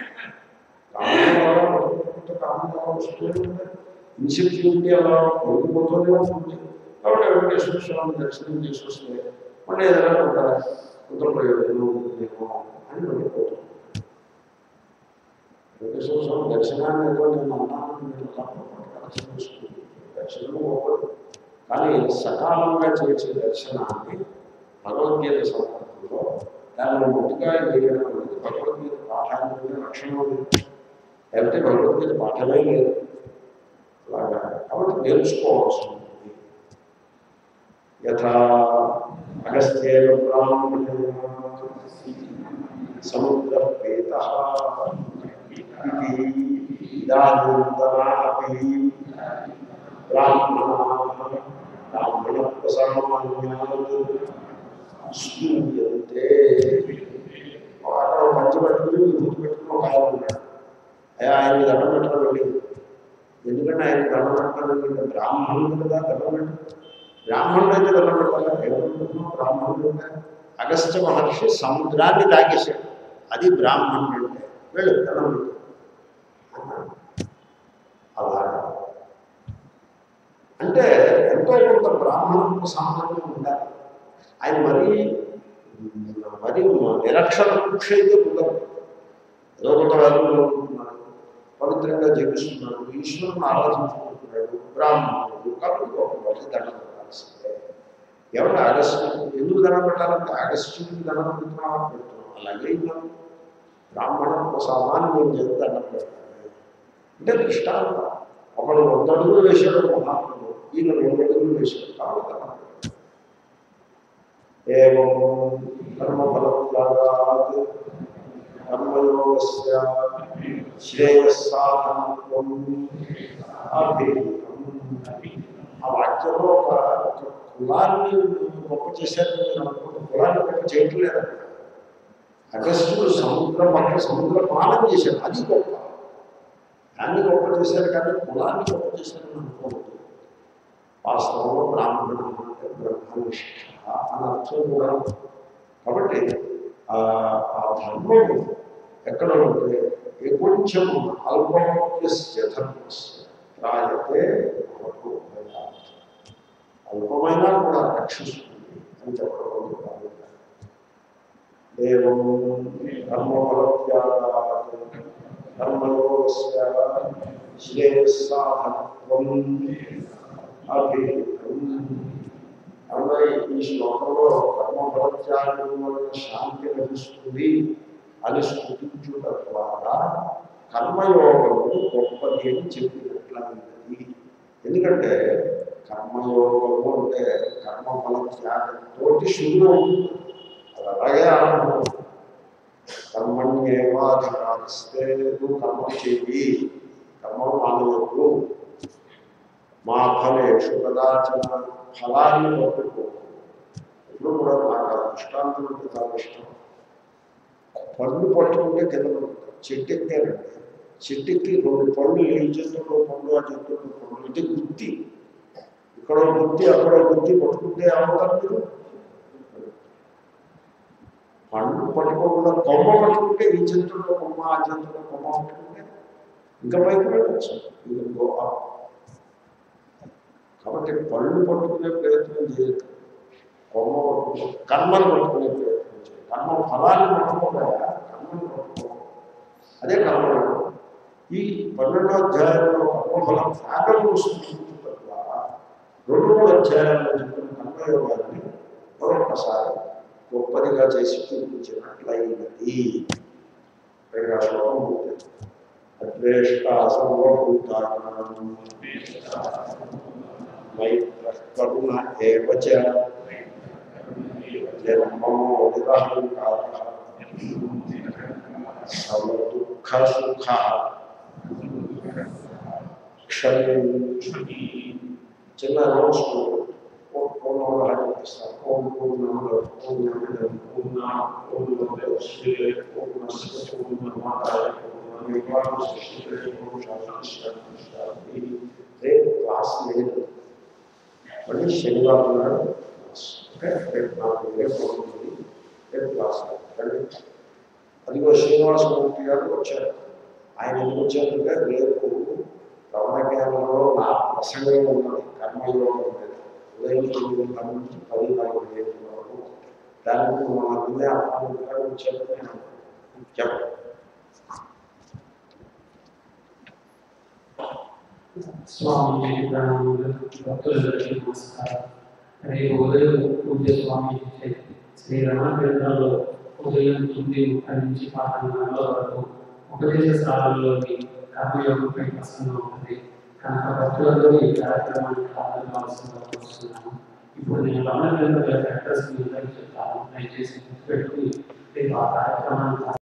కామన్ వస్తూనే ఉంటాయి, ఇన్సెక్యూరిటీ అలా పెరిగిపోతూనే ఉంటుంది. కాబట్టి వెంకటేశ్వర స్వామి దర్శనం చేసి వస్తే మళ్ళీ ఏదైనా కొంత కొంత ప్రయోజనం ఉంటుందేమో అని వెళ్ళిపోతుంది. వెంకటేశ్వర స్వామి దర్శనాన్ని ఏదో నేను అన్నాను, నేను దర్శనం చేసుకుంటాను, దర్శనం అవ్వదు. కానీ సకాలంగా చేసే దర్శనాన్ని భగవద్గీత సందర్భంలో దాన్ని మొదటిగా చేయడం అనేది భగవద్గీత పాఠానికి లక్షణం లేదు, లేకపోతే భగవద్గీత పాఠమే లేదు. అలాగా కాబట్టి నేర్చుకోవాల్సి ఉంటుంది. యథా అగస్త్యేన బ్రాహ్మణ సముద్రపేత ఇదానంతరాపి బ్రాహ్మణ బ్రాహ్మణ ప్రసన్నమాన్యాత్ స్తూయంతే. అక్కడ పంచి పెట్టుకుని విభూతి పెట్టుకుని ఒక ఆయన ఉన్నాడు. అయ్యా ఆయనకి దండం పెట్టడం వెళ్ళి, ఎందుకంటే ఆయన దండం పెట్టడం వెళ్ళి బ్రాహ్మణుడు కదా దండం పెట్టడం. బ్రాహ్మణుడు అయితే వెళ్ళబెట్టాలి. ఎవరు బ్రాహ్మణుడు అంటే అగస్త్య మహర్షి సముద్రాన్ని తాగేశాడు. అది బ్రాహ్మణుడు అంటే వెళ్ళు దండం పెట్టు అన్నాడు. అలాగా అంటే ఎంతో కొంత బ్రాహ్మణులకు సామాన్యం ఉండాలి. ఆయన మరీ మరీ నిరక్షర కుక్ష అయితే ఉండదు. ఏదో కొంత వేదంలో ఉంటున్నాడు, పవిత్రంగా జీవిస్తున్నాడు, ఈశ్వరుని ఆరాధించుకుంటున్నాడు, బ్రాహ్మణుడు కాబట్టి ఒక మొదటి దండం పెట్టాల్సిందే. ఎవరు అగస్త్యుడు ఎందుకు దండం పెట్టాలంటే అగస్త్యుడికి దండం పెడుతున్నాం పెడుతున్నాం అలాగే ఉన్నాం. బ్రాహ్మణులకు సామాన్యం చేసి దండం పెడతాడు అంటే దృష్టాంతం. ఒకడు వంద అడుగులు వేశాడు మహాత్ముడు, ఈయన రెండు అడుగులు వేశాడు కాబట్టి దండం పెట్టాడు. ఏవం కర్మఫలత్యాగాత్ కర్మయోగస్య శ్రేయస్సాధనత్వం అభిహితం. ఆ వాక్యంలో ఒక ఒక కులాన్ని గొప్ప చేశారు. నేను అనుకుంటే కులాన్ని గొప్ప చేయట్లేదు. అగస్త్యుడు సముద్రం పక్కన సముద్ర పాలన చేశాడు, అది గొప్ప. దాన్ని గొప్ప చేశారు కానీ కులాన్ని గొప్ప చేశారని అనుకోవద్దు. వాస్తవంలో బ్రాహ్మణుడు అంటే బ్రహ్మనిష్ఠ అని అర్థం కూడా. కాబట్టి ఆ ధర్మం ఎక్కడ ఉంటే కొంచెం అల్పమస్య ధర్మస్య రాయతే భవతు భయాత్. అల్పమైనా కూడా రక్షిస్తుంది అని చెప్పడం ఏవం కర్మఫలత్యాగాత్ కర్మయోగస్య శ్రేయస్సాధనత్వం అభిహితం. కాబట్టి ఈ శ్లోకంలో కర్మఫలత్యాగం వలన శాంతి లభిస్తుంది అని స్థుతించుట ద్వారా కర్మయోగము గొప్పది అని చెప్పినట్లయింది. ఎందుకంటే కర్మయోగము అంటే కర్మఫల త్యాగంతో శుద్ధి అవుతుంది. అది అలాగే ఆరంభం. కర్మణ్యేవాధికారిస్తే నువ్వు కర్మ చేయి, కర్మను మానవద్దు. మా ఫలేషు కదాచన ఫలాన్ని పట్టుకో. ఇప్పుడు కూడా నాకు ఆ దృష్టాంతం అంటే చాలా ఇష్టం. పళ్ళు పట్టుకుంటే కింద పడుతుంది. చెట్టు ఎక్కారంటే చెట్టుకి రెండు పళ్ళు, ఈ జంతువులో పండు ఆ జంతువులో పండు, ఇది గుత్తి. ఇక్కడ గుత్తి అక్కడ గుత్తి పట్టుకుంటే ఏమవుతారు మీరు? పండు పట్టుకోకుండా కొమ్మ పట్టుకుంటే ఈ జంతువులో కొమ్మ ఆ జంతువులో కొమ్మ పట్టుకుంటే ఇంకా పైకి వెళ్ళచ్చు. ఇది గో అప్. కాబట్టి పళ్ళు పట్టుకునే ప్రయత్నం చేయదు, కొమ్మ పట్టుకో, కర్మను పట్టుకునే ప్రయత్నం చేయాలి. కర్మ ఫలాన్ని పట్టుకోగా కర్మను పట్టుకో, అదే కర్మయోగం. ఈ పన్నెండో అధ్యాయంలో కర్మఫలం త్యాగం సృష్టించుట ద్వారా రెండు మూడు అధ్యాయాల్లో చెప్పిన కర్మయోగాన్ని మరొకసారి గొప్పదిగా చేసి చూపించినట్లయినది. పైగా శ్లోకం ఉంటుంది. అద్వేష్ట సర్వభూతానాం మైత్రః కరుణ ఏవ చ నిర్మమో నిరహంకారః సమదుఃఖ సుఖ క్షమి. చిన్న నోట్స్ పూర్ణంగా చూపిస్తాను. ఓం పూర్ణములు పూర్ణమిదం పూర్ణాత్ పూర్ణముదచ్యతే పూర్ణస్య పూర్ణమాదాయ పూర్ణమేవావశిష్యతే. రేపు క్లాస్ లేదు, మళ్ళీ శనివారం నాడు క్లాస్. ఓకే, రేపు నాకు రేపు ఉంటుంది, రేపు క్లాస్ రండి. అదిగో శ్రీనివాసమూర్తి గారు వచ్చారు. ఆయన ఎందుకు వచ్చారంటే రేపు రమణ కేంద్రంలో నా ప్రసంగం ఉన్నది కర్మయోగం మీద. ఉదయం తొమ్మిది గంటల నుంచి పది నలభై ఐదు వరకు. దానికి మన ముందే అర్థంగా వచ్చారు. చెప్పండి. స్వామి భక్తులందరికీ నమస్కారం. రేపు ఉదయం పూజ్య స్వామి శ్రీ రమణ కేంద్రంలో ఉదయం తొమ్మిది ముప్పై నుంచి పదకొండున్నర వరకు ఉపదేశ స్థానంలోని కర్మయోగంపై ప్రసంగం ఉంటుంది. కనుక భక్తులందరూ ఈ కార్యక్రమానికి హాజరవలసిందిగా కోరుతున్నాను. ఇప్పుడు నేను రమణ కేంద్రం యొక్క అడ్రస్ మీ అందరికీ చెప్తాను. దయచేసి గుర్తుపెట్టుకుని రేపు ఆ కార్యక్రమాన్ని